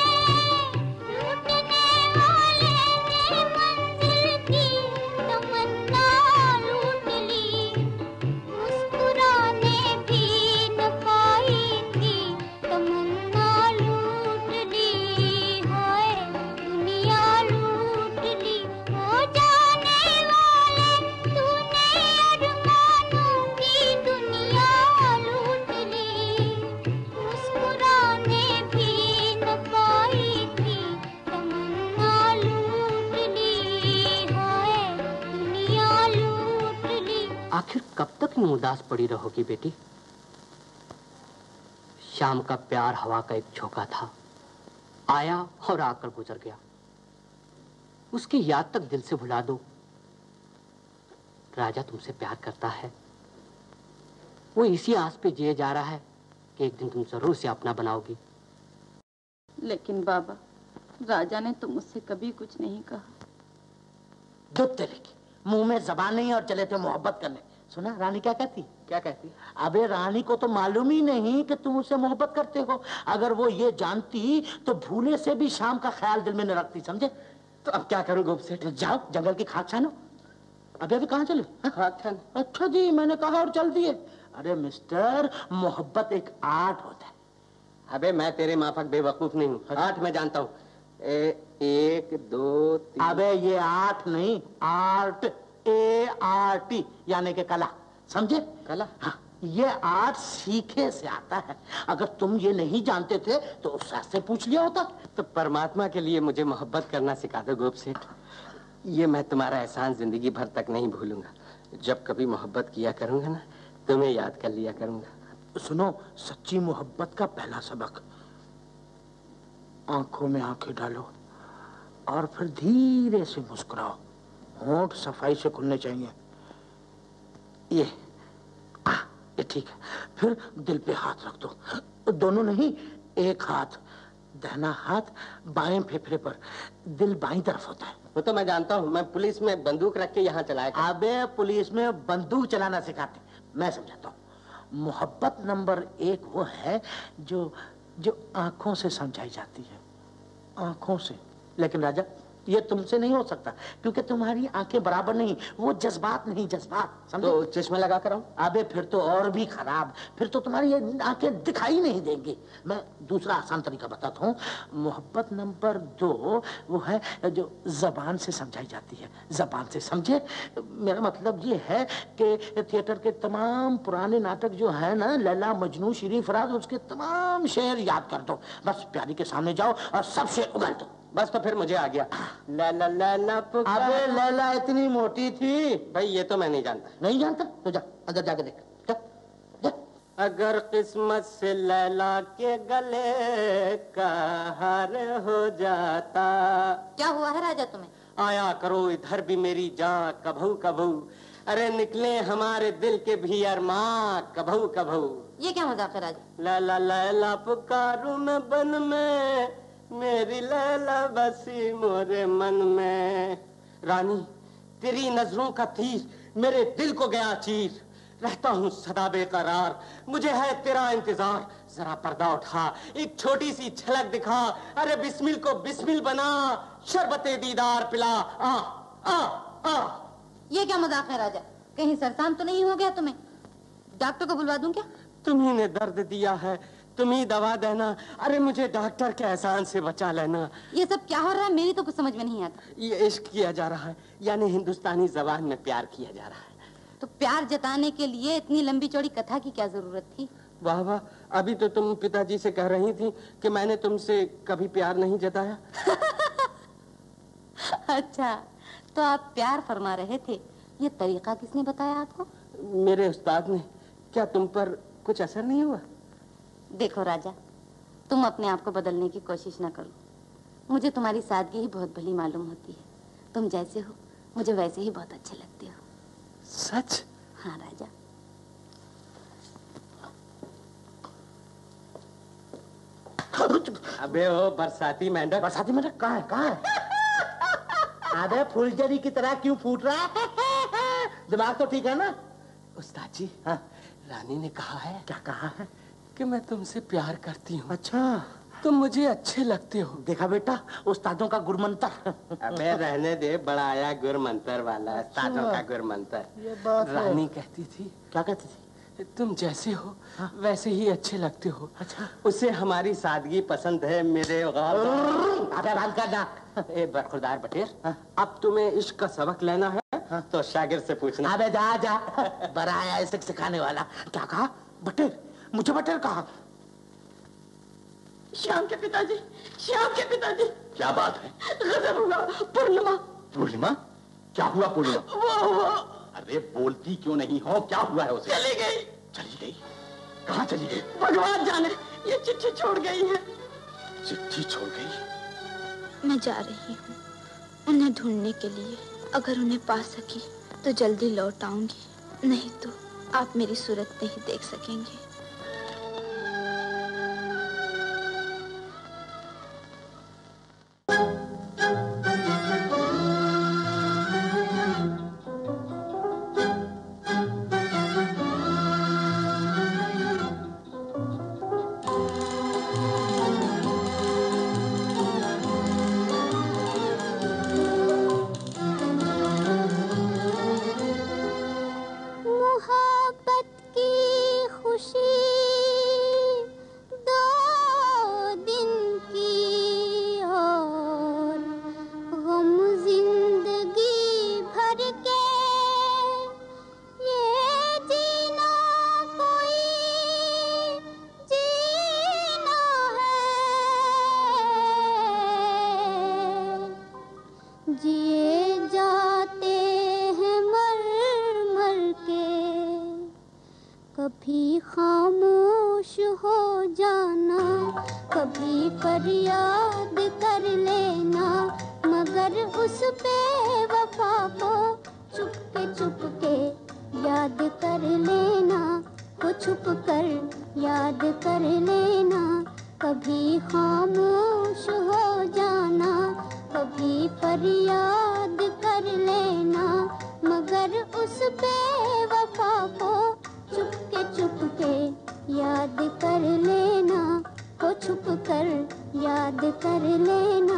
मंजिल की तमन्ना लूट ली। मुस्कुराने भी न पाई थी तमन्ना लूट ली। हाय दुनिया लूट ली, हो जाने वाले। तूने अरमानों की दुनिया लूट ली। मुस्कुराने भी न पाई थी तमन्ना लूट ली। हाय दुनिया लूट ली। आखिर कब तक यूं उदास पड़ी रहोगी बेटी? शाम का प्यार हवा का एक झोंका था, आया और आकर गुजर गया। उसकी याद तक दिल से भुला दो। राजा तुमसे प्यार करता है, वो इसी आस पे जिए जा रहा है कि एक दिन तुम जरूर से अपना बनाओगी। लेकिन बाबा, राजा ने तो मुझसे कभी कुछ नहीं कहा। दूध तेरे की मुंह में जबान नहीं और चले थे मोहब्बत करने। सुना रानी क्या कहती? क्या कहती? अबे रानी को तो मालूम ही नहीं कि तुम उससे मोहब्बत करते हो। अगर वो ये जानती तो भूले से भी शाम का ख्याल दिल में न रखती, समझे? तो अब क्या करूं गोप सेठ? जाओ जंगल की खाक छानो। अभी कहाँ चले? खाक छान? अच्छा जी, मैंने कहा और चल दिए। अरे मिस्टर, मोहब्बत एक आर्ट होता है। अबे मैं तेरे माफक बेवकूफ नहीं हूँ। आठ मैं जानता हूँ। 1 2 3। अबे ये आर्ट नहीं, आर्ट, ART यानी कि कला, समझे? कला? हाँ, ये आर्ट सीखे से आता है। अगर तुम ये नहीं जानते थे तो उस से पूछ लिया होता। तो परमात्मा के लिए मुझे मोहब्बत करना सिखा दो गोप सेठ। ये मैं तुम्हारा एहसान जिंदगी भर तक नहीं भूलूंगा। जब कभी मोहब्बत किया करूंगा ना, तुम्हें याद कर लिया करूंगा। सुनो, सच्ची मोहब्बत का पहला सबक, आंखों में आंखें डालो और फिर धीरे से मुस्कुराओ। होंठ सफाई से खुलने चाहिए। ये ठीक है। फिर दिल पे हाथ रख दो। दोनों नहीं, एक हाथ, दाहिना हाथ बाएं फेफड़े पर। दिल बाईं तरफ होता है। वो तो मैं जानता हूँ। मैं पुलिस में बंदूक रख के यहाँ चलाया। अबे पुलिस में बंदूक चलाना सिखाते, मैं समझाता हूँ। मोहब्बत नंबर 1 वो है जो आंखों से समझाई जाती है, आंखों से। लेकिन राजा, ये तुमसे नहीं हो सकता क्योंकि तुम्हारी आंखें बराबर नहीं। वो जज्बात नहीं, जज्बात, समझे? तो चश्मा लगा कर आऊं? अबे फिर तो और भी खराब, फिर तो तुम्हारी ये आंखें दिखाई नहीं देंगी। मैं दूसरा आसान तरीका बताता हूँ। मोहब्बत नंबर 2 वो है जो जबान से समझाई जाती है, जबान से, समझे? मेरा मतलब ये है कि थिएटर के तमाम पुराने नाटक जो है ना, लैला मजनू, शीरी फराज, उसके तमाम शेर याद कर दो। बस प्यारी के सामने जाओ और सब शेर उगल दो। बस तो फिर मुझे आ गया। लैला लैला पुकार। अबे लैला इतनी मोटी थी। भाई ये तो मैं नहीं जानता। नहीं जानता? तो जा अंदर जाके देख। जा, जा। अगर किस्मत से लैला के गले का हार हो जाता। क्या हुआ है राजा तुम्हें? आया करो इधर भी मेरी जान कभू कभू, अरे निकले हमारे दिल के भी अरमां कभू कभू। ये क्या मजाक है राजा? ला ला लैला पुकारूं मैं बन में, मेरी लैला बसी मोरे मन में। रानी तेरी नजरों का तीर मेरे दिल को गया चीर, रहता हूँ सदा बेकरार, मुझे है तेरा इंतजार। जरा पर्दा उठा, एक छोटी सी झलक दिखा, अरे बिस्मिल को बिस्मिल बना, शरबते दीदार पिला। आ आ आ। ये क्या मजाक है राजा? कहीं सरसाम तो नहीं हो गया तुम्हें? डॉक्टर को बुलवा दूं क्या? तुम्ही ने दर्द दिया है, तुम ही दवा देना, अरे मुझे डॉक्टर के एहसान से बचा लेना। ये सब क्या हो रहा है? मेरी तो कुछ समझ में नहीं आता। ये इश्क किया जा रहा है, यानी हिंदुस्तानी जबान में प्यार किया जा रहा है। तो प्यार जताने के लिए इतनी लंबी चौड़ी कथा की क्या जरूरत थी? वाह वाह, अभी तो तुम पिताजी से कह रही थी कि मैंने तुमसे कभी प्यार नहीं जताया। अच्छा, तो आप प्यार फरमा रहे थे, ये तरीका किसने बताया आपको? मेरे उस्ताद ने। क्या तुम पर कुछ असर नहीं हुआ? देखो राजा, तुम अपने आप को बदलने की कोशिश न करो, मुझे तुम्हारी सादगी ही बहुत भली मालूम होती है। तुम जैसे हो मुझे वैसे ही बहुत अच्छे लगते हो। सच? हाँ राजा। अबे ओ बरसाती मेंढक। बरसाती मेंढक कहाँ है? कहाँ है? अबे फुलझड़ी की तरह क्यों फूट रहा है? दिमाग तो ठीक है ना? उस्ताद जी, हाँ, रानी ने कहा है। क्या कहा है? कि मैं तुमसे प्यार करती हूँ। अच्छा, तुम मुझे अच्छे लगते हो। देखा बेटा, उस्तादों का गुरमंतर। अबे रहने दे, बड़ा आया गुरमंतर वाला। उस्तादों का गुरमंतर। ये बात रानी कहती थी। क्या कहती थी? तुम जैसे हो वैसे ही अच्छे लगते हो। अच्छा, उसे हमारी सादगी पसंद है मेरे। अबे बंद कर ना। ए बरखुरदार बटेर, अब तुम्हें इश्क का सबक लेना है तो शागिर्द से पूछना। अबे जा जा, बड़ा आया इसे सिखाने वाला। क्या कहा? बटेर? मुझे बटेर कहा? श्याम के पिताजी, श्याम के पिताजी। क्या बात है? गजब हुआ। पूर्णिमा। पूर्णिमा? क्या हुआ पूर्णिमा? वो अरे बोलती क्यों नहीं हो? क्या हुआ है उसे? चली गई। चली गई? कहाँ चली गई? भगवान जाने, ये चिट्ठी छोड़ गई है। चिट्ठी छोड़ गई? मैं जा रही हूँ उन्हें ढूंढने के लिए। अगर उन्हें पा सकी तो जल्दी लौट आऊंगी, नहीं तो आप मेरी सूरत नहीं देख सकेंगे। कभी खामोश हो जाना, कभी फरियाद कर लेना, मगर उस बेवफा को चुप के याद कर लेना, को छुप कर याद कर लेना। कभी खामोश हो जाना, कभी फरियाद कर लेना, मगर उस बेवफा को चुप के याद कर लेना, को छुप कर याद कर लेना।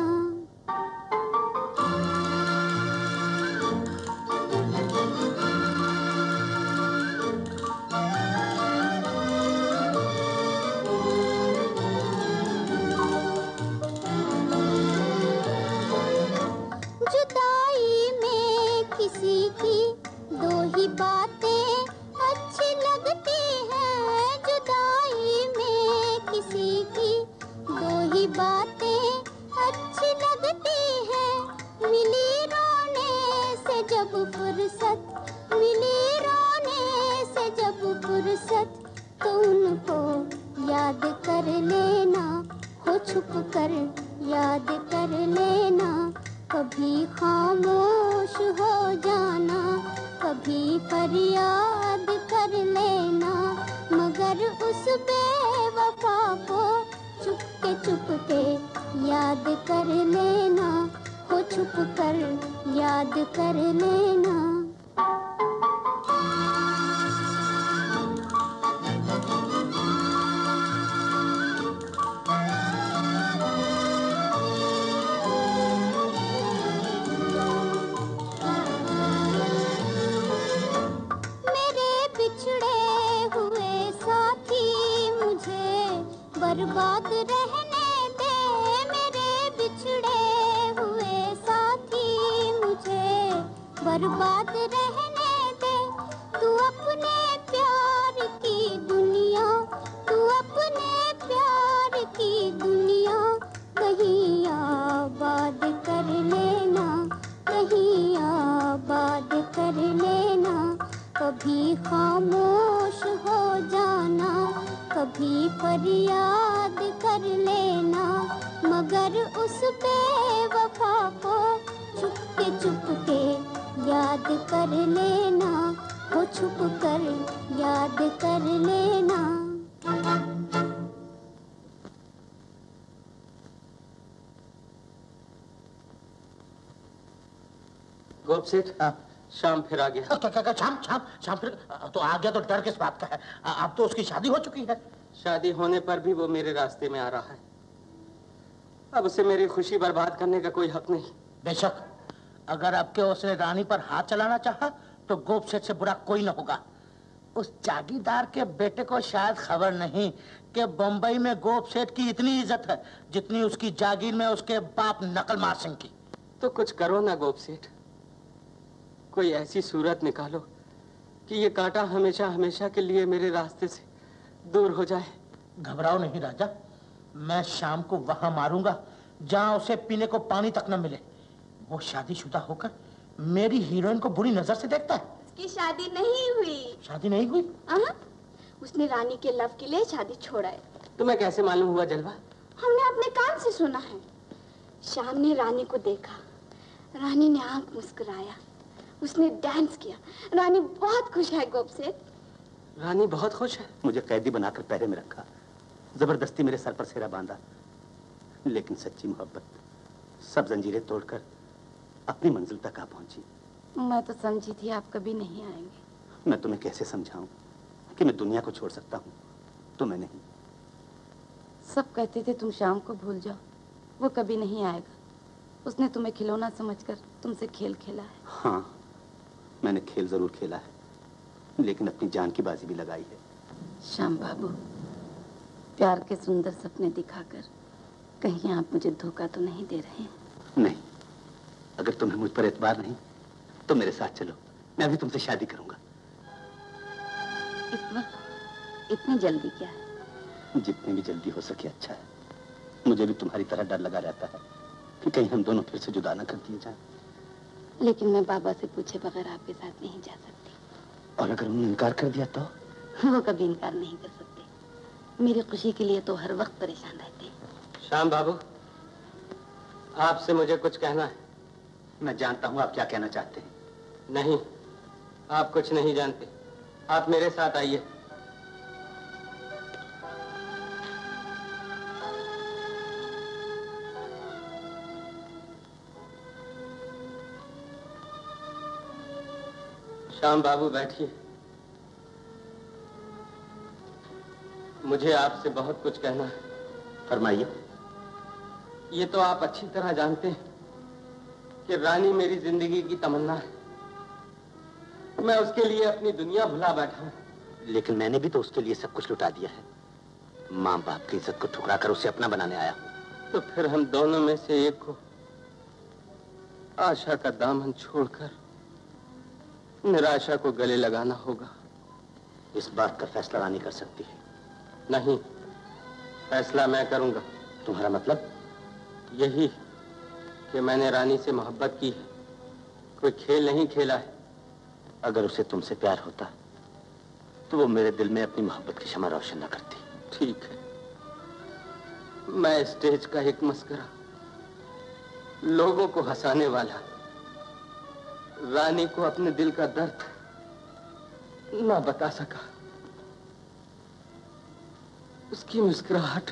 जुदाई में किसी की दो ही बातें अच्छी लगती हैं, जुदाई में किसी की दो ही बातें अच्छी लगती हैं। मिली रोने से जब फुर्सत, मिली रोने से जब फुर्सत, तो उनको याद कर लेना, हो छुप कर याद कर लेना। कभी खामोश हो जाना, कभी फरियाद कर लेना, मगर उस बेवफा को चुपके याद कर लेना, हो छुप कर याद कर लेना। बर्बाद रहने दे मेरे बिछड़े हुए साथी, मुझे बर्बाद रहने दे। तू अपने प्यार की दुनिया, तू अपने प्यार की दुनिया कहीं आबाद कर लेना, कहीं आबाद कर लेना। कभी खामोश हो जाना, कभी फरियाद कर लेना, मगर उस बेवफा को चुपके याद कर लेना, वो छुप कर याद कर लेना। गोप सेठ, शाम फिर आ गया। क्या शाम फिर तो आ गया? तो डर किस बात का है? अब तो उसकी शादी हो चुकी है। शादी होने पर भी वो मेरे रास्ते में आ रहा है। अब उसे मेरी खुशी बर्बाद करने का कोई हक नहीं। बेशक, अगर अब के उसने रानी पर हाथ चलाना चाहा तो गोप सेठ से बुरा कोई न होगा। उस जागीरदार के बेटे को शायद खबर नहीं कि बंबई में गोप सेठ की इतनी इज्जत है जितनी उसकी जागीर में उसके बाप नकलमार सिंह की। तो कुछ करो ना गोप सेठ, कोई ऐसी सूरत निकालो कि ये कांटा हमेशा हमेशा के लिए मेरे रास्ते से दूर हो जाए। घबराओ नहीं राजा, मैं शाम को वहां मारूंगा जहां उसे पीने को पानी तक न मिले। वो शादीशुदा होकर मेरी हीरोइन को बुरी नजर से देखता है। उसकी शादी नहीं हुई। शादी नहीं हुई? उसने रानी के लव के लिए शादी छोड़ा है। तुम्हें कैसे मालूम हुआ जलवा? हमने अपने कान से सुना है। श्याम ने रानी को देखा, रानी ने आंख मुस्कुराया, उसने डांस किया। रानी बहुत खुश है गोप सेठ। रानी बहुत खुश है? मुझे कैदी बनाकर पहरे में रखा, जबरदस्ती मेरे सर पर सेरा बांधा, लेकिन सच्ची मोहब्बत सब जंजीरें तोड़कर अपनी मंजिल तक आ पहुंची। मैं तो समझी थी आप कभी नहीं आएंगे। मैं तुम्हें कैसे समझाऊं कि मैं दुनिया को छोड़ सकता हूं, तो मैं नहीं। सब कहते थे तुम शाम को भूल जाओ, वो कभी नहीं आएगा। उसने तुम्हें खिलौना समझकर तुमसे खेल खेला है। हाँ, मैंने खेल जरूर खेला है, लेकिन अपनी जान की बाजी भी लगाई है। श्याम बाबू, प्यार के सुंदर सपने दिखाकर कहीं आप मुझे धोखा तो नहीं दे रहे हैं? नहीं, अगर तुम्हें मुझ पर एतबार नहीं तो मेरे साथ चलो, मैं अभी तुमसे शादी करूंगा। इतनी जल्दी क्या है? जितनी भी जल्दी हो सके अच्छा है। मुझे भी तुम्हारी तरह डर लगा रहता है कि कहीं हम दोनों फिर से जुदा न कर दिए जाएं। लेकिन मैं बाबा से पूछे बगैर आपके साथ नहीं जा सकती। और अगर उन्होंने इनकार कर दिया तो? वो कभी इनकार नहीं कर सकते। मेरी खुशी के लिए तो हर वक्त परेशान रहते हैं। श्याम बाबू, आपसे मुझे कुछ कहना है। मैं जानता हूँ आप क्या कहना चाहते हैं। नहीं, आप कुछ नहीं जानते। आप मेरे साथ आइए। श्याम बाबू बैठिए। मुझे आपसे बहुत कुछ कहना है। फरमाइए। ये तो आप अच्छी तरह जानते हैं कि रानी मेरी जिंदगी की तमन्ना है। मैं उसके लिए अपनी दुनिया भुला बैठा हूं। लेकिन मैंने भी तो उसके लिए सब कुछ लुटा दिया है। माँ बाप की इज्जत को ठुकरा कर उसे अपना बनाने आया हूं। तो फिर हम दोनों में से एक को आशा का दामन छोड़कर निराशा को गले लगाना होगा। इस बात का फैसला रानी कर सकती है। नहीं, फैसला मैं करूंगा। तुम्हारा मतलब? यही कि मैंने रानी से मोहब्बत की है, कोई खेल नहीं खेला है। अगर उसे तुमसे प्यार होता तो वो मेरे दिल में अपनी मोहब्बत की शमा रोशन न करती। ठीक है, मैं स्टेज का एक मस्करा, लोगों को हंसाने वाला, रानी को अपने दिल का दर्द ना बता सका। उसकी मुस्कुराहट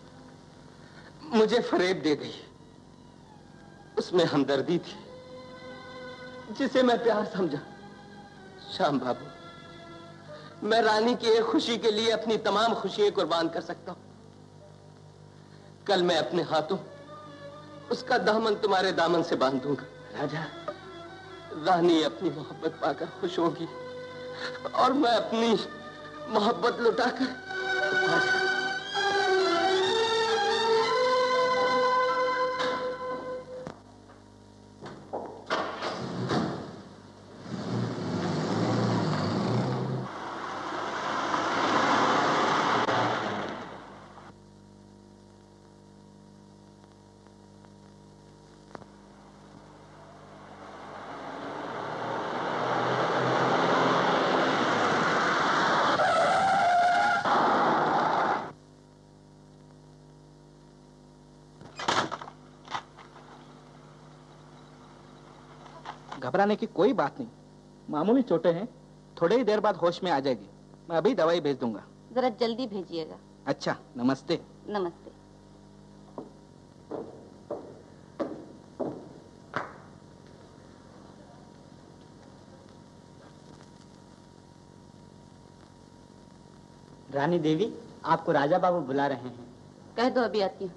मुझे फरेब दे गई। उसमें हमदर्दी थी जिसे मैं प्यार समझा। श्याम बाबू, मैं रानी की एक खुशी के लिए अपनी तमाम खुशियां कुर्बान कर सकता हूं। कल मैं अपने हाथों उसका दामन तुम्हारे दामन से बांध दूंगा। राजा, रानी अपनी मोहब्बत पाकर खुश होगी और मैं अपनी मोहब्बत लुटाकर घबराने की कोई बात नहीं, मामूली चोटें हैं, थोड़ी ही देर बाद होश में आ जाएगी। मैं अभी दवाई भेज दूंगा। जरा जल्दी भेजिएगा। अच्छा, नमस्ते। नमस्ते। रानी देवी, आपको राजा बाबू बुला रहे हैं। कह दो अभी आती हूँ।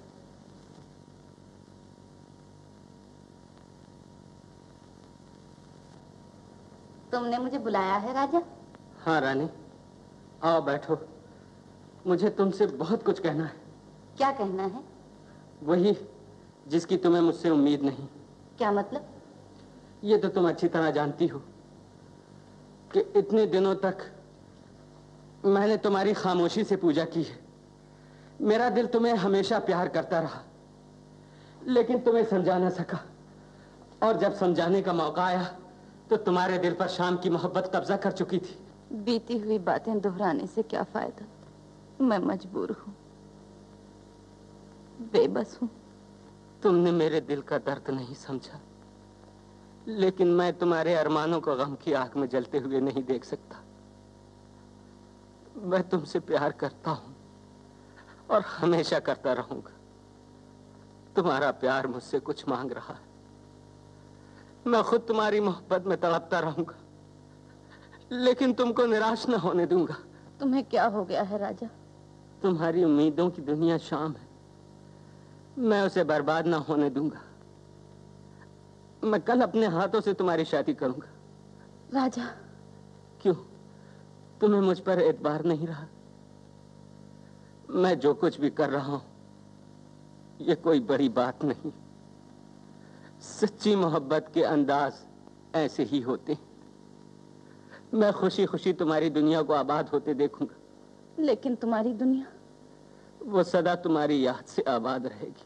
तुमने मुझे बुलाया है राजा? हाँ रानी, आओ बैठो। मुझे तुमसे बहुत कुछ कहना है। क्या कहना है? वही जिसकी तुम्हें मुझसे उम्मीद नहीं। क्या मतलब? ये तो तुम अच्छी तरह जानती हो कि इतने दिनों तक मैंने तुम्हारी खामोशी से पूजा की है। मेरा दिल तुम्हें हमेशा प्यार करता रहा, लेकिन तुम्हें समझा ना सका। और जब समझाने का मौका आया तो तुम्हारे दिल पर शाम की मोहब्बत कब्जा कर चुकी थी। बीती हुई बातें दोहराने से क्या फायदा? मैं मजबूर हूँ, बेबस हूँ। तुमने मेरे दिल का दर्द नहीं समझा, लेकिन मैं तुम्हारे अरमानों को गम की आग में जलते हुए नहीं देख सकता। मैं तुमसे प्यार करता हूँ और हमेशा करता रहूंगा। तुम्हारा प्यार मुझसे कुछ मांग रहा है। मैं खुद तुम्हारी मोहब्बत में तड़पता रहूंगा, लेकिन तुमको निराश न होने दूंगा। तुम्हें क्या हो गया है राजा? तुम्हारी उम्मीदों की दुनिया शाम है, मैं उसे बर्बाद ना होने दूंगा। मैं कल अपने हाथों से तुम्हारी शादी करूंगा। राजा। क्यों, तुम्हें मुझ पर एतबार नहीं रहा? मैं जो कुछ भी कर रहा हूं ये कोई बड़ी बात नहीं। सच्ची मोहब्बत के अंदाज ऐसे ही होते हैं। मैं खुशी खुशी तुम्हारी दुनिया को आबाद होते देखूंगा, लेकिन तुम्हारी दुनिया वो सदा तुम्हारी याद से आबाद रहेगी।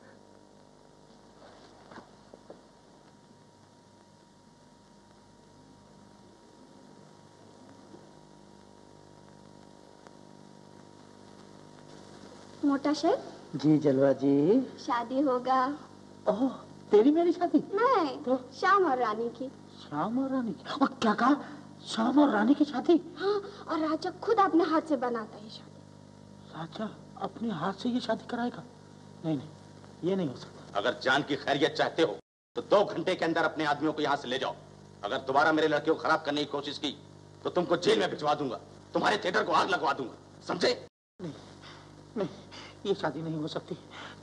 मोटा शेख जी जलवा जी। शादी होगा। ओह, तेरी मेरी शादी? नहीं तो श्याम और रानी की। श्याम और रानी की? और क्या कहा? श्याम और रानी की शादी? हाँ, और राजा खुद अपने हाथ से बनाता है शादी। राजा अपने हाथ से ये शादी कराएगा? नहीं नहीं, ये नहीं हो सकता। अगर जान की खैरियत चाहते हो तो 2 घंटे के अंदर अपने आदमियों को यहाँ से ले जाओ। अगर दोबारा मेरे लड़के को खराब करने की कोशिश की तो तुमको जेल में भिजवा दूंगा, तुम्हारे थिएटर को आग लगवा दूंगा, समझे? नहीं नहीं, ये शादी नहीं हो सकती।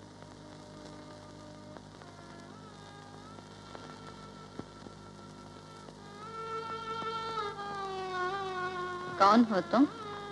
कौन हो तुम?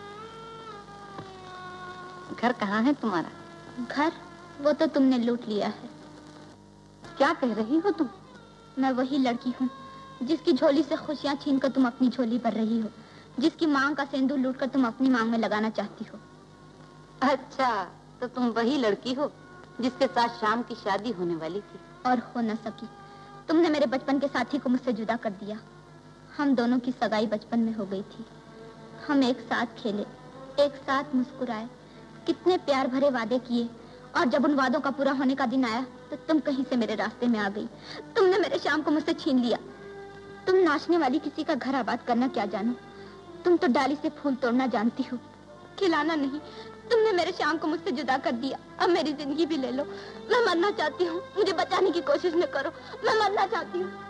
घर कहाँ है तुम्हारा? घर वो तो तुमने लूट लिया है। क्या कह रही हो तुम? मैं वही लड़की हूँ जिसकी झोली से खुशियाँ छीनकर तुम अपनी झोली भर रही हो, जिसकी मांग का सिंदूर लूटकर तुम अपनी मांग में लगाना चाहती हो। अच्छा, तो तुम वही लड़की हो जिसके साथ शाम की शादी होने वाली थी और हो न सकी। तुमने मेरे बचपन के साथी को मुझसे जुदा कर दिया। हम दोनों की सगाई बचपन में हो गई थी। हम एक साथ खेले, एक साथ मुस्कुराए, कितने प्यार भरे वादे किए, और जब उन वादों का पूरा होने का दिन आया तो तुम कहीं से मेरे रास्ते में आ गई। तुमने मेरे श्याम को मुझसे छीन लिया। तुम नाचने वाली किसी का घर आबाद करना क्या जानो। तुम तो डाली से फूल तोड़ना जानती हो, खिलाना नहीं। तुमने मेरे श्याम को मुझसे जुदा कर दिया। अब मेरी जिंदगी भी ले लो। मैं मरना चाहती हूँ, मुझे बचाने की कोशिश न करो। मैं मरना चाहती हूँ।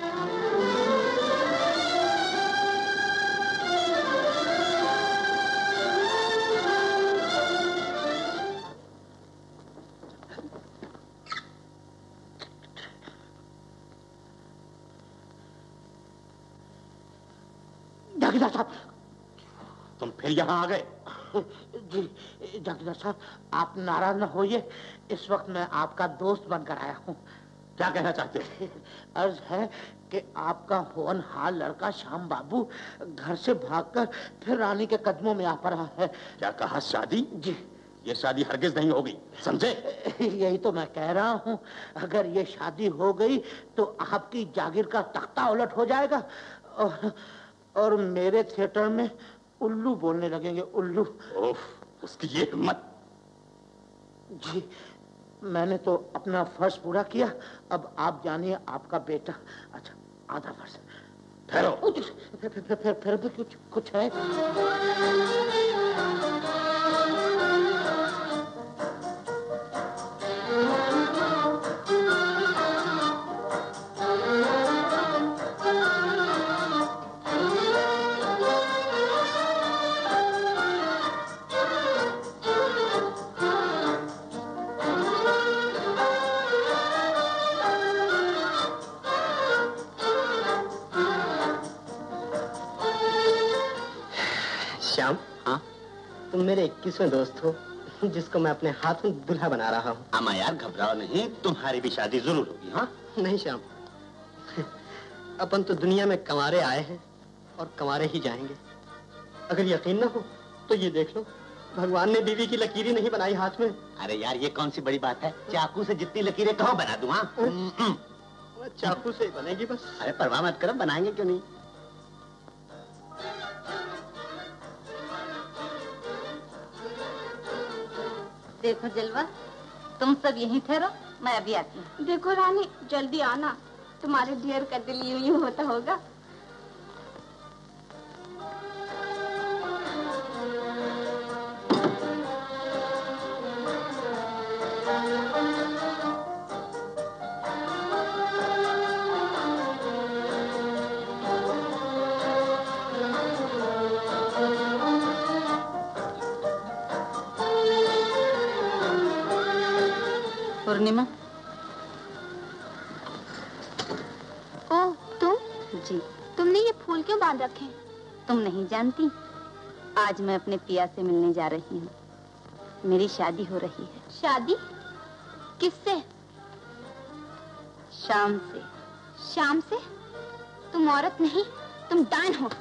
जागीरदार साहब, तुम फिर यहाँ आ गए? जी जागीरदार साहब, आप नाराज न होइए। इस वक्त मैं आपका दोस्त बनकर आया हूँ। क्या कहना चाहते हो? अर्ज है कि आपका होनहार लड़का श्याम बाबू घर से भागकर फिर रानी के कदमों में आ पड़ा है। क्या कहा? शादी? जी। ये शादी हरगिज नहीं होगी, समझे? यही तो मैं कह रहा हूँ। अगर ये शादी हो गई तो आपकी जागीर का तख्ता उलट हो जाएगा और मेरे थिएटर में उल्लू बोलने लगेंगे, उल्लू। उसकी ये हिम्मत! जी, मैंने तो अपना फर्ज पूरा किया। अब आप जानिए आपका बेटा। अच्छा, आधा फर्ज। ठहरो। फिर भी कुछ है। श्याम, हाँ? तुम मेरे 21वें दोस्त हो जिसको मैं अपने हाथ में दूल्हा बना रहा हूँ। अमा यार, घबराओ नहीं, तुम्हारी भी शादी जरूर होगी। हाँ? नहीं श्याम, अपन तो दुनिया में कंवारे आए हैं और कंवारे ही जाएंगे। अगर यकीन ना हो तो ये देख लो, भगवान ने बीवी की लकीरें नहीं बनाई हाथ में। अरे यार, ये कौन सी बड़ी बात है? चाकू से जितनी लकीरें कहाँ बना दूं? हाँ? चाकू से ही बनेगी बस। अरे परवाह मत करो, बनाएंगे क्यों नहीं। देखो जलवा, तुम सब यहीं ठहरो, मैं अभी आती हूँ। देखो रानी, जल्दी आना, तुम्हारे डियर का दिल यूं यूं होता होगा। पूर्णिमा। ओह, तुम? जी। तुमने ये फूल क्यों बांध रखे? तुम नहीं जानती, आज मैं अपने पिया से मिलने जा रही हूँ। मेरी शादी हो रही है। शादी? किससे? श्याम से। श्याम से? तुम औरत नहीं, तुम डायन हो।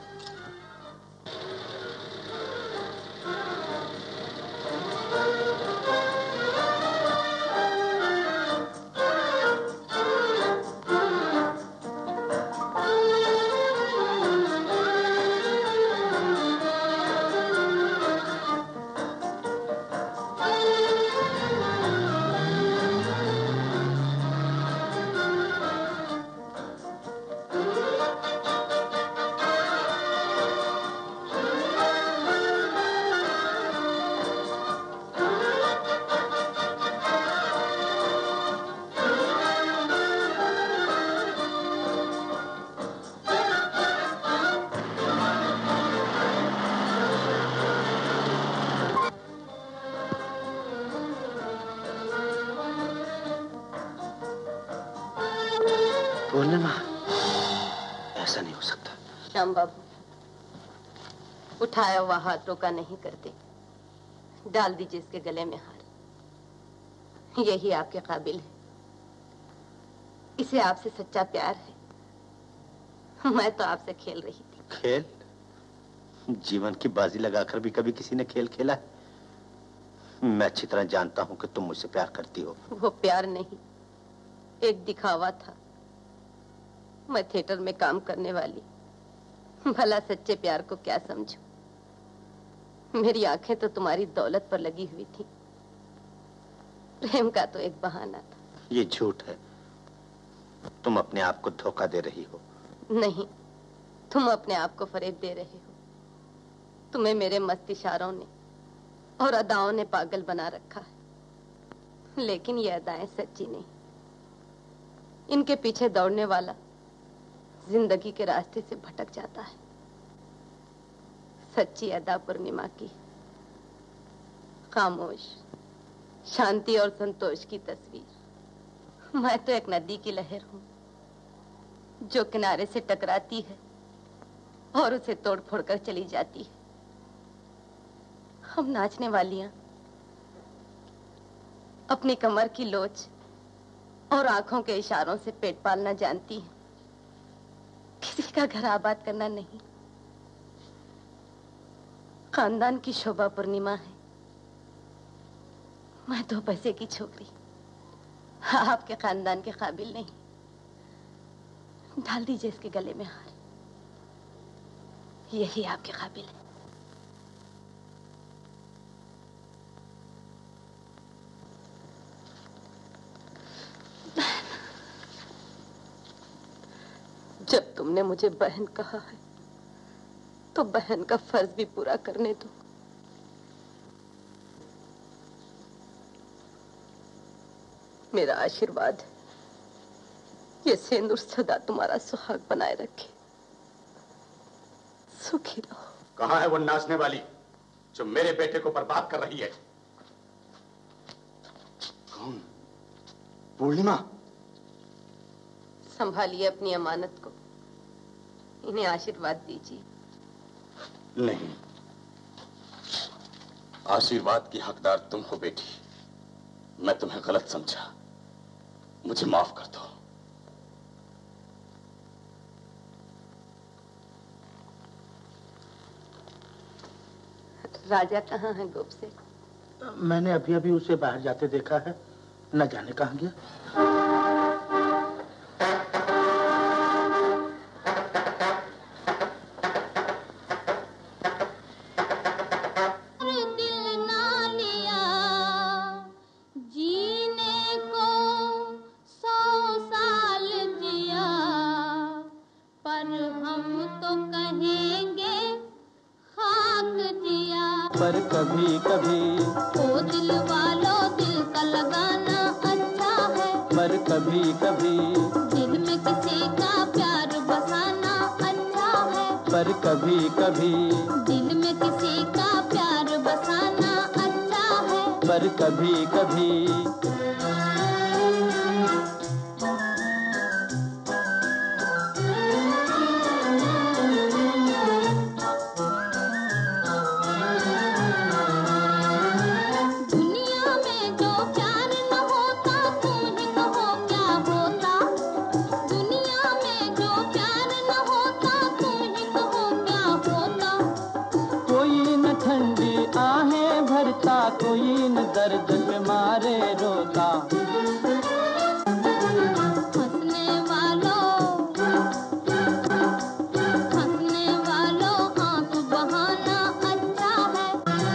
पूर्णिमा, ऐसा नहीं हो सकता। श्याम बाबू, उठाया हुआ हाथ रोका नहीं करते, डाल दीजिए इसके गले में हार। यही आपके काबिल है। इसे आपसे सच्चा प्यार है। मैं तो आपसे खेल रही थी। खेल? जीवन की बाजी लगाकर भी कभी किसी ने खेल खेला है? मैं अच्छी तरह जानता हूं कि तुम मुझसे प्यार करती हो। वो प्यार नहीं, एक दिखावा था। मैं थिएटर में काम करने वाली, भला सच्चे प्यार को क्या समझूं? मेरी आंखें तो तुम्हारी दौलत पर लगी हुई थी। प्रेम का तो एक बहाना था। ये झूठ है। तुम अपने आप को धोखा दे रही हो। नहीं, तुम अपने आप को फरेब दे रहे हो। तुम्हें मेरे मस्त इशारों ने और अदाओं ने पागल बना रखा है, लेकिन ये अदाएं सच्ची नहीं। इनके पीछे दौड़ने वाला जिंदगी के रास्ते से भटक जाता है। सच्ची अदा पूर्णिमा की खामोश शांति और संतोष की तस्वीर। मैं तो एक नदी की लहर हूं जो किनारे से टकराती है और उसे तोड़ फोड़ कर चली जाती है। हम नाचने वालियां अपनी कमर की लोच और आंखों के इशारों से पेट पालना जानती हैं, किसी का घर आबाद करना नहीं। खानदान की शोभा पूर्णिमा है। मैं 2 पैसे की छोकरी आपके खानदान के काबिल नहीं। डाल दीजिए इसके गले में हार, यही आपके काबिल है। जब तुमने मुझे बहन कहा है तो बहन का फर्ज भी पूरा करने दो। मेरा आशीर्वाद है, ये सिंदूर सदा तुम्हारा सुहाग बनाए रखे। सुखी रहो। कहाँ है वो नाचने वाली जो मेरे बेटे को बर्बाद कर रही है? कौन? पूर्णिमा? संभालिए अपनी अमानत को, इन्हें आशीर्वाद दीजिए। नहीं, आशीर्वाद की हकदार तुम हो बेटी। मैं तुम्हें गलत समझा, मुझे माफ कर दो। राजा कहाँ है गोप से? मैंने अभी अभी उसे बाहर जाते देखा है, न जाने कहाँ गया। पर कभी कभी ओ दिल वालों दिल का लगाना अच्छा है, पर कभी कभी दिल में किसी का प्यार बसाना अच्छा है, पर कभी कभी दिल में किसी का प्यार बसाना अच्छा है, पर कभी कभी कोई न दर्द पे मारे रोता। हंसने वालों आंख बहाना अच्छा है,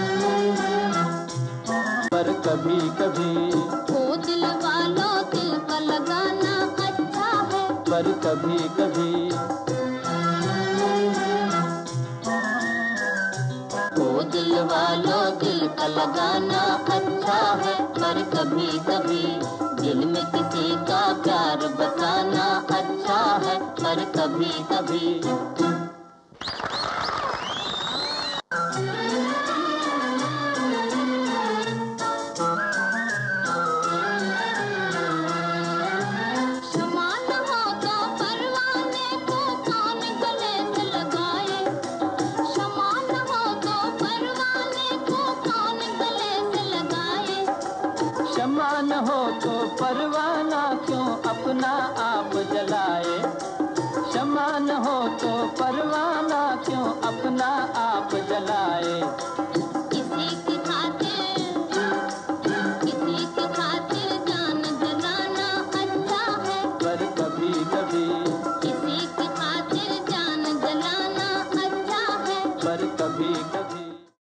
पर कभी कभी ओ दिल वालों दिल का लगाना अच्छा है, पर कभी कभी ओ दिल वालों दिल का लगाना अच्छा है, पर कभी कभी दिल में किसी का प्यार बसाना अच्छा है, पर कभी कभी परवाना क्यों अपना आप जलाए, क्षमा न हो तो परवाना क्यों अपना आप जलाए।